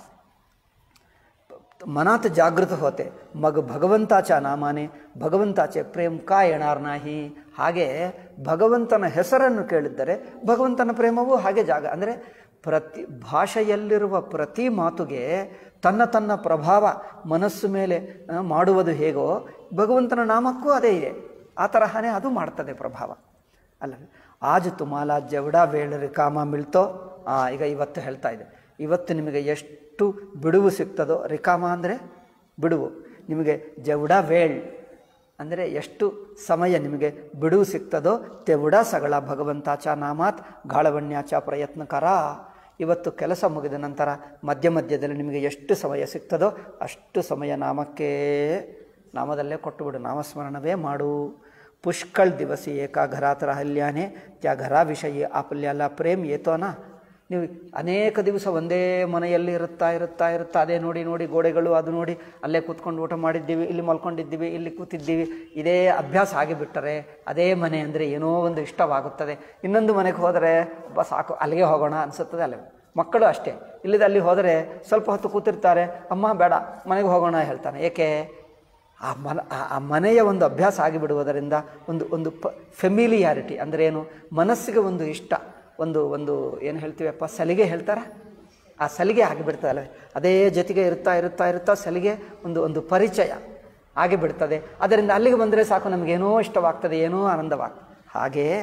ಮನಾತ್ ಜಾಗೃತ ಹೋತೆ ಮಗ ಭಗವಂತಾಚ ನಾಮಾನೆ ಭಗವಂತಾಚೆ ಪ್ರೇಮ್ ಕಾ ಎಣಾರ್ನಾಹಿ. ಹಾಗೆ ಭಗವಂತನ ಹೆಸರನ್ನು ಕೇಳಿದ್ದರೆ ಭಗವಂತನ ಪ್ರೇಮವೂ ಹಾಗೆ ಜಾಗ. ಅಂದರೆ ಪ್ರತಿ ಭಾಷೆಯಲ್ಲಿರುವ ಪ್ರತಿ ಮಾತುಗೆ ತನ್ನ ತನ್ನ ಪ್ರಭಾವ ಮನಸ್ಸು ಮೇಲೆ ಮಾಡುವುದು ಹೇಗೋ ಭಗವಂತನ ನಾಮಕ್ಕೂ ಅದೇ ಇದೆ. ಆ ತರಹನೇ ಅದು ಮಾಡ್ತದೆ ಪ್ರಭಾವ, ಅಲ್ಲವೇ? ಆಜ್ ತುಮಾಲ ಜವಡ ವೇಳ ರಿಕಾಮ ಮಿಳ್ತೋ. ಈಗ ಇವತ್ತು ಹೇಳ್ತಾ ಇದೆ, ಇವತ್ತು ನಿಮಗೆ ಎಷ್ಟು ಬಿಡುವು ಸಿಗ್ತದೋ, ರಿಕಾಮ ಅಂದರೆ ಬಿಡುವು, ನಿಮಗೆ ಜವಡ ವೇಳ್ ಅಂದರೆ ಎಷ್ಟು ಸಮಯ ನಿಮಗೆ ಬಿಡುವು ಸಿಗ್ತದೋ, ತೆವುಡ ಸಗಳ ಭಗವಂತಾಚ ನಾಮಾತ್ ಗಾಳವಣ್ಯಾಚ ಪ್ರಯತ್ನಕರ. ಇವತ್ತು ಕೆಲಸ ಮುಗಿದ ನಂತರ ಮಧ್ಯ ಮಧ್ಯದಲ್ಲಿ ನಿಮಗೆ ಎಷ್ಟು ಸಮಯ ಸಿಗ್ತದೋ ಅಷ್ಟು ಸಮಯ ನಾಮಕ್ಕೆ, ನಾಮದಲ್ಲೇ ಕೊಟ್ಟುಬಿಡು, ನಾಮಸ್ಮರಣವೇ ಮಾಡು. ಪುಷ್ಕಳ್ ದಿವಸಿ ಏಕಾ ಘರಾತ್ ರಹಲ್ಯಾನೆ ತ್ಯಾ ಘರಾ ವಿಷಯ ಆಪಲ್ಯಲ್ಲ ಪ್ರೇಮ್ ಏತೋನಾ. ನೀವು ಅನೇಕ ದಿವಸ ಒಂದೇ ಮನೆಯಲ್ಲಿ ಇರುತ್ತಾ ಇರುತ್ತಾ ಇರುತ್ತಾ ಅದೇ ನೋಡಿ ನೋಡಿ ಗೋಡೆಗಳು ಅದು ನೋಡಿ ಅಲ್ಲೇ ಕೂತ್ಕೊಂಡು ಊಟ ಮಾಡಿದ್ದೀವಿ, ಇಲ್ಲಿ ಮಲ್ಕೊಂಡಿದ್ದೀವಿ, ಇಲ್ಲಿ ಕೂತಿದ್ದೀವಿ, ಇದೇ ಅಭ್ಯಾಸ ಆಗಿಬಿಟ್ಟರೆ ಅದೇ ಮನೆ ಅಂದರೆ ಏನೋ ಒಂದು ಇಷ್ಟವಾಗುತ್ತದೆ. ಇನ್ನೊಂದು ಮನೆಗೆ ಹೋದರೆ ಬಾ ಸಾಕು ಅಲ್ಲಿಗೆ ಹೋಗೋಣ ಅನಿಸುತ್ತದೆ. ಅಲ್ಲೇ ಮಕ್ಕಳು ಅಷ್ಟೇ, ಇಲ್ಲಿದ ಅಲ್ಲಿ ಹೋದರೆ ಸ್ವಲ್ಪ ಹೊತ್ತು ಕೂತಿರ್ತಾರೆ, ಅಮ್ಮ ಬೇಡ ಮನೆಗೆ ಹೋಗೋಣ ಹೇಳ್ತಾನೆ. ಏಕೆ? ಆ ಮನ ಆ ಮನೆಯ ಒಂದು ಅಭ್ಯಾಸ ಆಗಿಬಿಡುವುದರಿಂದ ಒಂದು ಒಂದು ಪ ಫೆಮಿಲಿಯಾರಿಟಿ ಅಂದರೆ ಏನು, ಮನಸ್ಸಿಗೆ ಒಂದು ಇಷ್ಟ, ಒಂದು ಒಂದು ಏನು ಹೇಳ್ತೀವಪ್ಪ ಸಲಿಗೆ ಹೇಳ್ತಾರೆ, ಆ ಸಲಿಗೆ ಆಗಿಬಿಡ್ತದಲ್ಲ, ಅದೇ ಜೊತೆಗೆ ಇರುತ್ತಾ ಇರುತ್ತಾ ಇರುತ್ತಾ ಸಲಿಗೆ ಒಂದು ಒಂದು ಪರಿಚಯ ಆಗಿಬಿಡ್ತದೆ. ಅದರಿಂದ ಅಲ್ಲಿಗೆ ಬಂದರೆ ಸಾಕು ನಮಗೇನೋ ಇಷ್ಟವಾಗ್ತದೆ, ಏನೋ ಆನಂದವಾಗ್ತದೆ. ಹಾಗೆಯೇ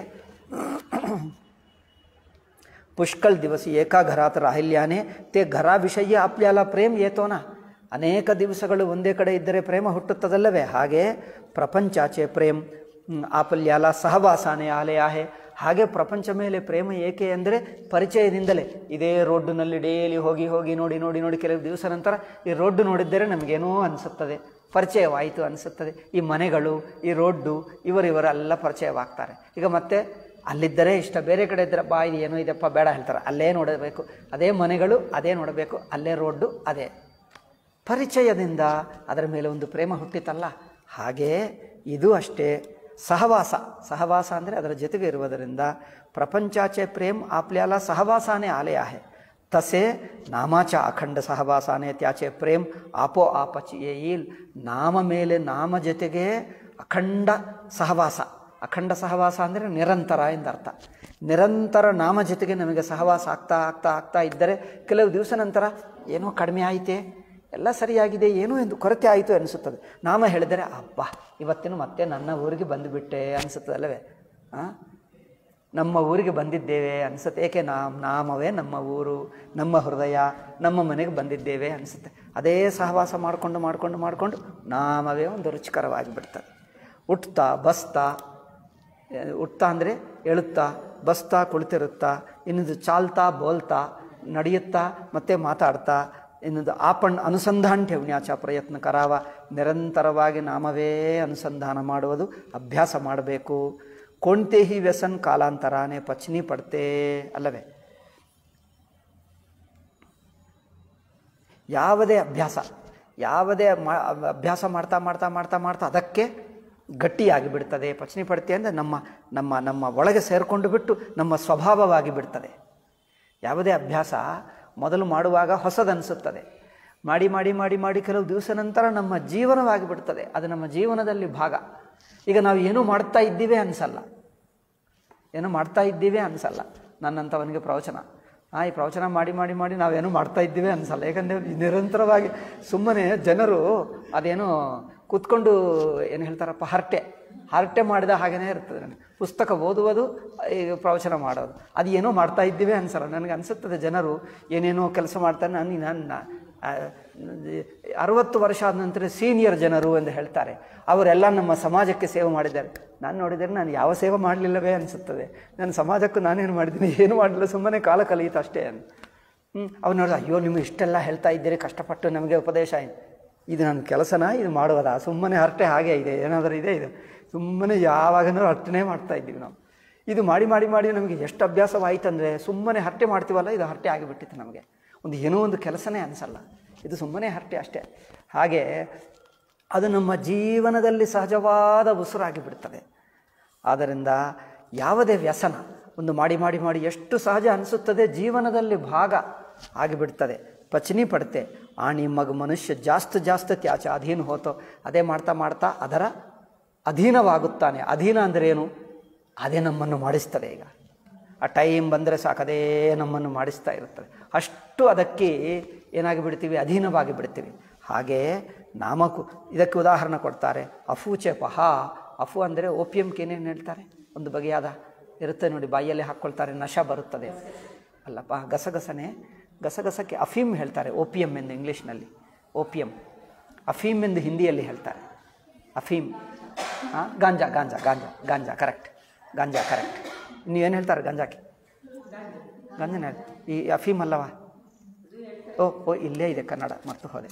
पुष्कळ दिवस एका घरात राहिल्याने ते घराविषयी आपल्याला प्रेम येतो ना. ಅನೇಕ ದಿವಸಗಳು ಒಂದೇ ಕಡೆ ಇದ್ದರೆ ಪ್ರೇಮ ಹುಟ್ಟುತ್ತದಲ್ಲವೇ, ಹಾಗೆ ಪ್ರಪಂಚಾಚೆ ಪ್ರೇಮ್ ಆಪಲ್ಯಾಲ ಸಹವಾಸಾನೇ ಆಲೆ ಆಹೆ. ಹಾಗೆ ಪ್ರಪಂಚ ಮೇಲೆ ಪ್ರೇಮ ಏಕೆ ಅಂದರೆ ಪರಿಚಯದಿಂದಲೇ. ಇದೇ ರೋಡ್ನಲ್ಲಿ ಡೈಲಿ ಹೋಗಿ ಹೋಗಿ ನೋಡಿ ನೋಡಿ ನೋಡಿ ಕೆಲವು ದಿವಸ ನಂತರ ಈ ರೋಡ್ಡು ನೋಡಿದ್ದರೆ ನಮಗೇನೋ ಅನಿಸುತ್ತದೆ, ಪರಿಚಯವಾಯಿತು ಅನಿಸುತ್ತದೆ. ಈ ಮನೆಗಳು, ಈ ರೋಡ್ಡು, ಇವರಿವರೆಲ್ಲ ಪರಿಚಯವಾಗ್ತಾರೆ. ಈಗ ಮತ್ತೆ ಅಲ್ಲಿದ್ದರೆ ಇಷ್ಟ, ಬೇರೆ ಕಡೆ ಇದ್ದರೆ ಬಾ ಇದು ಏನೋ ಇದೆಪ್ಪ ಬೇಡ ಹೇಳ್ತಾರೆ. ಅಲ್ಲೇ ನೋಡಬೇಕು, ಅದೇ ಮನೆಗಳು ಅದೇ ನೋಡಬೇಕು, ಅಲ್ಲೇ ರೋಡ್ಡು ಅದೇ. ಪರಿಚಯದಿಂದ ಅದರ ಮೇಲೆ ಒಂದು ಪ್ರೇಮ ಹುಟ್ಟಿತಲ್ಲ, ಹಾಗೇ ಇದು ಅಷ್ಟೇ. ಸಹವಾಸ, ಸಹವಾಸ ಅಂದರೆ ಅದರ ಜೊತೆಗೆ ಇರುವುದರಿಂದ ಪ್ರಪಂಚಾಚೆ ಪ್ರೇಮ್ ಆಪ್ಲ್ಯಾಲ ಸಹವಾಸಾನೇ ಆಲೆ ಆಹೆ. तसे नामाच्या अखंड सहवासाने त्याचे प्रेम आपो आपच येईल. नाम ಮೇಲೆ ನಾಮ ಜೊತೆಗೆ ಅಖಂಡ ಸಹವಾಸ. ಅಖಂಡ ಸಹವಾಸ ಅಂದರೆ ನಿರಂತರ ಎಂದರ್ಥ. ನಿರಂತರ ನಾಮ ಜೊತೆಗೆ ನಮಗೆ ಸಹವಾಸ ಆಗ್ತಾ ಆಗ್ತಾ ಆಗ್ತಾ ಇದ್ದರೆ ಕೆಲವು ದಿವಸ ನಂತರ ಏನೋ ಕಡಿಮೆ ಆಯಿತೆ, ಎಲ್ಲ ಸರಿಯಾಗಿದೆ, ಏನೋ ಎಂದು ಕೊರತೆ ಆಯಿತು ಅನಿಸುತ್ತದೆ. ನಾಮ ಹೇಳಿದರೆ ಅಬ್ಬಾ ಇವತ್ತಿನ ಮತ್ತೆ ನನ್ನ ಊರಿಗೆ ಬಂದುಬಿಟ್ಟೆ ಅನಿಸುತ್ತದೆ ಅಲ್ಲವೇ. ನಮ್ಮ ಊರಿಗೆ ಬಂದಿದ್ದೇವೆ ಅನಿಸುತ್ತೆ. ಏಕೆ? ನಾಮ ನಾಮವೇ ನಮ್ಮ ಊರು, ನಮ್ಮ ಹೃದಯ, ನಮ್ಮ ಮನೆಗೆ ಬಂದಿದ್ದೇವೆ ಅನಿಸುತ್ತೆ. ಅದೇ ಸಹವಾಸ ಮಾಡಿಕೊಂಡು ಮಾಡಿಕೊಂಡು ಮಾಡಿಕೊಂಡು ನಾಮವೇ ಒಂದು ರುಚಿಕರವಾಗಿ ಬಿಡ್ತದೆ. ಉಟ್ತಾ ಬಸ್ತಾ, ಉಟ್ತಾ ಅಂದರೆ ಎಳುತ್ತಾ, ಬಸ್ತಾ ಕುಳಿತಿರುತ್ತಾ, ಇನ್ನೊಂದು ಚಾಲ್ತಾ ಬೋಲ್ತಾ ನಡೆಯುತ್ತಾ ಮತ್ತು ಮಾತಾಡ್ತಾ, ಇನ್ನೊಂದು ಆಪಣ್ ಅನುಸಂಧಾನ ಠೇವಣ್ಯಾಚ ಪ್ರಯತ್ನ ಕರಾವ. ನಿರಂತರವಾಗಿ ನಾಮವೇ ಅನುಸಂಧಾನ ಮಾಡುವುದು ಅಭ್ಯಾಸ ಮಾಡಬೇಕು. कोणतेही व्यसन कालांतराने पचनी पडते ಅಲ್ಲವೇ. ಯಾವುದೇ ಅಭ್ಯಾಸ ಯಾವುದೇ ಅಭ್ಯಾಸ ಮಾಡ್ತಾ ಮಾಡ್ತಾ ಮಾಡ್ತಾ ಮಾಡ್ತಾ ಅದಕ್ಕೆ ಗಟ್ಟಿಯಾಗಿ ಬಿಡ್ತದೆ. ಪಚನಿ ಪಡ್ತೆ ಅಂದರೆ ನಮ್ಮ ನಮ್ಮ ನಮ್ಮ ಒಳಗೆ ಸೇರಿಕೊಂಡು ಬಿಟ್ಟು ನಮ್ಮ ಸ್ವಭಾವವಾಗಿ ಬಿಡ್ತದೆ. ಯಾವುದೇ ಅಭ್ಯಾಸ ಮೊದಲು ಮಾಡುವಾಗ ಹೊಸದನಿಸುತ್ತದೆ, ಮಾಡಿ ಮಾಡಿ ಮಾಡಿ ಮಾಡಿ ಕೆಲವು ದಿವಸ ನಂತರ ನಮ್ಮ ಜೀವನವಾಗಿ ಬಿಡ್ತದೆ. ಅದು ನಮ್ಮ ಜೀವನದಲ್ಲಿ ಭಾಗ. ಈಗ ನಾವು ಏನೂ ಮಾಡ್ತಾ ಇದ್ದೀವಿ ಅನಿಸಲ್ಲ, ಏನೋ ಮಾಡ್ತಾ ಇದ್ದೀವಿ ಅನಿಸಲ್ಲ. ನನ್ನಂಥವನಿಗೆ ಪ್ರವಚನ ಹಾಂ ಈ ಪ್ರವಚನ ಮಾಡಿ ಮಾಡಿ ಮಾಡಿ ನಾವೇನೋ ಮಾಡ್ತಾ ಇದ್ದೀವಿ ಅನಿಸಲ್ಲ. ಯಾಕಂದರೆ ನಿರಂತರವಾಗಿ ಸುಮ್ಮನೆ ಜನರು ಅದೇನೋ ಕೂತ್ಕೊಂಡು ಏನು ಹೇಳ್ತಾರಪ್ಪ ಹರಟೆ ಹರಟೆ ಮಾಡಿದ ಹಾಗೆಯೇ ಇರ್ತದೆ. ನನಗೆ ಪುಸ್ತಕ ಓದುವುದು, ಈಗ ಪ್ರವಚನ ಮಾಡೋದು, ಅದು ಏನೋ ಮಾಡ್ತಾ ಇದ್ದೀವಿ ಅನಿಸಲ್ಲ. ನನಗೆ ಅನಿಸುತ್ತದೆ ಜನರು ಏನೇನೋ ಕೆಲಸ ಮಾಡ್ತಾರೆ. ನಾನು ನನ್ನ ಅರವತ್ತು ವರ್ಷ ಆದ ನಂತರ ಸೀನಿಯರ್ ಜನರು ಎಂದು ಹೇಳ್ತಾರೆ. ಅವರೆಲ್ಲ ನಮ್ಮ ಸಮಾಜಕ್ಕೆ ಸೇವೆ ಮಾಡಿದ್ದಾರೆ. ನಾನು ನೋಡಿದರೆ ನಾನು ಯಾವ ಸೇವೆ ಮಾಡಲಿಲ್ಲವೇ ಅನಿಸುತ್ತದೆ. ನನ್ನ ಸಮಾಜಕ್ಕೂ ನಾನೇನು ಮಾಡಿದ್ದೀನಿ, ಏನು ಮಾಡಲಿಲ್ಲ, ಸುಮ್ಮನೆ ಕಾಲ ಕಲಿಯಿತು ಅಷ್ಟೇ ಅಂತ. ಹ್ಞೂ ಅವ್ರು ನೋಡಿದ, ಅಯ್ಯೋ ನಿಮಗೆ ಇಷ್ಟೆಲ್ಲ ಹೇಳ್ತಾ ಇದ್ದೀರಿ, ಕಷ್ಟಪಟ್ಟು ನಮಗೆ ಉಪದೇಶ ಆಯಿತು. ಇದು ನನ್ನ ಕೆಲಸನ, ಇದು ಮಾಡುವುದಾ? ಸುಮ್ಮನೆ ಹರಟೆ ಹಾಗೆ ಇದೆ, ಏನಾದರೂ ಇದೆ ಇದೆ ಸುಮ್ಮನೆ ಯಾವಾಗನೂ ಹರಟೆನೇ ಮಾಡ್ತಾ ಇದ್ದೀವಿ ನಾವು. ಇದು ಮಾಡಿ ಮಾಡಿ ಮಾಡಿ ನಮಗೆ ಎಷ್ಟು ಅಭ್ಯಾಸವಾಯಿತಂದರೆ ಸುಮ್ಮನೆ ಹರಟೆ ಮಾಡ್ತೀವಲ್ಲ, ಇದು ಹರಟೆ ಆಗಿಬಿಟ್ಟಿತ್ತು ನಮಗೆ. ಒಂದು ಏನೋ ಒಂದು ಕೆಲಸನೇ ಅನಿಸಲ್ಲ, ಇದು ಸುಮ್ಮನೆ ಹರಟೆ ಅಷ್ಟೇ. ಹಾಗೆ ಅದು ನಮ್ಮ ಜೀವನದಲ್ಲಿ ಸಹಜವಾದ ಉಸಿರಾಗಿ ಬಿಡ್ತದೆ. ಆದ್ದರಿಂದ ಯಾವುದೇ ವ್ಯಸನ ಒಂದು ಮಾಡಿ ಮಾಡಿ ಮಾಡಿ ಎಷ್ಟು ಸಹಜ ಅನಿಸುತ್ತದೆ, ಜೀವನದಲ್ಲಿ ಭಾಗ ಆಗಿಬಿಡ್ತದೆ. ಪಚನಿ ಪಡ್ತೆ ಆಣಿ ಮಗ ಮನುಷ್ಯ ಜಾಸ್ತಿ ಜಾಸ್ತಿ ತ್ಯಾಚ ಅಧೀನ ಹೋತೋ. ಅದೇ ಮಾಡ್ತಾ ಮಾಡ್ತಾ ಅದರ ಅಧೀನವಾಗುತ್ತಾನೆ. ಅಧೀನ ಅಂದರೆ ಏನು? ಅದೇ ನಮ್ಮನ್ನು ಮಾಡಿಸ್ತದೆ. ಈಗ ಆ ಟೈಮ್ ಬಂದರೆ ಸಾಕು ಅದೇ ನಮ್ಮನ್ನು ಮಾಡಿಸ್ತಾ ಇರುತ್ತದೆ. ಅಷ್ಟು ಅದಕ್ಕೆ ಏನಾಗಿ ಬಿಡ್ತೀವಿ, ಅಧೀನವಾಗಿ ಬಿಡ್ತೀವಿ. ಹಾಗೆಯೇ ನಾಮಕು ಇದಕ್ಕೆ ಉದಾಹರಣೆ ಕೊಡ್ತಾರೆ. ಅಫೂಚೆ ಪಹ. ಅಫು ಅಂದರೆ ಓಪಿಯಂಗೆ ಏನೇನು ಹೇಳ್ತಾರೆ, ಒಂದು ಬಗೆಯಾದ ಇರುತ್ತೆ ನೋಡಿ, ಬಾಯಿಯಲ್ಲಿ ಹಾಕ್ಕೊಳ್ತಾರೆ, ನಶ ಬರುತ್ತದೆ ಅಲ್ಲಪ್ಪ, ಗಸಗಸನೆ ಗಸಗಸಕ್ಕೆ ಅಫೀಮ್ ಹೇಳ್ತಾರೆ. ಓಪಿಯಂ ಎಂದು ಇಂಗ್ಲೀಷ್ನಲ್ಲಿ ಓಪಿಯಂ. ಅಫೀಮ್ ಎಂದು ಹಿಂದಿಯಲ್ಲಿ ಹೇಳ್ತಾರೆ. ಅಫೀಮ್ ಹಾಂ ಗಾಂಜಾ ಗಾಂಜಾ ಗಾಂಜಾ ಗಾಂಜಾ ಕರೆಕ್ಟ್ ಗಾಂಜಾ ಕರೆಕ್ಟ್. ನೀವೇನು ಹೇಳ್ತಾರೆ ಗಾಂಜಾಕ್ಕೆ? ಗಾಂಜಾನ ಈ ಅಫೀಮ್ ಅಲ್ಲವಾ? ಓ ಓ ಇಲ್ಲೇ ಇದೆ ಕನ್ನಡ, ಮತ್ತು ಹೋದೆ.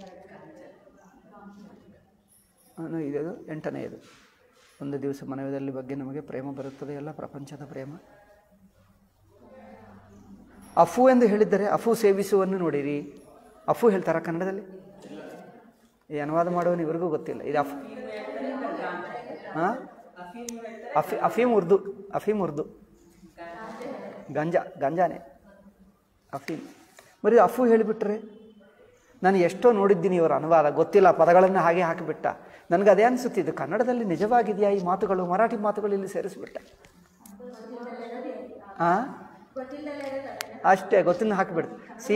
ಇದು ಎಂಟನೆಯದು. ಒಂದು ದಿವಸ ಮನವಿದಲ್ಲಿ ಬಗ್ಗೆ ನಮಗೆ ಪ್ರೇಮ ಬರುತ್ತದೆ, ಎಲ್ಲ ಪ್ರಪಂಚದ ಪ್ರೇಮ. ಅಫು ಎಂದು ಹೇಳಿದ್ದರೆ ಅಫು ಸೇವಿಸುವನ್ನು ನೋಡಿರಿ. ಅಫು ಹೇಳ್ತಾರ ಕನ್ನಡದಲ್ಲಿ? ಈ ಅನುವಾದ ಮಾಡೋನು ಇವ್ರಿಗೂ ಗೊತ್ತಿಲ್ಲ. ಇದು ಅಫ್ ಹಾಂ ಅಫಿ ಅಫೀಮ್ ಉರ್ದು ಅಫೀಮ್ ಉರ್ದು ಗಂಜಾ ಗಂಜಾನೆ ಅಫೀಮ್. ಬರೀ ಅಫು ಹೇಳಿಬಿಟ್ರೆ ನಾನು ಎಷ್ಟೋ ನೋಡಿದ್ದೀನಿ ಇವರ ಅನುವಾದ, ಗೊತ್ತಿಲ್ಲ, ಪದಗಳನ್ನು ಹಾಗೆ ಹಾಕಿಬಿಟ್ಟ. ನನಗೆ ಅದೇ ಅನಿಸುತ್ತಿದ್ದು, ಕನ್ನಡದಲ್ಲಿ ನಿಜವಾಗಿದೆಯಾ ಈ ಮಾತುಗಳು, ಮರಾಠಿ ಮಾತುಗಳು ಇಲ್ಲಿ ಸೇರಿಸ್ಬಿಟ್ಟ. ಹಾಂ ಅಷ್ಟೇ, ಗೊತ್ತಿಲ್ಲ ಹಾಕಿಬಿಡ್ತು. ಸಿ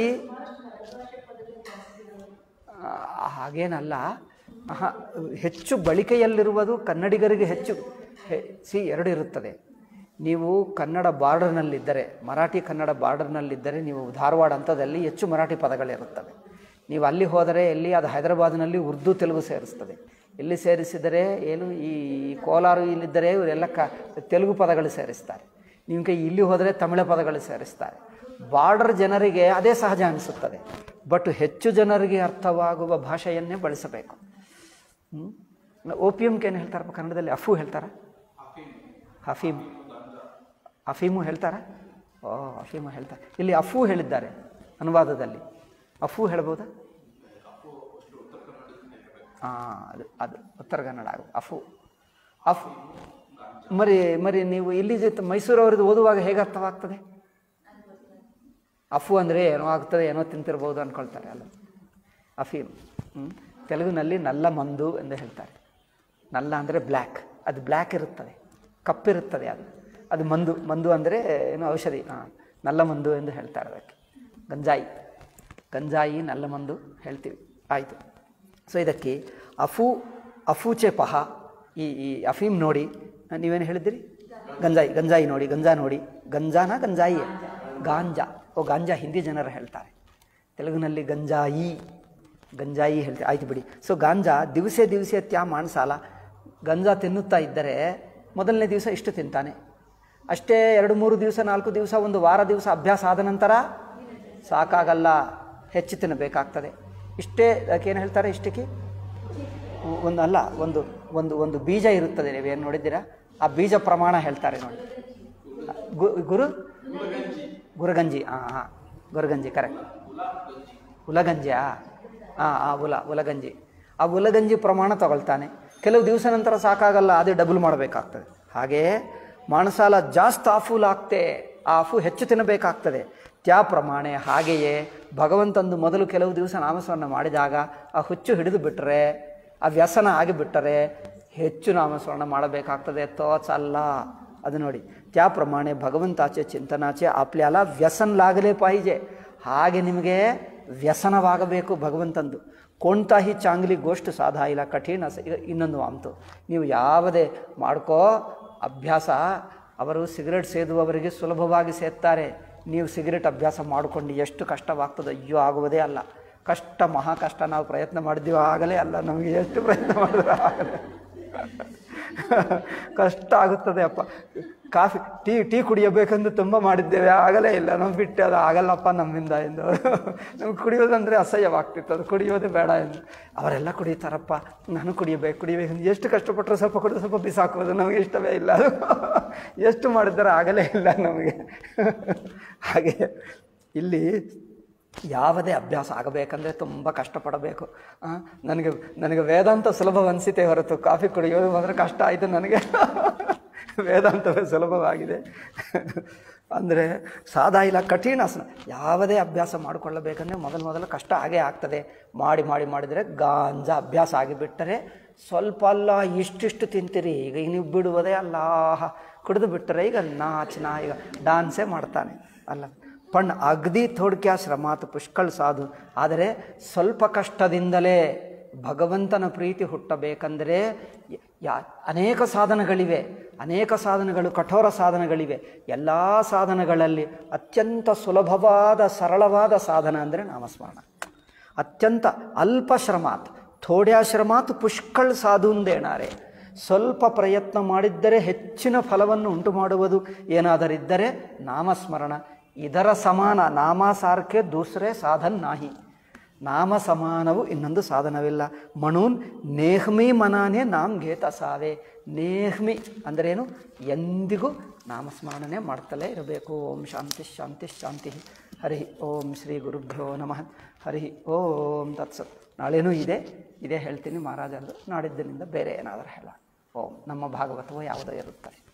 ಹಾಗೇನಲ್ಲ, ಹೆಚ್ಚು ಬಳಕೆಯಲ್ಲಿರುವುದು ಕನ್ನಡಿಗರಿಗೆ ಹೆಚ್ಚು. ಸಿ ಎರಡು ಇರುತ್ತದೆ. ನೀವು ಕನ್ನಡ ಬಾರ್ಡರ್ನಲ್ಲಿದ್ದರೆ, ಮರಾಠಿ ಕನ್ನಡ ಬಾರ್ಡರ್ನಲ್ಲಿದ್ದರೆ, ನೀವು ಧಾರವಾಡ ಅಂಥದ್ದಲ್ಲಿ ಹೆಚ್ಚು ಮರಾಠಿ ಪದಗಳಿರುತ್ತವೆ. ನೀವು ಅಲ್ಲಿ ಹೋದರೆ ಎಲ್ಲಿ ಅದು ಹೈದರಾಬಾದ್ನಲ್ಲಿ ಉರ್ದು ತೆಲುಗು ಸೇರಿಸ್ತದೆ. ಇಲ್ಲಿ ಸೇರಿಸಿದರೆ ಏನು ಈ ಕೋಲಾರ ಇಲ್ಲಿದ್ದರೆ ಇವರೆಲ್ಲ ಕ ತೆಲುಗು ಪದಗಳು ಸೇರಿಸ್ತಾರೆ. ನಿಮಗೆ ಇಲ್ಲಿ ಹೋದರೆ ತಮಿಳ ಪದಗಳು ಸೇರಿಸ್ತಾರೆ. ಬಾರ್ಡರ್ ಜನರಿಗೆ ಅದೇ ಸಹಜ ಅನಿಸುತ್ತದೆ. ಬಟ್ ಹೆಚ್ಚು ಜನರಿಗೆ ಅರ್ಥವಾಗುವ ಭಾಷೆಯನ್ನೇ ಬಳಸಬೇಕು. ಹ್ಞೂ ಓಪಿಯಮ್ಗೆ ಏನು ಹೇಳ್ತಾರಪ್ಪ ಕನ್ನಡದಲ್ಲಿ? ಅಫು ಹೇಳ್ತಾರ? ಹಫೀಮ್ ಅಫೀಮು ಹೇಳ್ತಾರ? ಓ ಅಫೀಮು ಹೇಳ್ತಾರೆ. ಇಲ್ಲಿ ಅಫು ಹೇಳಿದ್ದಾರೆ ಅನುವಾದದಲ್ಲಿ. ಅಫು ಹೇಳ್ಬೋದಾ? ಹಾಂ ಅದು ಅದು ಉತ್ತರ ಕನ್ನಡ ಅಫು ಅಫು ಮರಿ ಮರಿ ನೀವು ಇಲ್ಲಿ ಮೈಸೂರವ್ರದ್ದು ಓದುವಾಗ ಹೇಗೆ ಅರ್ಥವಾಗ್ತದೆ? ಅಫು ಅಂದರೆ ಏನೋ ಆಗ್ತದೆ, ಏನೋ ತಿಂತಿರ್ಬೋದು ಅಂದ್ಕೊಳ್ತಾರೆ. ಅಲ್ಲ, ಅಫೀಮ್. ಹ್ಞೂ ತೆಲುಗಿನಲ್ಲಿ ನಲ್ಲ ಮಂದು ಎಂದು ಹೇಳ್ತಾರೆ. ನಲ್ಲ ಅಂದರೆ ಬ್ಲ್ಯಾಕ್, ಅದು ಬ್ಲ್ಯಾಕ್ ಇರುತ್ತದೆ, ಕಪ್ಪಿರುತ್ತದೆ. ಅದು ಅದು ಮಂದು. ಮಂದು ಅಂದರೆ ಏನು ಔಷಧಿ. ಹಾಂ, ನಲ್ಲ ಮಂದು ಎಂದು ಹೇಳ್ತಾರೆ ಅದಕ್ಕೆ. ಗಂಜಾಯಿ ಗಂಜಾಯಿ ನಲ್ಲ ಮಂದು ಹೇಳ್ತೀವಿ. ಆಯಿತು. ಸೊ ಇದಕ್ಕೆ ಅಫು ಅಫೂಚೆ ಪಹ. ಈ ಈ ಅಫೀಮ್ ನೋಡಿ, ನೀವೇನು ಹೇಳಿದ್ದೀರಿ? ಗಂಜಾಯಿ ಗಂಜಾಯಿ ನೋಡಿ, ಗಂಜಾ ನೋಡಿ. ಗಂಜಾನ ಗಂಜಾಯಿ? ಗಾಂಜಾ. ಓ ಗಾಂಜಾ ಹಿಂದಿ ಜನರು ಹೇಳ್ತಾರೆ. ತೆಲುಗಿನಲ್ಲಿ ಗಂಜಾಯಿ ಗಂಜಾಯಿ ಹೇಳ್ತಾರೆ. ಆಯ್ತು ಬಿಡಿ. ಸೊ ಗಾಂಜಾ ದಿವಸೆ ದಿವಸೆ ತ್ಯಾ ಮಾಣಸಾಲ. ಗಂಜಾ ತಿನ್ನುತ್ತಾ ಇದ್ದರೆ ಮೊದಲನೇ ದಿವಸ ಇಷ್ಟು ತಿಂತಾನೆ, ಅಷ್ಟೇ. ಎರಡು ಮೂರು ದಿವಸ, ನಾಲ್ಕು ದಿವಸ, ಒಂದು ವಾರ ದಿವಸ ಅಭ್ಯಾಸ ಆದ ನಂತರ ಸಾಕಾಗಲ್ಲ, ಹೆಚ್ಚು ತಿನ್ನಬೇಕಾಗ್ತದೆ. ಇಷ್ಟೇ. ಅದಕ್ಕೇನು ಹೇಳ್ತಾರೆ? ಇಷ್ಟಕ್ಕೆ ಒಂದು ಅಲ್ಲ, ಒಂದು ಒಂದು ಒಂದು ಬೀಜ ಇರುತ್ತದೆ. ನೀವೇನು ನೋಡಿದ್ದೀರಾ? ಆ ಬೀಜ ಪ್ರಮಾಣ ಹೇಳ್ತಾರೆ ನೋಡಿ. ಗು ಗುರು ಗುರಗಂಜಿ. ಹಾಂ ಹಾಂ ಗುರಗಂಜಿ ಕರೆಕ್ಟ್. ಉಲಗಂಜಿಯಾ? ಹಾಂ ಆ ಉಲ ಉಲಗಂಜಿ. ಆ ಉಲಗಂಜಿ ಪ್ರಮಾಣ ತಗೊಳ್ತಾನೆ. ಕೆಲವು ದಿವಸ ನಂತರ ಸಾಕಾಗಲ್ಲ, ಅದೇ ಡಬಲ್ ಮಾಡಬೇಕಾಗ್ತದೆ. ಹಾಗೆಯೇ ಮಾಣಸಾಲ ಜಾಸ್ತಿ ಆಫೂಲ್ ಆಗ್ತೆ, ಆ ಆಫು ಹೆಚ್ಚು ತಿನ್ನಬೇಕಾಗ್ತದೆ. ತ್ಯಾ ಪ್ರಮಾಣೆ. ಹಾಗೆಯೇ ಭಗವಂತಂದು ಮೊದಲು ಕೆಲವು ದಿವಸ ನಾಮಸ್ಮರಣೆ ಮಾಡಿದಾಗ ಆ ಹುಚ್ಚು ಹಿಡಿದು ಬಿಟ್ಟರೆ, ಆ ವ್ಯಸನ ಆಗಿಬಿಟ್ಟರೆ ಹೆಚ್ಚು ನಾಮಸ್ಮರಣ ಮಾಡಬೇಕಾಗ್ತದೆ. ತೋಚ್ ಅಲ್ಲ. ಅದು ನೋಡಿ, ತ್ಯಾ ಪ್ರಮಾಣೆ ಭಗವಂತಾಚೆ ಚಿಂತನಾಚೆ ಆಪ್ಲ್ಯಾಲ ವ್ಯಸನ ಲಾಗಲೇ ಪಾಯಿಜೆ. ಹಾಗೆ ನಿಮಗೆ ವ್ಯಸನವಾಗಬೇಕು ಭಗವಂತಂದು. ಕೋಣ್ತಾಹಿ ಚಾಂಗ್ಲಿ ಗೋಷ್ಠ ಸಾಧಾ ಇಲ್ಲ ಕಠಿಣ. ಈಗ ಇನ್ನೊಂದು ಮಾತು, ನೀವು ಯಾವುದೇ ಮಾಡ್ಕೋ ಅಭ್ಯಾಸ. ಅವರು ಸಿಗರೇಟ್ ಸೇದುವವರಿಗೆ ಸುಲಭವಾಗಿ ಸೇದ್ತಾರೆ. ನೀವು ಸಿಗರೇಟ್ ಅಭ್ಯಾಸ ಮಾಡಿಕೊಂಡು ಎಷ್ಟು ಕಷ್ಟವಾಗ್ತದೆ. ಅಯ್ಯೋ ಆಗುವುದೇ ಅಲ್ಲ. ಕಷ್ಟ, ಮಹಾ ಕಷ್ಟ. ನಾವು ಪ್ರಯತ್ನ ಮಾಡಿದ್ದೀವಿ, ಆಗಲೇ ಅಲ್ಲ. ನಮಗೆ ಎಷ್ಟು ಪ್ರಯತ್ನ ಮಾಡಿದ್ರೆ ಆಗಲೇ ಕಷ್ಟ ಆಗುತ್ತದೆ ಅಪ್ಪ. ಕಾಫಿ ಟೀ ಟೀ ಕುಡಿಯಬೇಕೆಂದು ತುಂಬ ಮಾಡಿದ್ದೇವೆ, ಆಗಲೇ ಇಲ್ಲ. ನಾವು ಬಿಟ್ಟೆ, ಅದು ಆಗಲ್ಲಪ್ಪ ನಮ್ಮಿಂದ ಎಂದು. ನಮ್ಗೆ ಕುಡಿಯೋದಂದರೆ ಅಸಹ್ಯವಾಗ್ತಿತ್ತು, ಅದು ಕುಡಿಯೋದೇ ಬೇಡ ಎಂದು. ಅವರೆಲ್ಲ ಕುಡಿತಾರಪ್ಪ, ನಾನು ಕುಡಿಯಬೇಕು ಕುಡಿಯಬೇಕು ಎಷ್ಟು ಕಷ್ಟಪಟ್ಟರು ಸ್ವಲ್ಪ ಕುಡಿದು ಸ್ವಲ್ಪ ಬಿಸಾಕೋದು ನಮಗೆ ಇಷ್ಟವೇ ಇಲ್ಲ. ಅದು ಎಷ್ಟು ಮಾಡಿದರೆ ಆಗಲೇ ಇಲ್ಲ ನಮಗೆ. ಹಾಗೆ ಇಲ್ಲಿ ಯಾವುದೇ ಅಭ್ಯಾಸ ಆಗಬೇಕಂದ್ರೆ ತುಂಬ ಕಷ್ಟಪಡಬೇಕು. ನನಗೆ ನನಗೆ ವೇದಾಂತ ಸುಲಭವನ್ನಿಸಿತೆ ಹೊರತು ಕಾಫಿ ಕುಡಿಯೋದು ಮಾತ್ರ ಕಷ್ಟ ಆಯಿತು ನನಗೆ. ವೇದಾಂತವೇ ಸುಲಭವಾಗಿದೆ ಅಂದರೆ ಸಾದಾ ಇಲ್ಲ ಕಠಿಣ. ಯಾವುದೇ ಅಭ್ಯಾಸ ಮಾಡಿಕೊಳ್ಳಬೇಕಂದ್ರೆ ಮೊದಲು ಮೊದಲು ಕಷ್ಟ ಆಗೇ ಆಗ್ತದೆ. ಮಾಡಿ ಮಾಡಿ ಮಾಡಿದರೆ ಗಾಂಜಾ ಅಭ್ಯಾಸ ಆಗಿಬಿಟ್ಟರೆ ಸ್ವಲ್ಪ ಅಲ್ಲ ಇಷ್ಟಿಷ್ಟು ತಿಂತೀರಿ. ಈಗ ಈಗ ನೀವು ಬಿಡುವುದೇ ಅಲ್ಲ, ಕುಡಿದು ಬಿಟ್ಟರೆ ಈಗ ನಾಚ್ ನಾ ಈಗ ಡಾನ್ಸೇ ಮಾಡ್ತಾನೆ ಅಲ್ಲ. ಪಣ್ ಅಗದಿ ಥೋಡ್ಕ್ಯಾ ಶ್ರಮಾತ್ ಪುಷ್ಕಳ್ ಸಾಧು. ಆದರೆ ಸ್ವಲ್ಪ ಕಷ್ಟದಿಂದಲೇ ಭಗವಂತನ ಪ್ರೀತಿ ಹುಟ್ಟಬೇಕಂದರೆ ಯಾ ಅನೇಕ ಸಾಧನಗಳಿವೆ. ಅನೇಕ ಸಾಧನಗಳು, ಕಠೋರ ಸಾಧನಗಳಿವೆ. ಎಲ್ಲ ಸಾಧನಗಳಲ್ಲಿ ಅತ್ಯಂತ ಸುಲಭವಾದ ಸರಳವಾದ ಸಾಧನ ಅಂದರೆ ನಾಮಸ್ಮರಣ. ಅತ್ಯಂತ ಅಲ್ಪ ಶ್ರಮಾತ್ ಥೋಡ್ಯಾ ಶ್ರಮಾತ್ ಪುಷ್ಕಳ್ ಸಾಧು ಅಂದೇನಾರೆ. ಸ್ವಲ್ಪ ಪ್ರಯತ್ನ ಮಾಡಿದ್ದರೆ ಹೆಚ್ಚಿನ ಫಲವನ್ನು ಉಂಟು ಮಾಡುವುದು ಏನಾದರಿದ್ದರೆ ನಾಮಸ್ಮರಣ. ಇದರ ಸಮಾನ ನಾಮ ಸಾರ್ಕೆ ದೂಸರೆ ಸಾಧನ್ ನಾಹಿ. ನಾಮ ಸಮಾನವು ಇನ್ನೊಂದು ಸಾಧನವಿಲ್ಲ. ಮಣೂನ್ ನೇಹ್ಮಿ ಮನಾನೇ ನಾಮ್ ಗೇತ ಸಾವೆ. ನೇಹ್ಮಿ ಅಂದ್ರೇನು? ಎಂದಿಗೂ ನಾಮಸ್ಮರಣೆ ಮಾಡ್ತಲೇ ಇರಬೇಕು. ಓಂ ಶಾಂತಿ ಶಾಂತಿ ಶಾಂತಿ. ಹರಿ ಓಂ ಶ್ರೀ ಗುರುಭ್ಯೋ ನಮಃ. ಹರಿ ಓಂ ತತ್ಸತ್. ನಾಳೆನೂ ಇದೆ ಇದೇ ಹೇಳ್ತೀನಿ ಮಹಾರಾಜರದು. ನಾಡಿದ್ದಿನಿಂದ ಬೇರೆ ಏನಾದರೂ ಹೇಳೋಣ. ಓಂ ನಮ್ಮ ಭಾಗವತವು ಯಾವುದೋ ಇರುತ್ತದೆ.